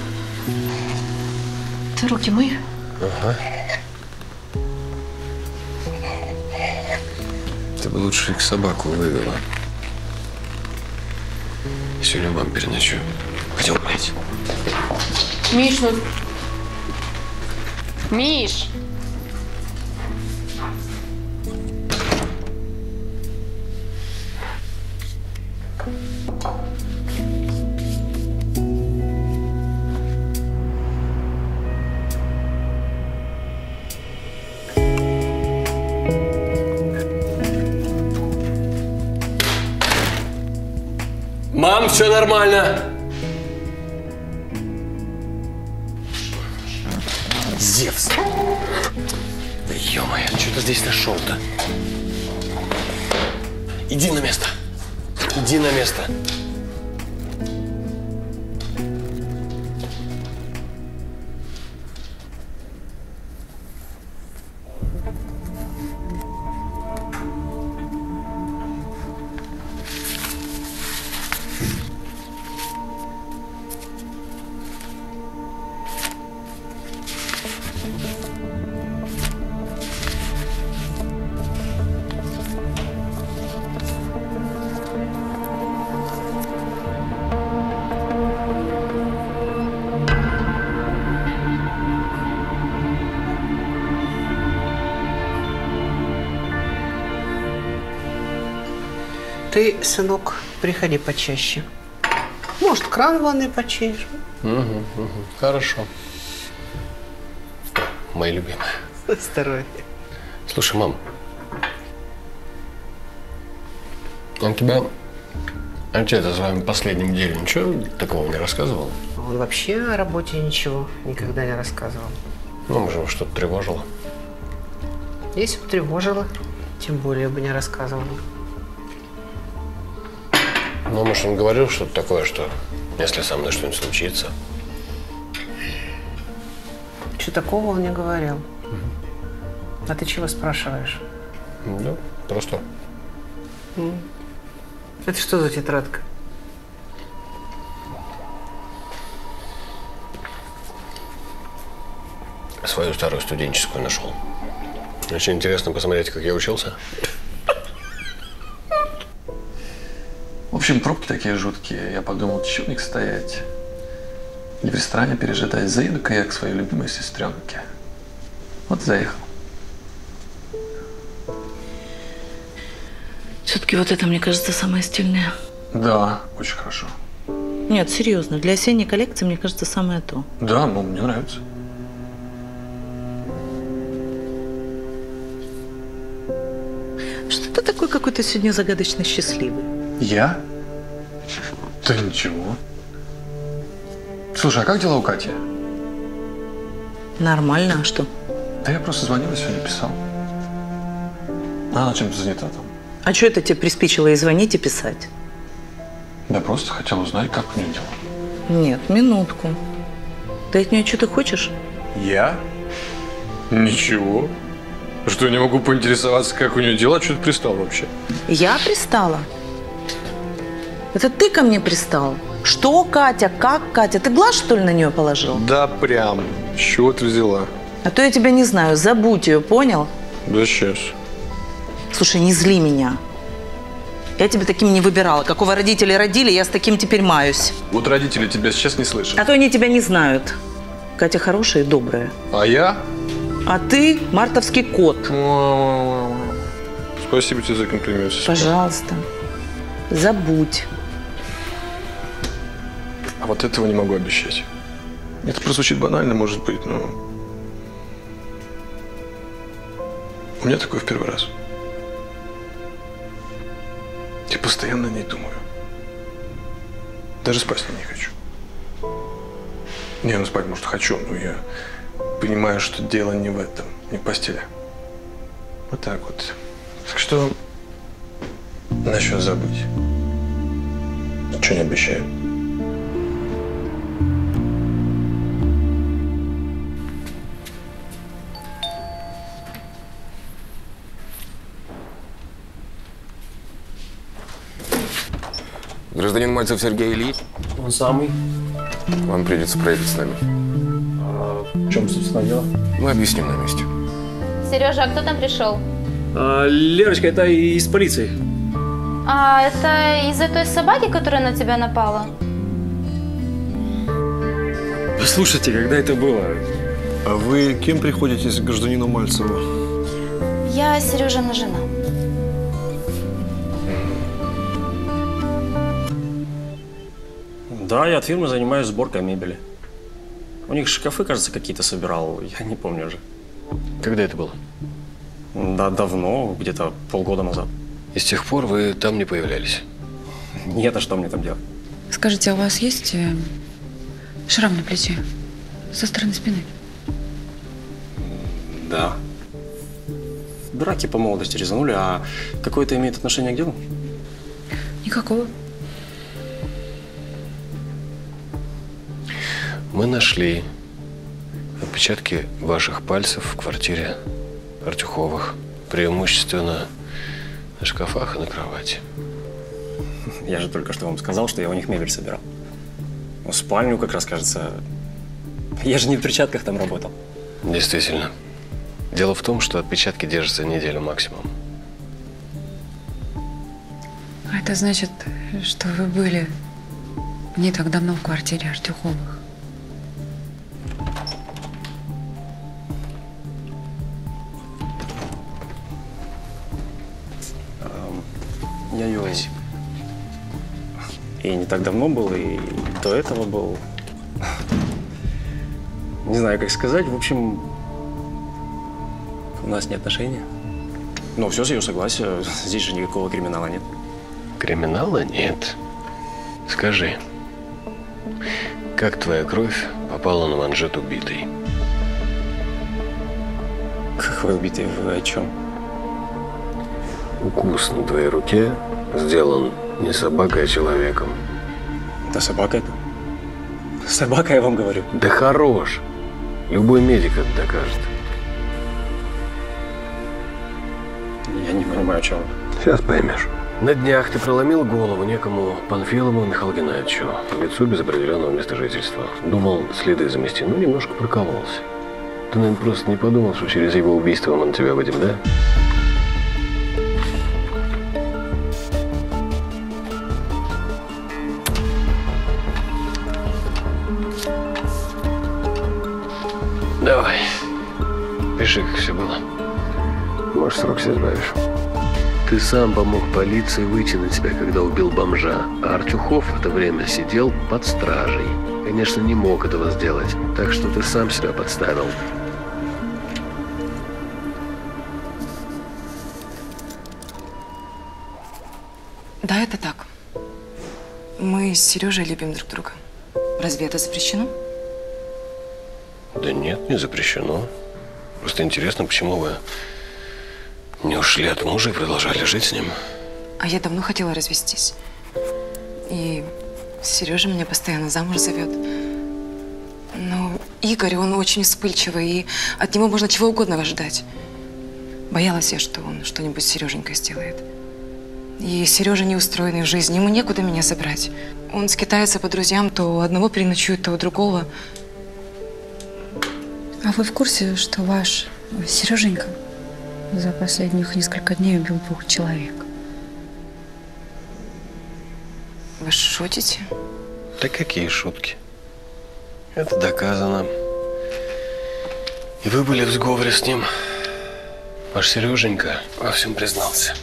Ты руки мой. Ага. Ты бы лучше их собаку вывела. Сегодня вам переночую. Пойдем, блядь. Миш, ну... Миш! Мам, все нормально. Зевс. Да ё-моё, что ты здесь нашел-то? Иди на место. Иди на место. Ты, сынок, приходи почаще. Может, кран в ванной починишь? Угу, угу. Хорошо. Мои любимые. Здоровье. Слушай, мам. Он тебя... Отец о своем последнем деле ничего такого не рассказывал? Он вообще о работе ничего никогда не рассказывал. Ну, может, его что-то тревожило? Если бы тревожило, тем более бы не рассказывал. Ну, может, он говорил что-то такое, что если со мной что-нибудь случится. Ничего такого он не говорил. А ты чего спрашиваешь? Ну, просто. М. Это что за тетрадка? Свою старую студенческую нашел. Очень интересно посмотреть, как я учился. В общем, пробки такие жуткие. Я подумал, чё мне стоять. И в ресторане пережидать. Заеду-ка я к своей любимой сестренке. Вот заехал. Все-таки вот это, мне кажется, самое стильное. Да, очень хорошо. Нет, серьезно, для осенней коллекции, мне кажется, самое то. Да, ну, мне нравится. Что ты такой какой-то сегодня загадочно счастливый? Я? Да ничего. Слушай, а как дела у Кати? Нормально, а что? Да я просто звонил и сегодня писал. Она чем-то занята там. А что это тебе приспичило и звонить, и писать? Да просто хотел узнать, как у нее дела. Нет, минутку. Ты от нее что-то хочешь? Я? Ничего. Что, я не могу поинтересоваться, как у нее дела? Что ты пристал вообще? Я пристала? Это ты ко мне пристал? Что, Катя? Как, Катя? Ты глаз, что ли, на нее положил? Да прям. С чего ты взяла? А то я тебя не знаю. Забудь ее, понял? Да сейчас. Слушай, не зли меня. Я тебя таким не выбирала. Какого родители родили, я с таким теперь маюсь. Вот родители тебя сейчас не слышат. А то они тебя не знают. Катя хорошая и добрая. А я? А ты мартовский кот. Спасибо тебе за комплимент. Пожалуйста. Забудь. А вот этого не могу обещать. Это прозвучит банально, может быть, но... У меня такое в первый раз. Я постоянно о ней думаю. Даже спать с ней не хочу. Не, ну спать, может, хочу, но я понимаю, что дело не в этом, не в постели. Вот так вот. Так что насчет забыть. Ничего не обещаю. Гражданин Мальцев Сергей Ильич? Он самый. Вам придется проехать с нами. А в чем, собственно, дело? Мы объясним на месте. Сережа, а кто там пришел? А, Лерочка, это из полиции. А это из-за той собаки, которая на тебя напала? Послушайте, когда это было? А вы кем приходитесь к гражданину Мальцеву? Я Сережина жена. Да, я от фирмы занимаюсь сборкой мебели. У них шкафы, кажется, какие-то собирал. Я не помню уже. Когда это было? Да, давно, где-то полгода назад. И с тех пор вы там не появлялись? Нет, а что мне там делать? Скажите, а у вас есть э, шрам на плече? Со стороны спины? Да. Драки по молодости резанули, а какое это имеет отношение к делу? Никакого. Мы нашли отпечатки ваших пальцев в квартире Артюховых. Преимущественно на шкафах и на кровати. Я же только что вам сказал, что я у них мебель собирал. Ну, спальню как раз, кажется. Я же не в перчатках там работал. Действительно. Дело в том, что отпечатки держатся неделю максимум. А это значит, что вы были не так давно в квартире Артюховых. Я ее и не так давно был, и до этого был. Не знаю, как сказать. В общем, у нас не отношения. Но все с ее согласия. Здесь же никакого криминала нет. Криминала нет. Скажи, как твоя кровь попала на манжет убитой? Какой убитый? Вы о чем? Укус на твоей руке сделан не собакой, а человеком. Да собака это. Собака, я вам говорю. Да хорош. Любой медик это докажет. Я не понимаю, о чем. Сейчас поймешь. На днях ты проломил голову некому Панфилову Михаилу Геннадьевичу. Лицу без определенного места жительства. Думал следы замести, но немножко прокололся. Ты, наверное, просто не подумал, что через его убийство мы на тебя выйдем, да? Давай. Пиши, как все было. Может, срок себе избавишь. Ты сам помог полиции выйти на тебя, когда убил бомжа. А Артюхов в это время сидел под стражей. Конечно, не мог этого сделать. Так что ты сам себя подставил. Да, это так. Мы с Сережей любим друг друга. Разве это запрещено? Да нет, не запрещено. Просто интересно, почему вы не ушли от мужа и продолжали жить с ним? А я давно хотела развестись. И Сережа меня постоянно замуж зовет. Но Игорь, он очень вспыльчивый, и от него можно чего угодно ожидать. Боялась я, что он что-нибудь с Сереженькой сделает. И Сережа неустроенный в жизни, ему некуда меня забрать. Он скитается по друзьям, то у одного переночует, то у другого. А вы в курсе, что ваш Сереженька за последних несколько дней убил двух человек? Вы шутите? Да какие шутки? Это доказано. И вы были в сговоре с ним. Ваш Сереженька во всем признался.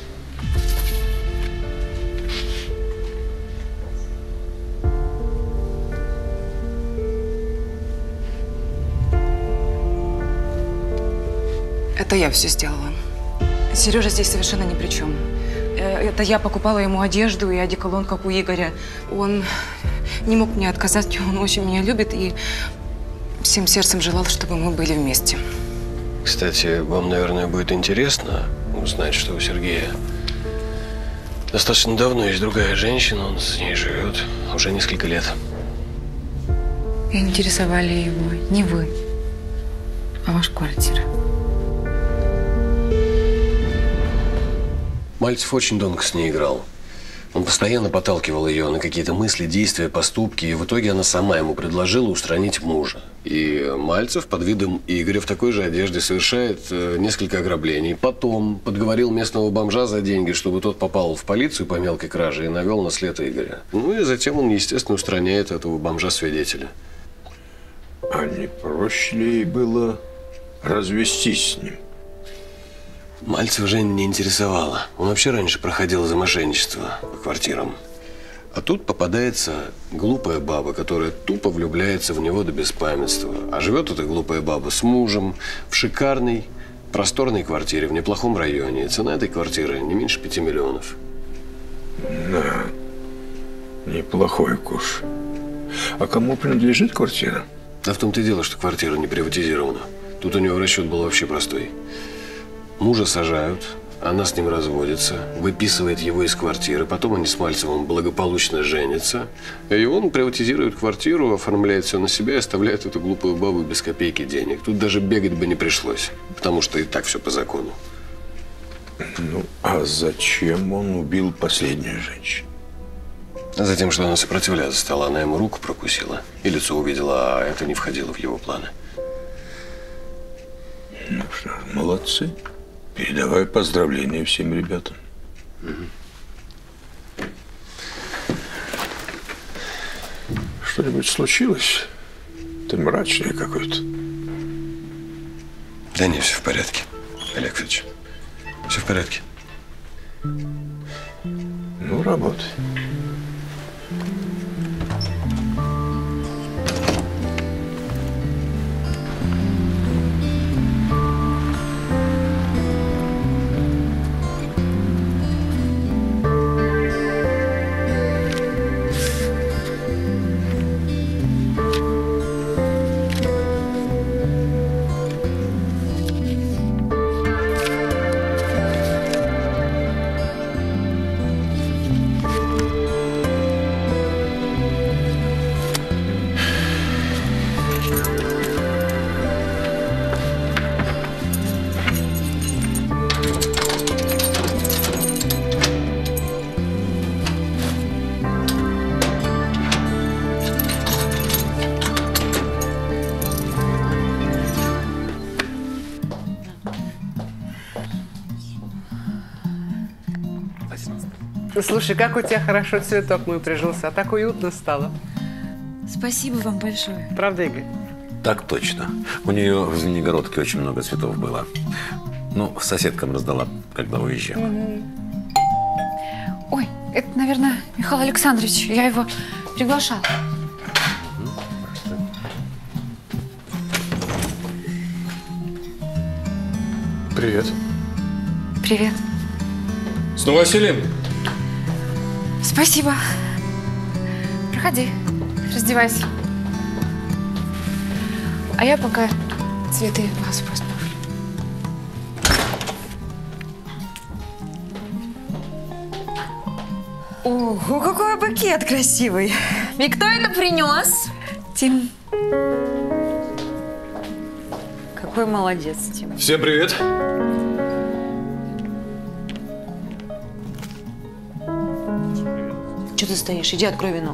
Это я все сделала. Сережа здесь совершенно ни при чем. Это я покупала ему одежду и одеколон, как у Игоря. Он не мог мне отказать, он очень меня любит и всем сердцем желал, чтобы мы были вместе. Кстати, вам, наверное, будет интересно узнать, что у Сергея достаточно давно есть другая женщина, он с ней живет уже несколько лет. И интересовали его не вы, а ваша квартира. Мальцев очень долго с ней играл. Он постоянно подталкивал ее на какие-то мысли, действия, поступки, и в итоге она сама ему предложила устранить мужа. И Мальцев под видом Игоря в такой же одежде совершает э, несколько ограблений. Потом подговорил местного бомжа за деньги, чтобы тот попал в полицию по мелкой краже и навел на след Игоря. Ну и затем он, естественно, устраняет этого бомжа-свидетеля. А не проще ли ей было развестись с ним? Мальцева Женя не интересовала. Он вообще раньше проходил за мошенничество по квартирам. А тут попадается глупая баба, которая тупо влюбляется в него до беспамятства. А живет эта глупая баба с мужем в шикарной, просторной квартире в неплохом районе. И цена этой квартиры не меньше пяти миллионов. Да, неплохой куш. А кому принадлежит квартира? Да в том-то и дело, что квартира не приватизирована. Тут у него расчет был вообще простой. Мужа сажают, она с ним разводится, выписывает его из квартиры, потом они с Мальцевым благополучно женятся, и он приватизирует квартиру, оформляет все на себя и оставляет эту глупую бабу без копейки денег. Тут даже бегать бы не пришлось, потому что и так все по закону. Ну, а зачем он убил последнюю женщину? А затем, что она сопротивляться стала, она ему руку прокусила и лицо увидела, а это не входило в его планы. Ну что ж, молодцы. Передавай поздравления всем ребятам. Угу. Что-нибудь случилось? Ты мрачный какой-то. Да не, все в порядке, Олег Ильич. Все в порядке. Ну, работай. Слушай, как у тебя хорошо цветок мой прижился, а так уютно стало. Спасибо вам большое. Правда, Игорь? Так точно. У нее в Звенигородке очень много цветов было. Ну, соседкам раздала, когда уезжала. Угу. Ой, это, наверное, Михаил Александрович. Я его приглашала. Привет. Привет. С новосельем. Спасибо. Проходи, раздевайся. А я пока цветы в вазу поставлю. Ого, какой букет красивый. И кто это принес? Тим. Какой молодец, Тим. Всем привет. Что ты стоишь? Иди открой вино.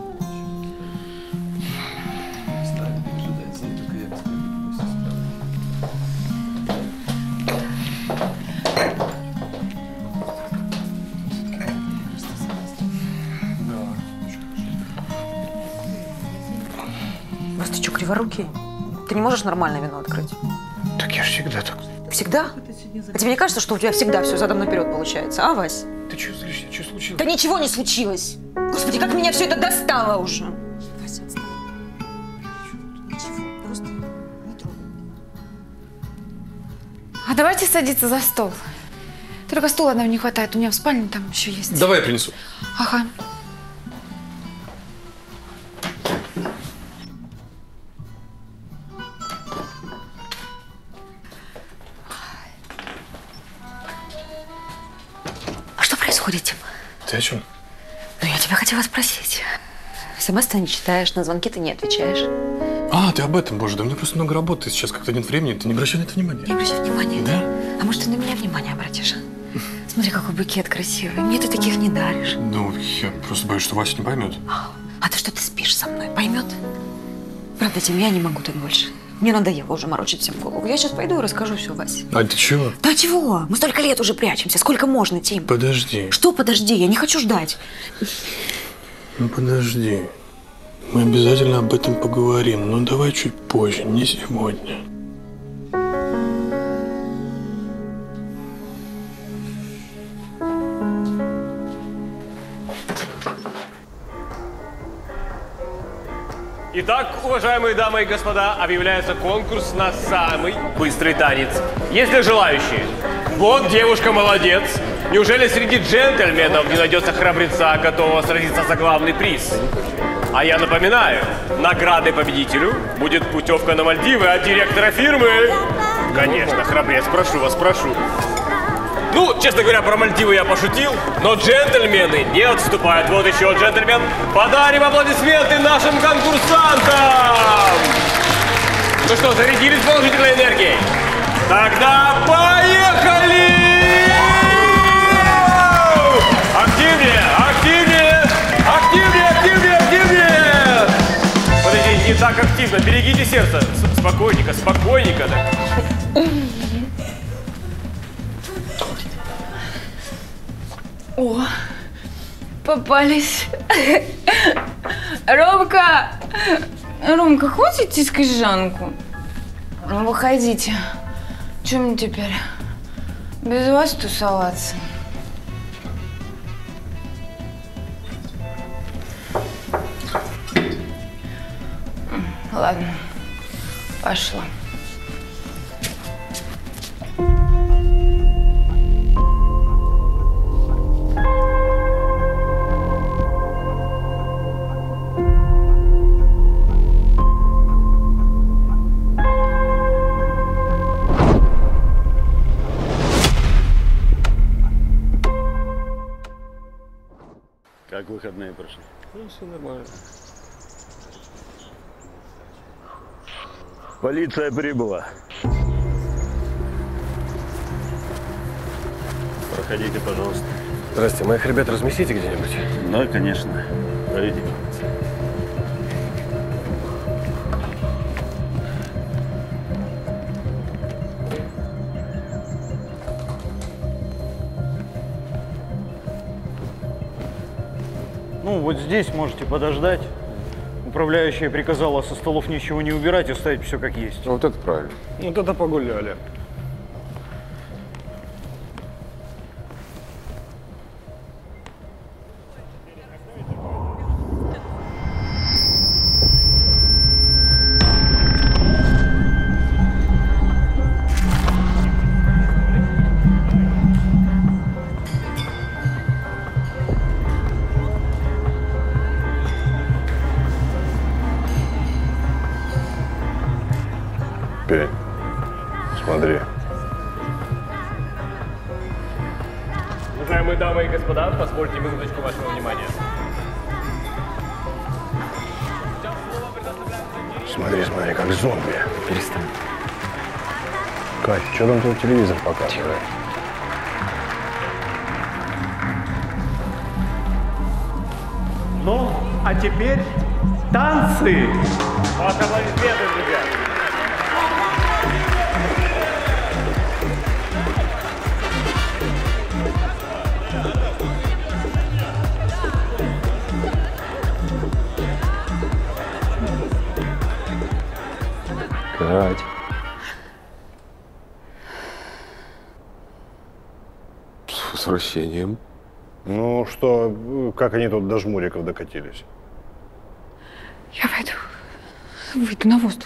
Вас ты что, криворукий? Ты не можешь нормальное вино открыть? Так я же всегда так. Всегда? А тебе не кажется, что у тебя всегда все задом наперед получается, а, Вась? Ты что злишься? Что случилось? Да ничего не случилось. Господи, как меня все это достало уже. Вася, отстань. Ничего, просто не трогай. А давайте садиться за стол. Только стула одного не хватает. У меня в спальне там еще есть. Давай я принесу. Ага. А что происходит, Тим? Ты о чем? Ну, я тебя хотела спросить. СМС ты не читаешь, на звонки ты не отвечаешь. А, ты об этом, боже, да у меня просто много работы сейчас, как-то нет времени, ты не обращай на это внимания. Не обращай внимания? Да. А может, ты на меня внимание обратишь? Смотри, какой букет красивый. Мне ты таких не даришь. Ну, я просто боюсь, что Вася не поймет. А ты что, ты спишь со мной? Поймет? Правда, Тим, я не могу так больше. Мне надоело уже морочить всем голову. Я сейчас пойду и расскажу все Васе. А ты чего? Да чего? Мы столько лет уже прячемся. Сколько можно, Тим? Подожди. Что подожди? Я не хочу ждать. Ну подожди. Мы обязательно об этом поговорим, но давай чуть позже, не сегодня. Итак, уважаемые дамы и господа, объявляется конкурс на самый быстрый танец. Есть ли желающие? Вот девушка молодец. Неужели среди джентльменов не найдется храбреца, готового сразиться за главный приз? А я напоминаю, наградой победителю будет путевка на Мальдивы от директора фирмы. Конечно, храбрец, прошу вас, прошу. Ну, честно говоря, про Мальдивы я пошутил, но джентльмены не отступают. Вот еще джентльмен. Подарим аплодисменты нашим конкурсантам! Ну что, зарядились положительной энергией? Тогда поехали! Активнее, активнее, активнее, активнее, активнее! Подожди, не так активно, берегите сердце. Спокойненько, спокойненько. Так. О, попались. Ромка! Ромка, хочете скажанку? Ну, выходите. Че мне теперь? Без вас тусоваться? Ладно, пошла. Как выходные прошли? Ну, все нормально. Полиция прибыла. Проходите, пожалуйста. Здрасте, моих ребят разместите где-нибудь? Да, конечно. Пройдите. Ну, вот здесь можете подождать. Управляющая приказала со столов ничего не убирать и оставить все как есть. Вот это правильно. Вот это погуляли. Смотри. Уважаемые дамы и господа, позвольте минуточку вашего внимания. Смотри, смотри, как зомби. Перестань. Кать, что там твой телевизор показывает? Ну, а теперь танцы! Ваши аплодисменты, друзья! Кать. С возвращением. Ну что, как они тут до жмуриков докатились? Я пойду. Выйду на воздух.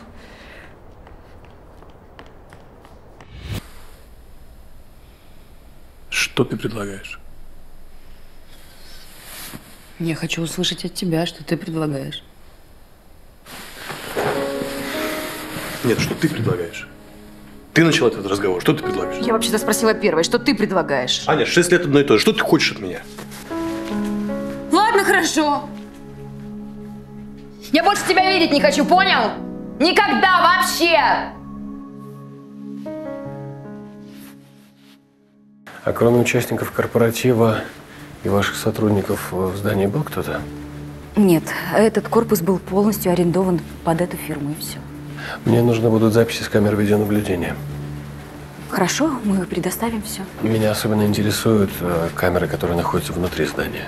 Что ты предлагаешь? Я хочу услышать от тебя, что ты предлагаешь. Нет, что ты предлагаешь? Ты начала этот разговор. Что ты предлагаешь? Я вообще-то спросила первой, что ты предлагаешь? Аня, шесть лет одно и то же. Что ты хочешь от меня? Ладно, хорошо. Я больше тебя видеть не хочу, понял? Никогда вообще! А кроме участников корпоратива и ваших сотрудников в здании был кто-то? Нет, этот корпус был полностью арендован под эту фирму, и все. Мне нужны будут записи с камер видеонаблюдения. Хорошо, мы предоставим все. Меня особенно интересуют э, камеры, которые находятся внутри здания.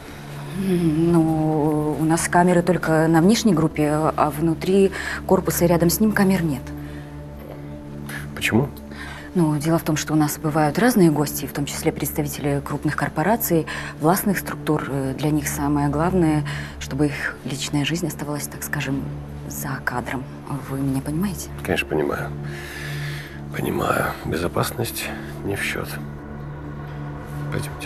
Ну, у нас камеры только на внешней группе, а внутри корпуса и рядом с ним камер нет. Почему? Ну, дело в том, что у нас бывают разные гости, в том числе представители крупных корпораций, властных структур. Для них самое главное, чтобы их личная жизнь оставалась, так скажем, за кадром. Вы меня понимаете? Конечно, понимаю. Понимаю. Безопасность не в счет. Пойдемте.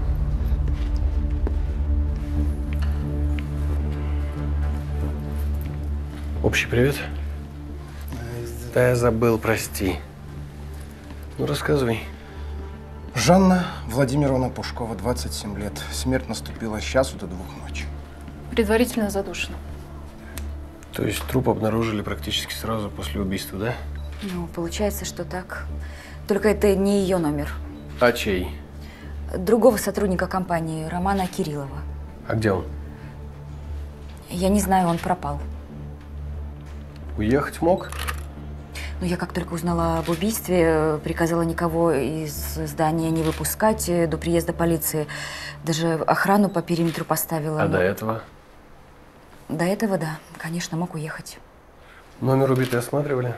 Общий привет? Да, я забыл, прости. Ну, рассказывай. Жанна Владимировна Пушкова, двадцать семь лет. Смерть наступила с часу до двух ночи. Предварительно задушена. То есть труп обнаружили практически сразу после убийства, да? Ну, получается, что так. Только это не ее номер. А чей? Другого сотрудника компании, Романа Кириллова. А где он? Я не знаю, он пропал. Уехать мог? Но я как только узнала об убийстве, приказала никого из здания не выпускать до приезда полиции. Даже охрану по периметру поставила. А но... до этого? До этого, да. Конечно, мог уехать. Номер убитой осматривали?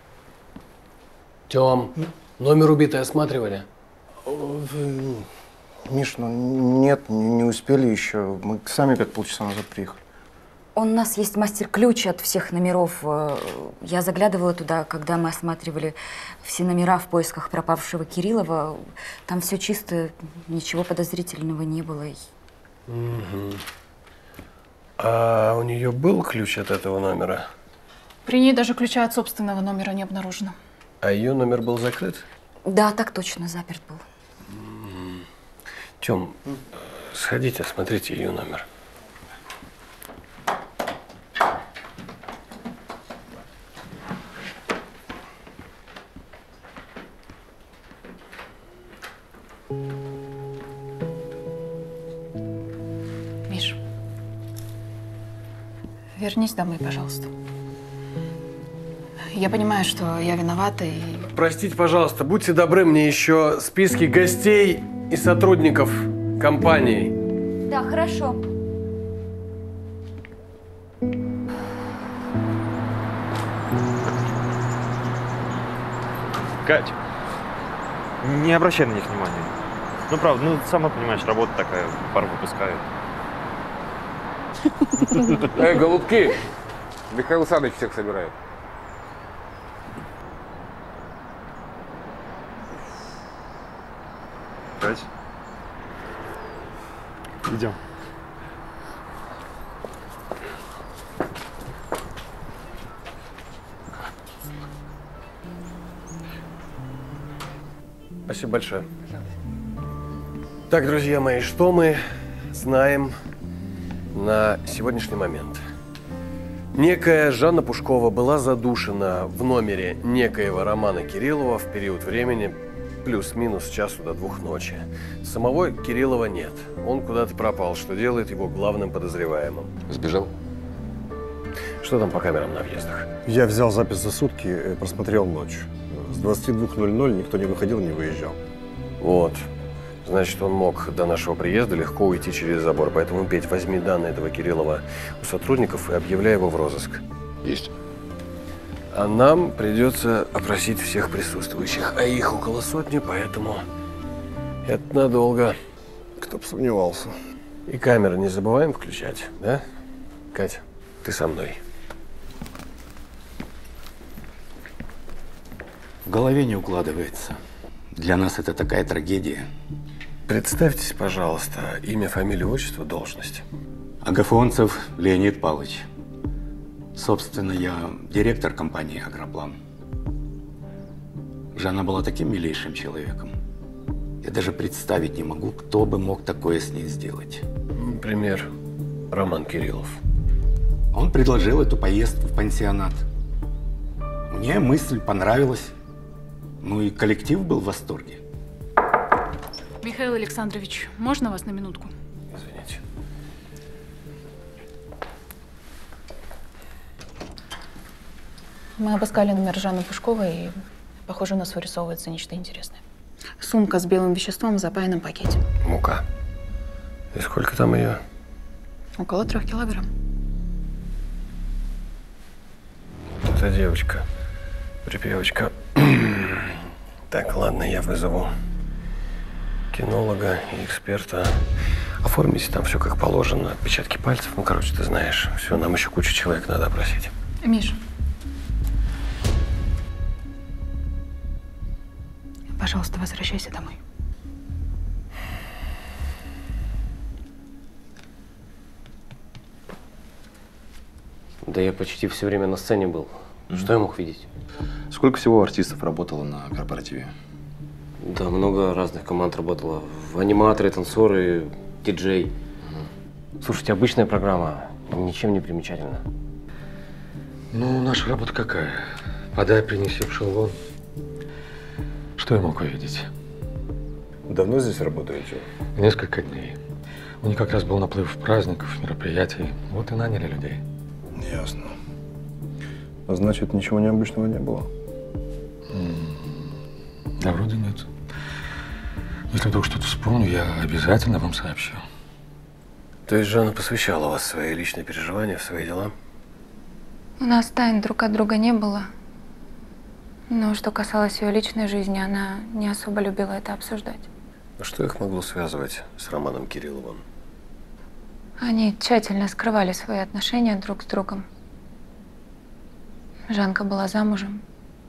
Тём, номер убитой осматривали? Миш, ну нет, не, не успели еще. Мы сами пять полчаса назад приехали. У нас есть мастер-ключ от всех номеров. Я заглядывала туда, когда мы осматривали все номера в поисках пропавшего Кириллова. Там все чисто, ничего подозрительного не было. Угу. А у нее был ключ от этого номера? При ней даже ключа от собственного номера не обнаружено. А ее номер был закрыт? Да, так точно, заперт был. Тём, сходите, осмотрите ее номер. Миш, вернись домой, пожалуйста. Я понимаю, что я виновата и… Простите, пожалуйста, будьте добры, мне еще списки гостей и сотрудников компании. Да, хорошо. Кать, не обращай на них внимания. Ну, правда, ну, сама понимаешь, работа такая, пар выпускают. Эй, голубки! Михаил Александрович всех собирает. Кать, идем. Спасибо большое. Так, друзья мои, что мы знаем на сегодняшний момент? Некая Жанна Пушкова была задушена в номере некоего Романа Кириллова в период времени плюс-минус с часу до двух ночи. Самого Кириллова нет. Он куда-то пропал, что делает его главным подозреваемым. Сбежал? Что там по камерам на въездах? Я взял запись за сутки, просмотрел ночь. С двадцати двух ноль-ноль никто не выходил, не выезжал. Вот. Значит, он мог до нашего приезда легко уйти через забор. Поэтому, Петь, возьми данные этого Кириллова у сотрудников и объявляй его в розыск. Есть. А нам придется опросить всех присутствующих. А их около сотни, поэтому это надолго. Кто бы сомневался. И камеры не забываем включать, да? Катя, ты со мной. В голове не укладывается. Для нас это такая трагедия. Представьтесь, пожалуйста, имя, фамилию, отчество, должность. Агафонцев Леонид Павлович. Собственно, я директор компании «Агроплан». Жанна была таким милейшим человеком. Я даже представить не могу, кто бы мог такое с ней сделать. Например, Роман Кириллов. Он предложил эту поездку в пансионат. Мне мысль понравилась. Ну и коллектив был в восторге. Михаил Александрович, можно вас на минутку? Извините. Мы обыскали номер Жанны Пушковой, и, похоже, у нас вырисовывается нечто интересное. Сумка с белым веществом в запаянном пакете. Мука. И сколько там ее? Около трех килограмм. Это девочка. Припевочка. Так, ладно, я вызову кинолога и эксперта. Оформите там все как положено. Отпечатки пальцев. Ну, короче, ты знаешь. Все, нам еще кучу человек надо опросить. Миша. Пожалуйста, возвращайся домой. Да я почти все время на сцене был. Что я мог видеть? Сколько всего артистов работало на корпоративе? Да, много разных команд работало. Аниматоры, танцоры, диджей. Угу. Слушайте, обычная программа. Ничем не примечательна. Ну, наша работа какая? Подай, принеси, пшел вон. Что я мог увидеть? Давно здесь работаете? Несколько дней. У них как раз был наплыв праздников, мероприятий. Вот и наняли людей. Ясно. А значит, ничего необычного не было? Да, вроде нет. Если вдруг что-то вспомню, я обязательно вам сообщу. То есть Жанна посвящала вас в свои личные переживания, в свои дела? У нас тайн друг от друга не было. Но что касалось ее личной жизни, она не особо любила это обсуждать. А что их могло связывать с Романом Кирилловым? Они тщательно скрывали свои отношения друг с другом. Жанка была замужем.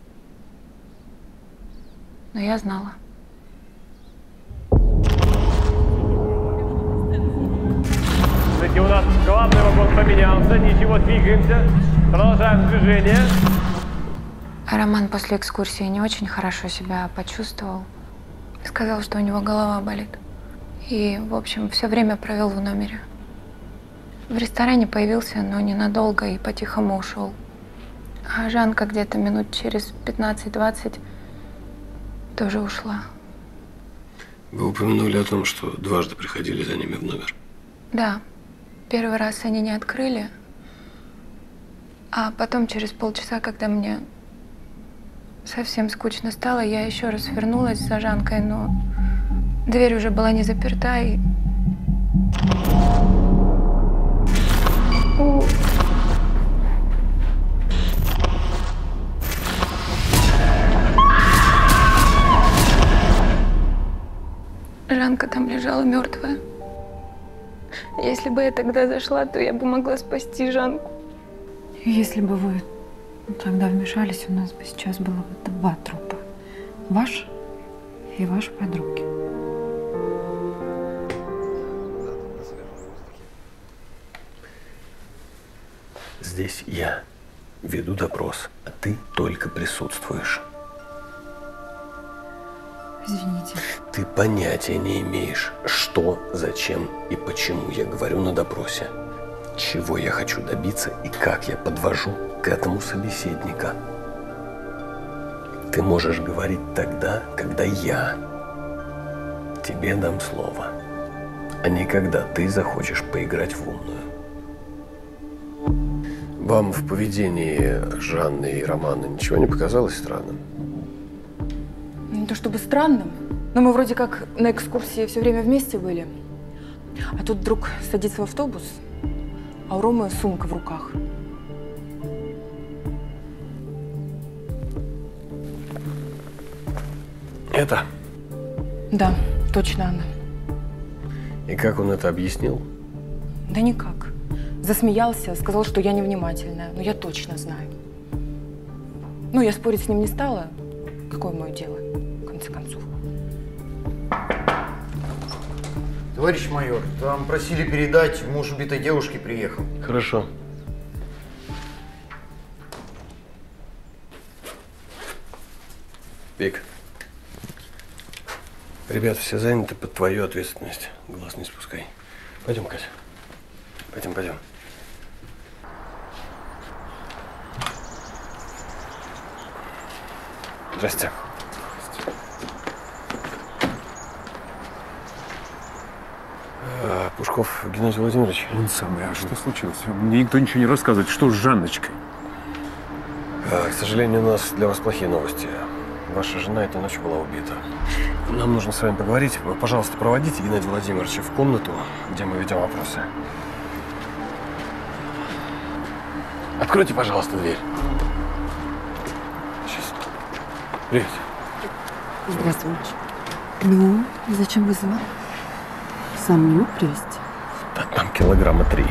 Но я знала. Кстати, у нас главный вагон поменялся, ничего, двигаемся. Продолжаем движение. А Роман после экскурсии не очень хорошо себя почувствовал. Сказал, что у него голова болит. И, в общем, все время провел в номере. В ресторане появился, но ненадолго, и по-тихому ушел. А Жанка где-то минут через пятнадцать-двадцать тоже ушла. Вы упомянули о том, что дважды приходили за ними в номер. Да, первый раз они не открыли, а потом через полчаса, когда мне совсем скучно стало, я еще раз вернулась за Жанкой, но дверь уже была не заперта, и... У... Жанка там лежала мертвая. Если бы я тогда зашла, то я бы могла спасти Жанку. Если бы вы тогда вмешались, у нас бы сейчас было бы два трупа. Ваш и вашей подруги. Здесь я веду допрос, а ты только присутствуешь. Извините. Ты понятия не имеешь, что, зачем и почему я говорю на допросе. Чего я хочу добиться и как я подвожу к этому собеседника. Ты можешь говорить тогда, когда я тебе дам слово, а не когда ты захочешь поиграть в умную. Вам в поведении Жанны и Романа ничего не показалось странным? Не то чтобы странным, но мы вроде как на экскурсии все время вместе были. А тут вдруг садится в автобус, а у Ромы сумка в руках. Это? Да, точно она. И как он это объяснил? Да никак. Засмеялся, сказал, что я невнимательная, но я точно знаю. Ну, я спорить с ним не стала. Какое мое дело, в конце концов? Товарищ майор, там просили передать, муж убитой девушки приехал. Хорошо. Вик. Ребята, все заняты под твою ответственность. Глаз не спускай. Пойдем, Катя. Пойдем, пойдем. Здрасте. А, Пушков Геннадий Владимирович. Он самый. А что случилось? Мне никто ничего не рассказывает. Что с Жанночкой? А, к сожалению, у нас для вас плохие новости. Ваша жена этой ночью была убита. Нам нужно с вами поговорить. Вы, пожалуйста, проводите Геннадия Владимировича в комнату, где мы ведем вопросы. Откройте, пожалуйста, дверь. Сейчас. Привет. Здравствуйте. Ну, зачем вызвал? Сомню прессть. Да, там килограмма три.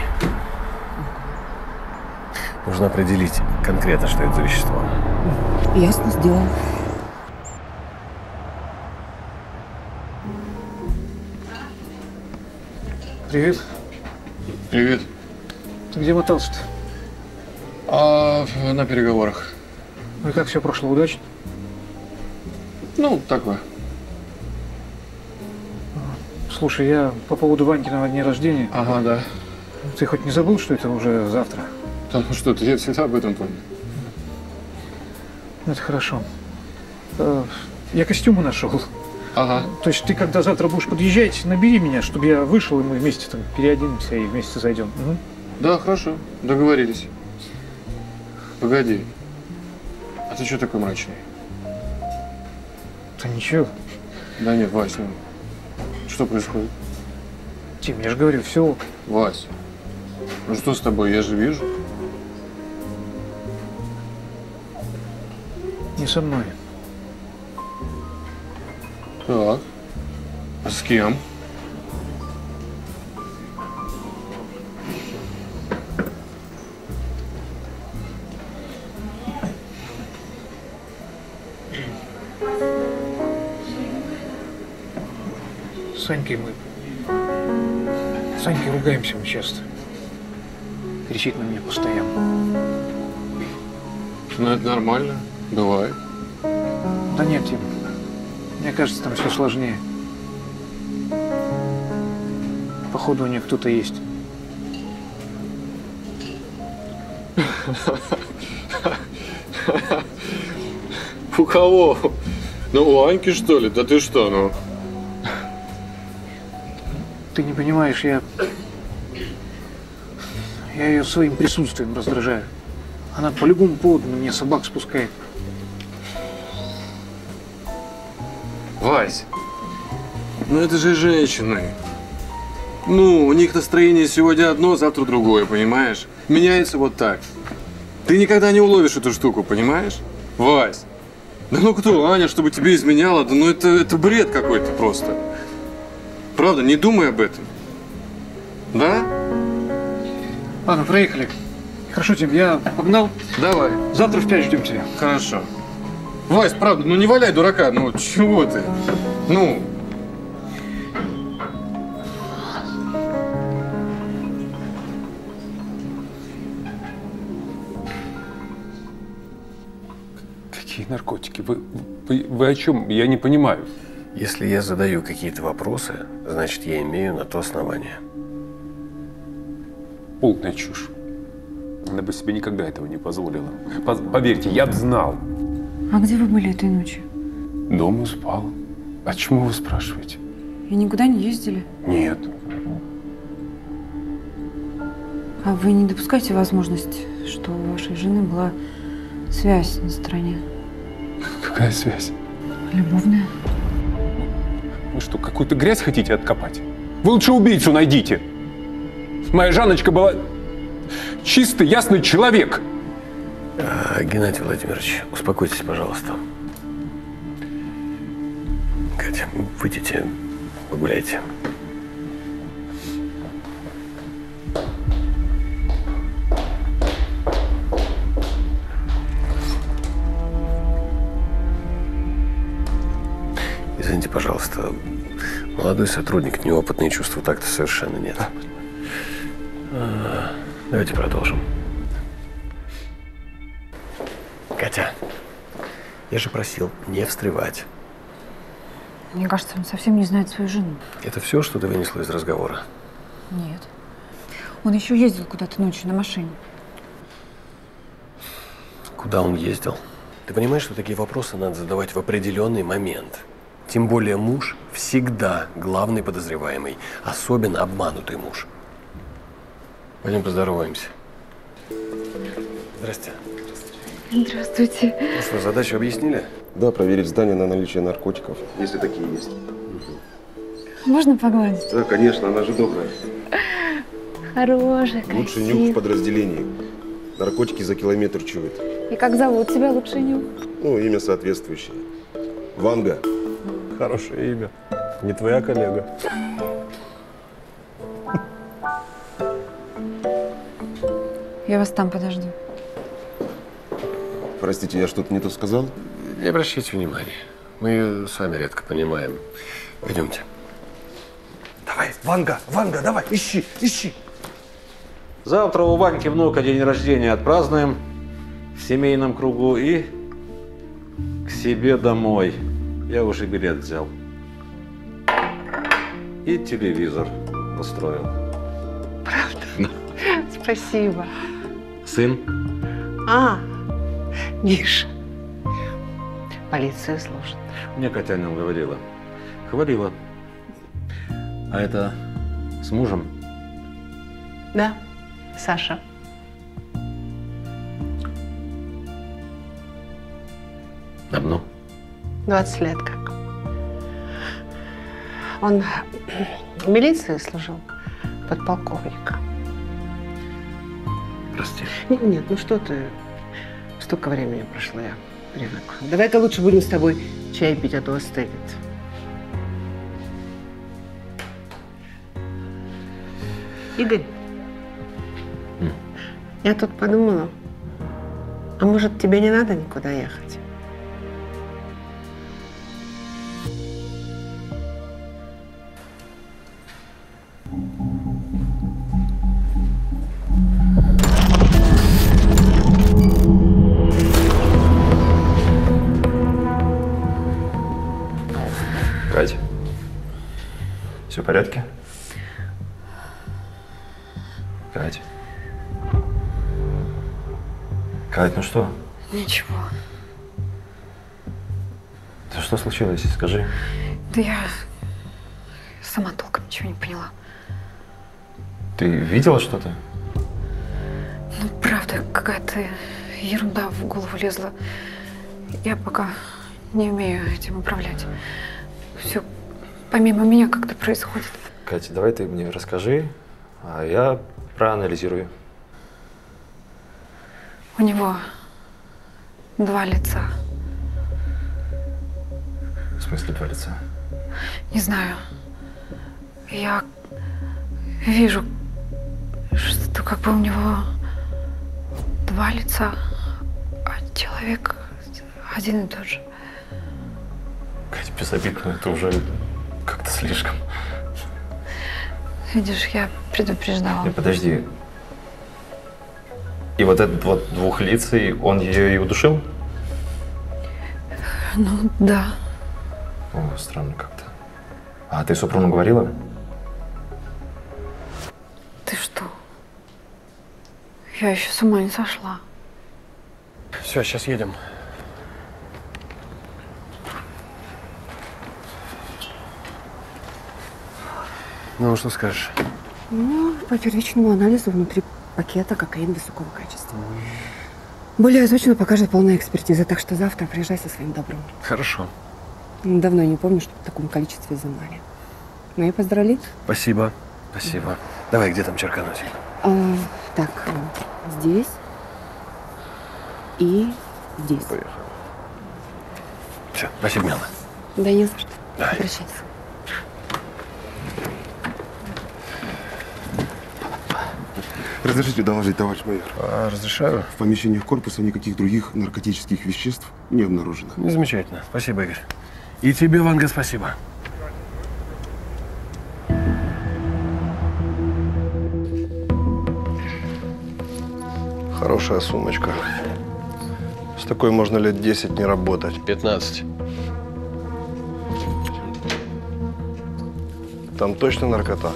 Нужно определить конкретно, что это за вещество. Ясно, сделал. Привет. Привет. Ты где мотался-то? А на переговорах. Ну и как все прошло удачно? Ну, такое. Слушай, я по поводу Ванькиного дня рождения. Ага, да. Ты хоть не забыл, что это уже завтра? Да ну что ты, я всегда об этом помню. Это хорошо. Э, Я костюмы нашел. Ага. То есть ты, когда завтра будешь подъезжать, набери меня, чтобы я вышел, и мы вместе там переоденемся и вместе зайдем. Угу. Да, хорошо. Договорились. Погоди. А ты что такой мрачный? Да ничего. Да нет, Вась, ну, что происходит? Тим, я же говорю, все. Вась, ну что с тобой, я же вижу. Не со мной. Так. А с кем? С Санькой мы... С Санькой ругаемся мы часто. Кричит на меня постоянно. Ну, это нормально. Бывает. Да нет, Тим. Мне кажется, там все сложнее. Походу, у нее кто-то есть. У кого? Ну, у Аньки, что ли? Да ты что, ну? Ты не понимаешь, я... Я ее своим присутствием раздражаю. Она по любому поводу на меня собак спускает. Вась, ну это же женщины. Ну, у них настроение сегодня одно, завтра другое, понимаешь? Меняется вот так. Ты никогда не уловишь эту штуку, понимаешь? Вась, да ну кто, Аня, чтобы тебе изменяла? Да ну это, это бред какой-то просто. Правда, не думай об этом. Да? Ладно, проехали. Хорошо, Тим, я погнал. Давай. Завтра в пять ждем тебя. Хорошо. Вась, правда, ну не валяй дурака, ну чего ты? Ну. Какие наркотики? Вы, вы, вы о чем? Я не понимаю. Если я задаю какие-то вопросы, значит, я имею на то основание. Полная чушь. Она бы себе никогда этого не позволила. Поз- Поверьте, я б знал. А где вы были этой ночью? Дома спал. А чему вы спрашиваете? И никуда не ездили? Нет. А вы не допускаете возможность, что у вашей жены была связь на стороне? Какая связь? Любовная. Вы что, какую-то грязь хотите откопать? Вы лучше убийцу найдите. Моя Жанночка была чистый, ясный человек. А, Геннадий Владимирович, успокойтесь, пожалуйста. Катя, выйдите, погуляйте. Извините, пожалуйста, молодой сотрудник, неопытный, чувства такта совершенно нет. А, давайте продолжим. Катя, я же просил не встревать. Мне кажется, он совсем не знает свою жену. Это все, что ты вынесла из разговора? Нет. Он еще ездил куда-то ночью на машине. Куда он ездил? Ты понимаешь, что такие вопросы надо задавать в определенный момент? Тем более муж всегда главный подозреваемый, особенно обманутый муж. Пойдем поздороваемся. Здрасте. Здравствуйте. Ну что, задачу объяснили? Да, проверить здание на наличие наркотиков, если такие есть. Можно погладить? Да, конечно, она же добрая. Хорошая, Лучший красивая. нюх в подразделении. Наркотики за километр чует. И как зовут тебя лучший нюх? Ну, имя соответствующее. Ванга. Хорошее имя. Не твоя коллега. Я вас там подожду. Простите, я что-то не то сказал? Не обращайте внимания. Мы ее сами редко понимаем. Пойдемте. Давай, Ванга, Ванга, давай, ищи, ищи. Завтра у Ваньки внука день рождения отпразднуем в семейном кругу и к себе домой. Я уже билет взял. И телевизор устроил. Правда? Спасибо. Сын? А, Миша. Полиция служит. Мне Катяна говорила. Хвалила. А это с мужем? Да, Саша. Давно? двадцать лет как. Он в милиции служил, подполковника. Прости. Нет, нет, ну что ты, столько времени прошло, я привыкла. Давай-ка лучше будем с тобой чай пить, а то остынет. Игорь, М. я тут подумала, а может тебе не надо никуда ехать? Кать, все в порядке? Кать. Кать, ну что? Ничего. Да что случилось? Скажи. Да я сама толком ничего не поняла. Ты видела что-то? Ну, правда, какая-то ерунда в голову лезла. Я пока не умею этим управлять. Все помимо меня как-то происходит. Катя, давай ты мне расскажи, а я проанализирую. У него два лица. В смысле два лица? Не знаю. Я вижу, что как бы у него два лица, а человек один и тот же. Катя, без обид, но это уже как-то слишком. Видишь, я предупреждала. Не, подожди. И вот этот вот двухлицый, он ее и удушил? Ну, да. О, странно как-то. А ты супругу говорила? Ты что? Я еще с ума не сошла. Все, сейчас едем. Ну, что скажешь? Ну, по первичному анализу внутри пакета кокаин высокого качества. Более точно покажет полная экспертиза, так что завтра приезжай со своим добром. Хорошо. Давно не помню, что в таком количестве изымали. Ну и поздравляй. Спасибо. Спасибо. Давай, где там черкануть? А, так, здесь и здесь. Поехали. Все, спасибо, Мила. Да не за что. Давай. Обращайся. Разрешите доложить, товарищ майор? А, разрешаю. В помещениях корпуса никаких других наркотических веществ не обнаружено. Ну, замечательно. Спасибо, Игорь. И тебе, Ванга, спасибо. Хорошая сумочка. С такой можно лет десять не работать. пятнадцать. Там точно наркота?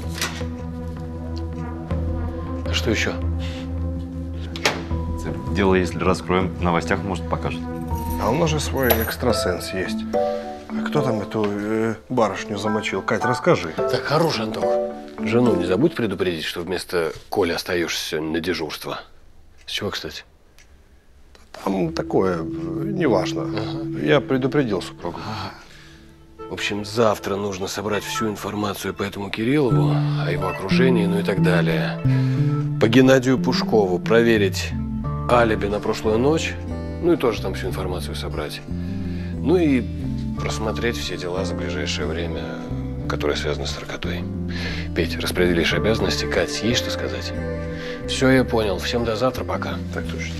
А что еще? Дело, если раскроем, в новостях, может, покажут. А у нас же свой экстрасенс есть. А кто там эту э, барышню замочил? Кать, расскажи. Так, хорош, Антох. Жену не забудь предупредить, что вместо Коли остаешься сегодня на дежурство. С чего, кстати? Там такое, неважно. Ага. Я предупредил супругу. Ага. В общем, завтра нужно собрать всю информацию по этому Кириллову, о его окружении, ну и так далее. По Геннадию Пушкову проверить алиби на прошлую ночь, ну и тоже там всю информацию собрать. Ну и просмотреть все дела за ближайшее время, которые связаны с наркотой. Петь, распределишь обязанности. Кать, есть что сказать? Все, я понял. Всем до завтра, пока. Так точно.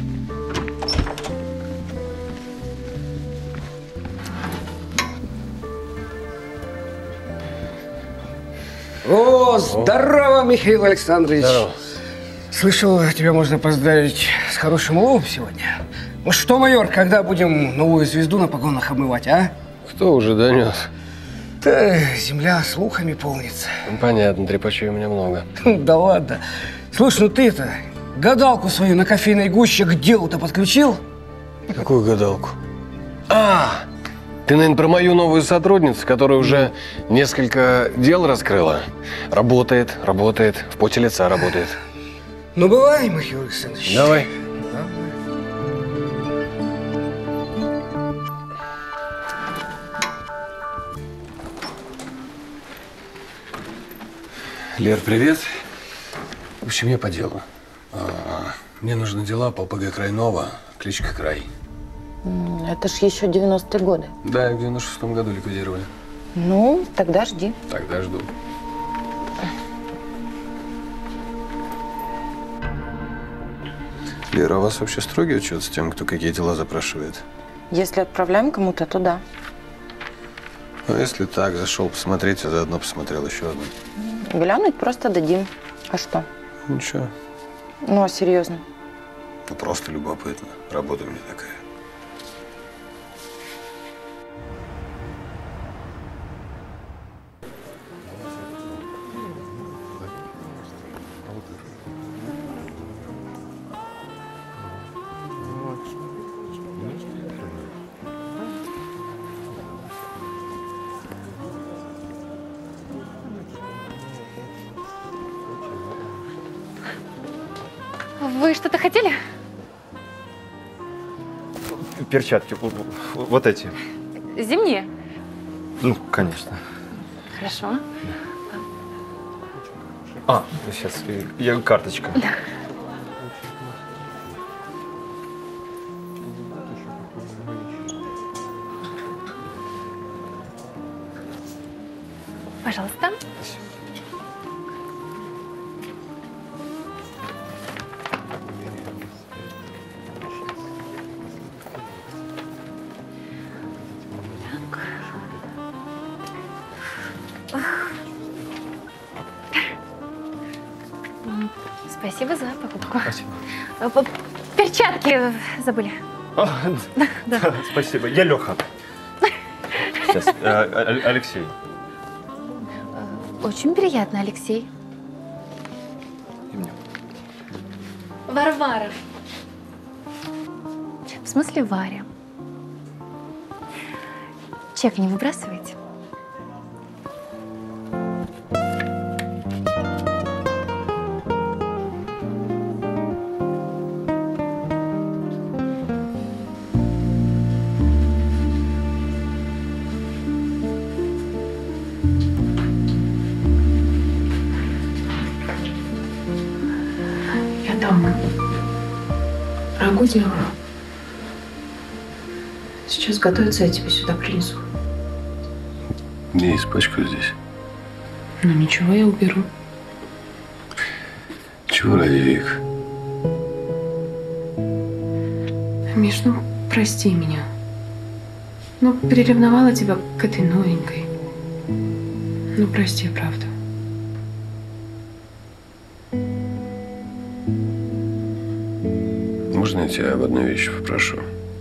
О, здорово, Михаил Александрович. Здорово. Слышал, тебя можно поздравить с хорошим уловом сегодня. Ну что, майор, когда будем новую звезду на погонах обмывать, а? Кто уже донес? Да, земля слухами полнится. Ну, понятно, трепачей у меня много. Да ладно. Слушай, ну ты это, гадалку свою на кофейной гуще к делу-то подключил? Какую гадалку? А, ты, наверное, про мою новую сотрудницу, которая уже несколько дел раскрыла. Работает, работает, в поте лица работает. Ну, бывай, Михаил Александрович. Давай. Лер, привет. В общем, я по делу. А, мне нужны дела по ПГ Крайнова, кличка Край. Это ж еще девяностые годы. Да, их в девяносто шестом году ликвидировали. Ну, тогда жди. Тогда жду. Лера, а у вас вообще строгий учет с тем, кто какие дела запрашивает? Если отправляем кому-то, то да. Ну, если так, зашел посмотреть, а заодно посмотрел еще одну. Глянуть просто дадим. А что? Ничего. Ну, а серьезно? Ну, просто любопытно. Работа у меня такая. Вы что-то хотели? Перчатки, вот эти. Зимние? Ну, конечно. Хорошо. А, сейчас, я карточка. Да. Пожалуйста. Спасибо за покупку. Спасибо. Перчатки забыли. А, да, да. Спасибо. Я Леха. Сейчас. Алексей. Очень приятно, Алексей. И мне. Варвара. В смысле Варя? Чек не выбрасываете? Рагу делаю. Сейчас готовится, я тебе сюда принесу. Не испачкаю здесь. Ну ничего, я уберу. Чего ради, Вик? Миш, ну прости меня. Ну, переревновала тебя к этой новенькой. Ну, прости, правда. Можно я тебя об одной вещи попрошу?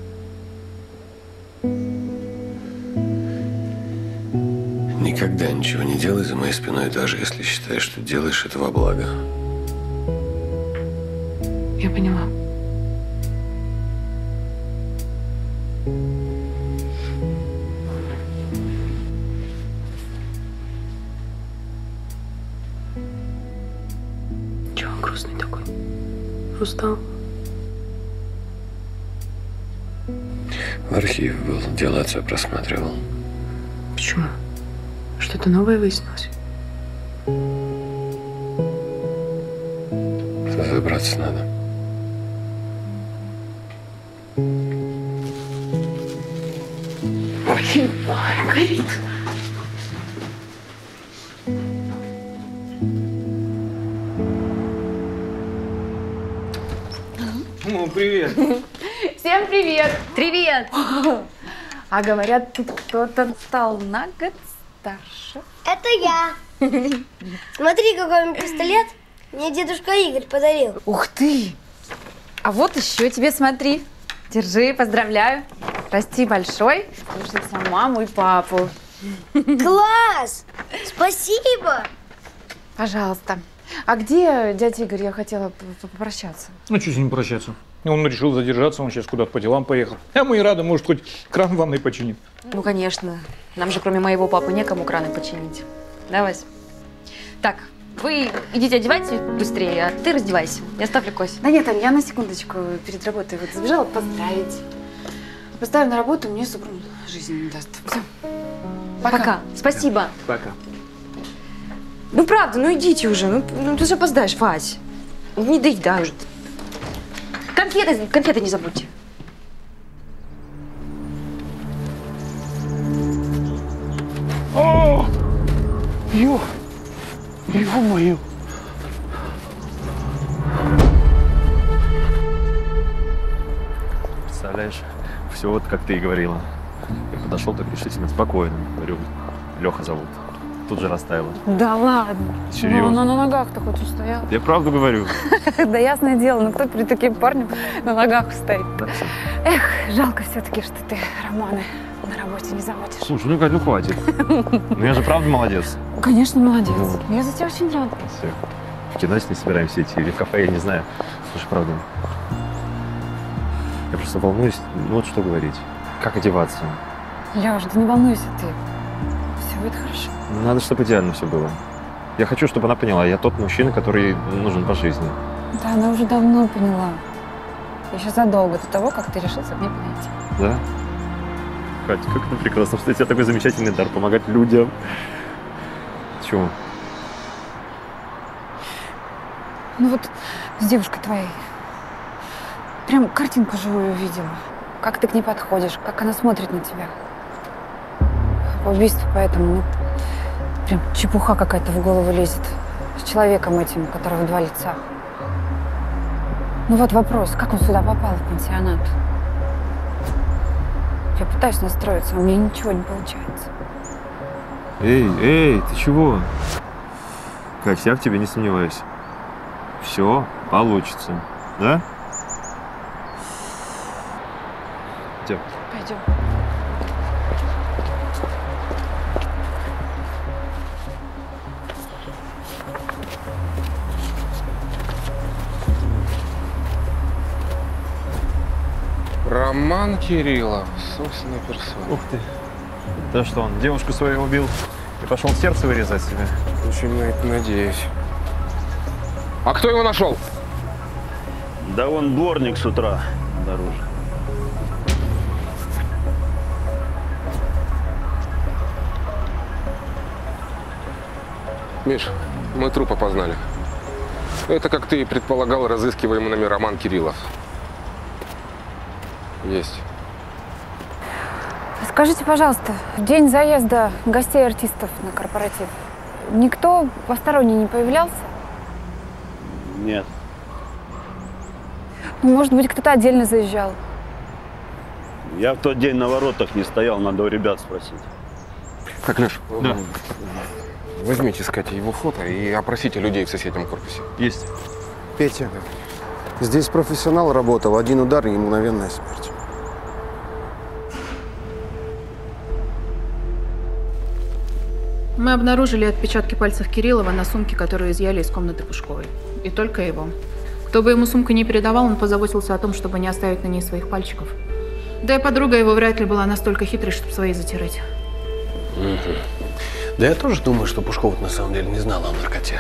Никогда ничего не делай за моей спиной, даже если считаешь, что делаешь это во благо. Я поняла. Чего грустный такой? Устал? В архив был, дело отца просматривал. Почему? Что-то новое выяснилось? Разобраться надо. Ой, горит. Ну, привет. Всем привет! Привет! А говорят, тут кто-то стал на год старше. Это я. Смотри, какой у меня пистолет. Мне дедушка Игорь подарил. Ух ты! А вот еще тебе смотри. Держи, поздравляю. Расти большой, слушайся маму и папу. Класс! Спасибо! Пожалуйста. А где дядя Игорь? Я хотела попрощаться. Ну, что с ним прощаться? Он решил задержаться, он сейчас куда-то по делам поехал. А мы и рады, может, хоть кран в ванной починит. Ну, конечно. Нам же кроме моего папы некому краны починить. Да, Вась? Так, вы идите одевайтесь быстрее, а ты раздевайся. Я оставлю Кось. Да нет, Ань, я на секундочку перед работой вот забежала поздравить. Поставим на работу, мне супруг жизни не даст. Все. Пока. Пока. Спасибо. Пока. Ну, правда, ну идите уже. Ну, ну ты же опоздаешь, Вась. Не доедай уже. Конфеты, конфеты не забудьте. О! Ё! Ё-моё! Представляешь, все вот как ты и говорила. Я подошел так решительно, спокойно. Говорю, Леха зовут. Тут же растаяла. Да ладно. Серьезно? Ну, она на ногах-то хоть устояла. Я правду говорю. Да ясное дело, но кто перед таким парнем на ногах устоит? Эх, жалко все-таки, что ты романы на работе не заводишь. Слушай, ну Кать, ну хватит. Ну я же правда молодец. Конечно, молодец. Я за тебя очень рада. Все. В кино с ней собираемся идти или в кафе, я не знаю. Слушай, правда. Я просто волнуюсь, ну вот что говорить. Как одеваться? Лёш, да не волнуйся ты. Все будет хорошо. Надо, чтобы идеально все было. Я хочу, чтобы она поняла, я тот мужчина, который нужен по жизни. Да, она уже давно поняла. Еще задолго до того, как ты решился к ней подойти. Да? Катя, как это прекрасно, что у тебя такой замечательный дар помогать людям. Чего? Ну вот с девушкой твоей. Прям картинку живую увидела. Как ты к ней подходишь, как она смотрит на тебя. Убийство поэтому, ну, прям чепуха какая-то в голову лезет. С человеком этим, у которого два лица. Ну вот вопрос, как он сюда попал, в пансионат? Я пытаюсь настроиться, а у меня ничего не получается. Эй, эй, ты чего? Кать, я в тебе не сомневаюсь. Все получится, да? Идем. Пойдем. Роман Кириллов, собственной персоной. Ух ты. Да что, он девушку свою убил и пошел сердце вырезать себе? Очень на это надеюсь. А кто его нашел? Да вон дворник с утра дороже. Миш, мы труп опознали. Это, как ты и предполагал, разыскиваемый нами Роман Кириллов. Есть. Скажите, пожалуйста, в день заезда гостей артистов на корпоратив никто посторонний не появлялся? Нет. Ну, может быть, кто-то отдельно заезжал? Я в тот день на воротах не стоял, надо у ребят спросить. Так, Леш, Да. возьмите с Катей его фото и опросите людей в соседнем корпусе. Есть. Петя, здесь профессионал работал, один удар и мгновенная смерть. Мы обнаружили отпечатки пальцев Кириллова на сумке, которую изъяли из комнаты Пушковой. И только его. Кто бы ему сумку не передавал, он позаботился о том, чтобы не оставить на ней своих пальчиков. Да и подруга его вряд ли была настолько хитрой, чтобы свои затирать. Угу. Да я тоже думаю, что Пушкова на самом деле не знала о наркоте.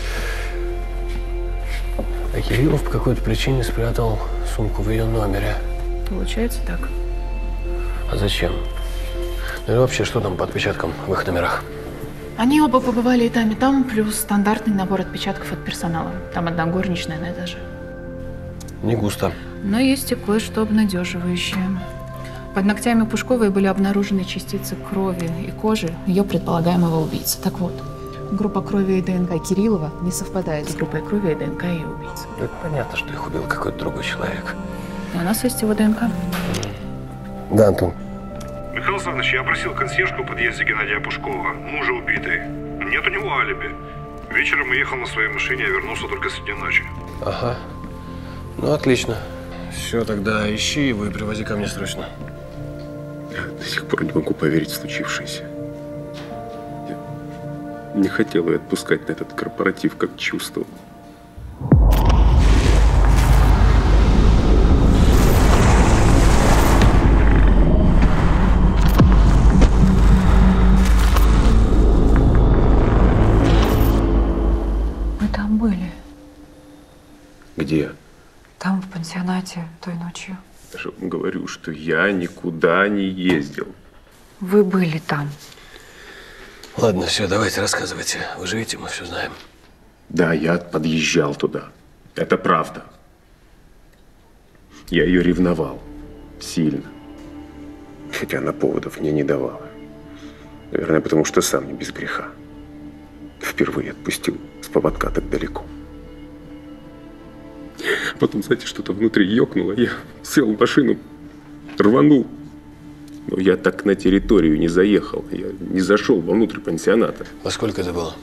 А Кириллов по какой-то причине спрятал сумку в ее номере. Получается так. А зачем? Ну и вообще, что там по отпечаткам в их номерах? Они оба побывали и там, и там, плюс стандартный набор отпечатков от персонала. Там одна горничная на этаже. Не густо. Но есть и кое-что обнадеживающее. Под ногтями Пушковой были обнаружены частицы крови и кожи ее предполагаемого убийцы. Так вот, группа крови и ДНК Кириллова не совпадает с группой крови и ДНК ее убийцы. Это понятно, что их убил какой-то другой человек. И у нас есть его ДНК. Да, Антон. Михаил Александрович, я опросил консьержку в подъезде Геннадия Пушкова, мужа убитой. Нет у него алиби. Вечером уехал на своей машине, а вернулся только среди ночи. Ага. Ну, отлично. Все, тогда ищи его и привози ко мне срочно. Я до сих пор не могу поверить в случившееся. Я не хотел ее отпускать на этот корпоратив, как чувствовал. Мы там были. Где? Там, в пансионате, той ночью. Я же вам говорю, что я никуда не ездил. Вы были там. Ладно, все, давайте рассказывайте. Вы же видите, мы все знаем. Да, я подъезжал туда. Это правда. Я ее ревновал. Сильно. Хотя она поводов мне не давала. Наверное, потому что сам не без греха. Впервые отпустил с поводка так далеко. Потом, знаете, что-то внутри ёкнуло. Я сел в машину, рванул. Но я так на территорию не заехал. Я не зашел вовнутрь пансионата. Во сколько это было?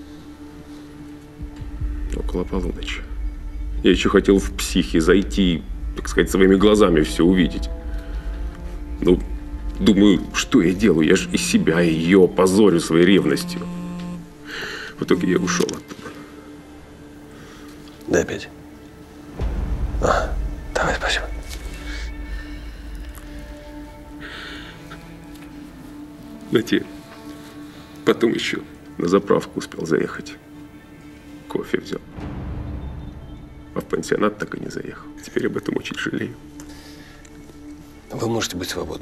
Около полуночи. Я еще хотел в психе зайти, так сказать, своими глазами все увидеть. Ну, думаю, что я делаю? Я же и себя, и ее позорю своей ревностью. В итоге я ушел оттуда. Дай пять. А, давай, спасибо. Знаете, потом еще на заправку успел заехать. Кофе взял. А в пансионат так и не заехал. Теперь об этом очень жалею. Вы можете быть свободны.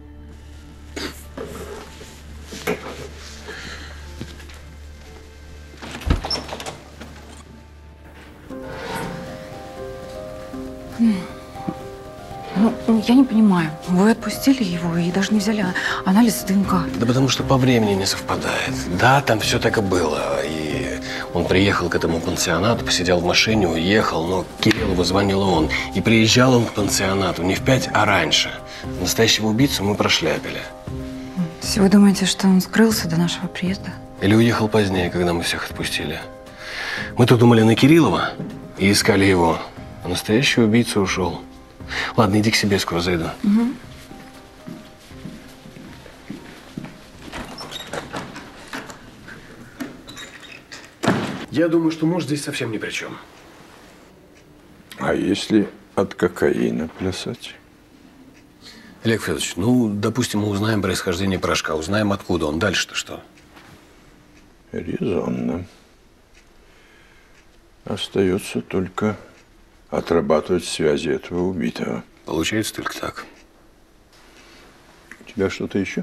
Ну, я не понимаю. Вы отпустили его и даже не взяли анализ ДНК. Да потому что по времени не совпадает. Да, там все так и было. И он приехал к этому пансионату, посидел в машине, уехал, но Кириллову звонил он. И приезжал он к пансионату не в пять, а раньше. Настоящего убийцу мы прошляпили. То есть вы думаете, что он скрылся до нашего приезда? Или уехал позднее, когда мы всех отпустили. Мы тут думали на Кириллова и искали его. А настоящий убийца ушел. Ладно, иди к себе, скоро зайду. Угу. Я думаю, что муж здесь совсем ни при чем. А если от кокаина плясать? Олег Федорович, ну, допустим, мы узнаем происхождение порошка, узнаем, откуда он. Дальше-то что? Резонно. Остается только отрабатывать связи этого убитого. Получается только так. У тебя что-то еще?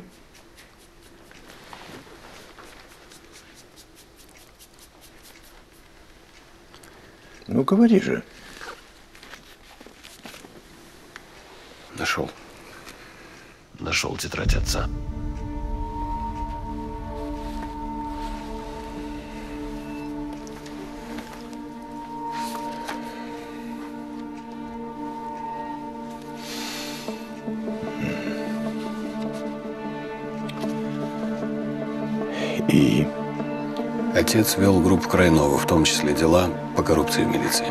Ну, говори же. Нашел. Нашел тетрадь отца. И? Отец вел группу Крайнова, в том числе дела по коррупции в милиции.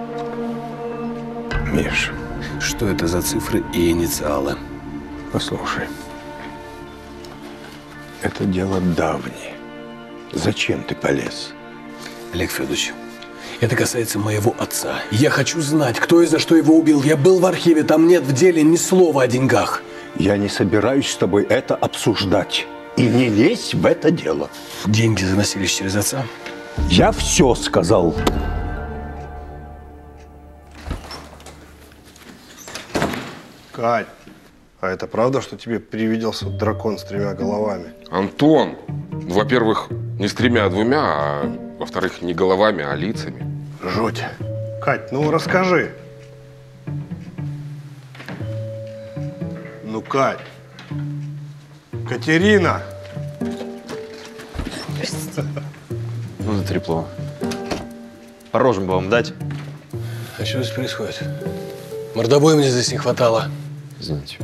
Миш. Что это за цифры и инициалы? Послушай. Это дело давнее. Зачем ты полез? Олег Федорович, Это касается моего отца. Я хочу знать, кто и за что его убил. Я был в архиве, там нет в деле ни слова о деньгах. Я не собираюсь с тобой это обсуждать. И не лезь в это дело. Деньги заносились через отца? Я все сказал. Кать, а это правда, что тебе привиделся дракон с тремя головами? Антон, во-первых, не с тремя, а двумя, а во-вторых, не головами, а лицами. Жуть. Кать, ну расскажи. Ну, Кать. Катерина. Ну, за трепло. По рожам бы вам дать? А что здесь происходит? Мордобоя мне здесь не хватало. Извините.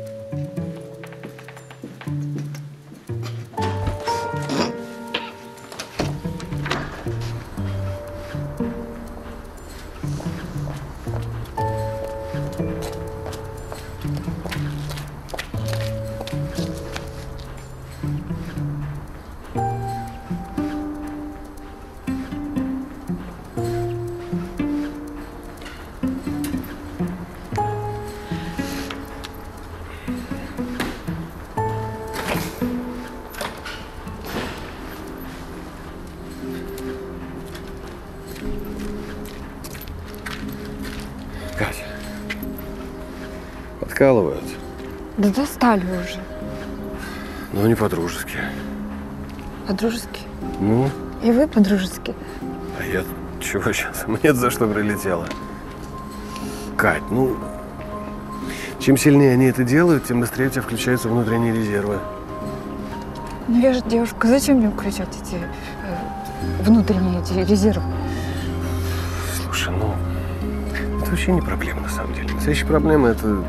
Катя, подкалывают. Да достали уже. Но не по-дружески. По-дружески? Ну? И вы по-дружески? А я чего сейчас? Мне за что прилетело? Кать, ну, чем сильнее они это делают, тем быстрее у тебя включаются внутренние резервы. Ну я же девушка, зачем мне включать эти э, внутренние эти резервы? Слушай, ну, это вообще не проблема на самом деле. Настоящая проблема это…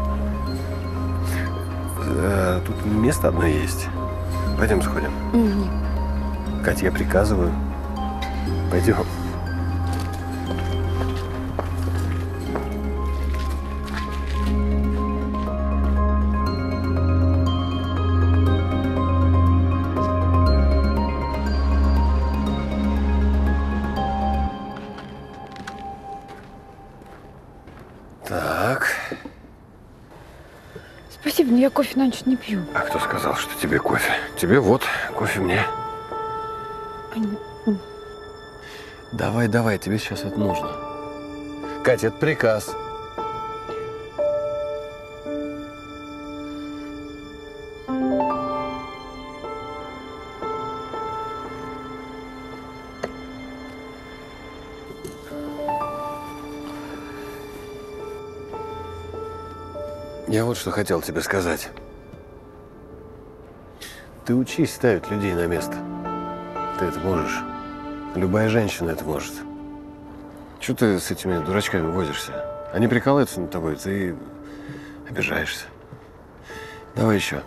Э, тут место одно есть. Пойдем сходим. Нет. Катя, я приказываю. Пойдем. Так. Спасибо, но я кофе на ночь не пью. А кто сказал, что тебе кофе? Тебе вот, кофе мне. Давай, давай, тебе сейчас это нужно. Катя, это приказ. Я вот что хотел тебе сказать. Ты учись ставить людей на место. Ты это можешь. Любая женщина это может. Чего ты с этими дурачками возишься? Они прикалываются над тобой, ты обижаешься. Давай еще.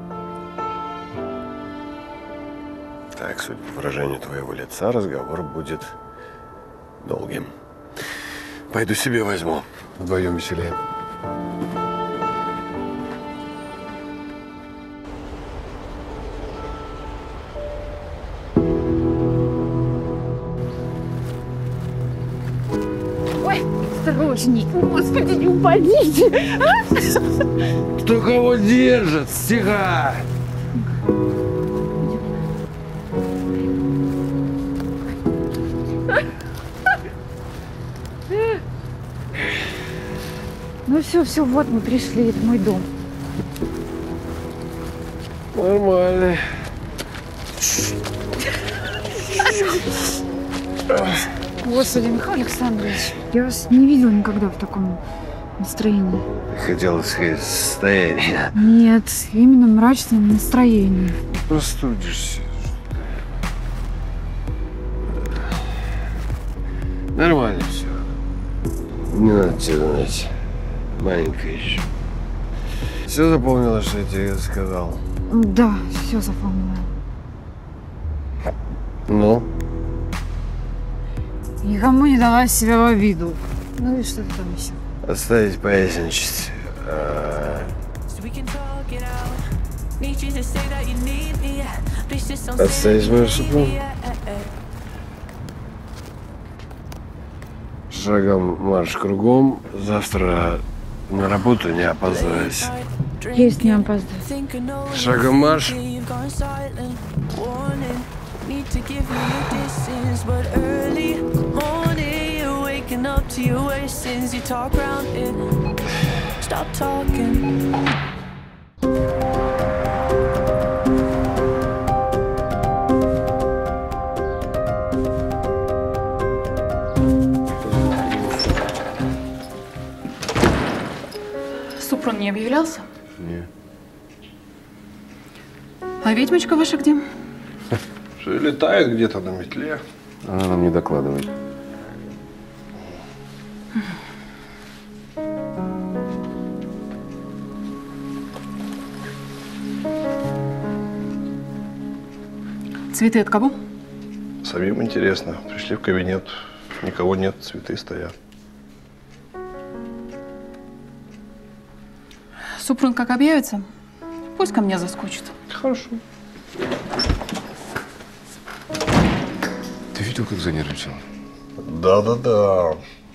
Так, судя по выражению твоего лица, разговор будет долгим. Пойду себе возьму. Вдвоем веселее. Осторожней. Господи, не упадите. Кто кого держит? Тихо! Ну все, все, вот мы пришли, это мой дом. Нормально. Господи, Михаил Александрович, я вас не видела никогда в таком настроении. Хотел сказать состояние. Нет, именно мрачном настроении. Простудишься. Нормально все. Не надо тебе знать. Маленькая еще. Все запомнила, что я тебе сказал? Да, все запомнила. Ну? Никому не давай себя в обиду. Ну и что ты там еще? Оставить поясничать. А... Оставить мою супругу? Шагом марш кругом. Завтра на работу не опоздайся. Есть, не опаздывай. Шагом марш. Супрун не объявлялся? Не. А ведьмочка ваша где? Что летает где-то на метле. Она нам не докладывает. Цветы от кого? Самим интересно. Пришли в кабинет, никого нет, цветы стоят. Супрун как объявится, пусть ко мне заскочит. Хорошо. Ты видел, как занервничал? Да-да-да.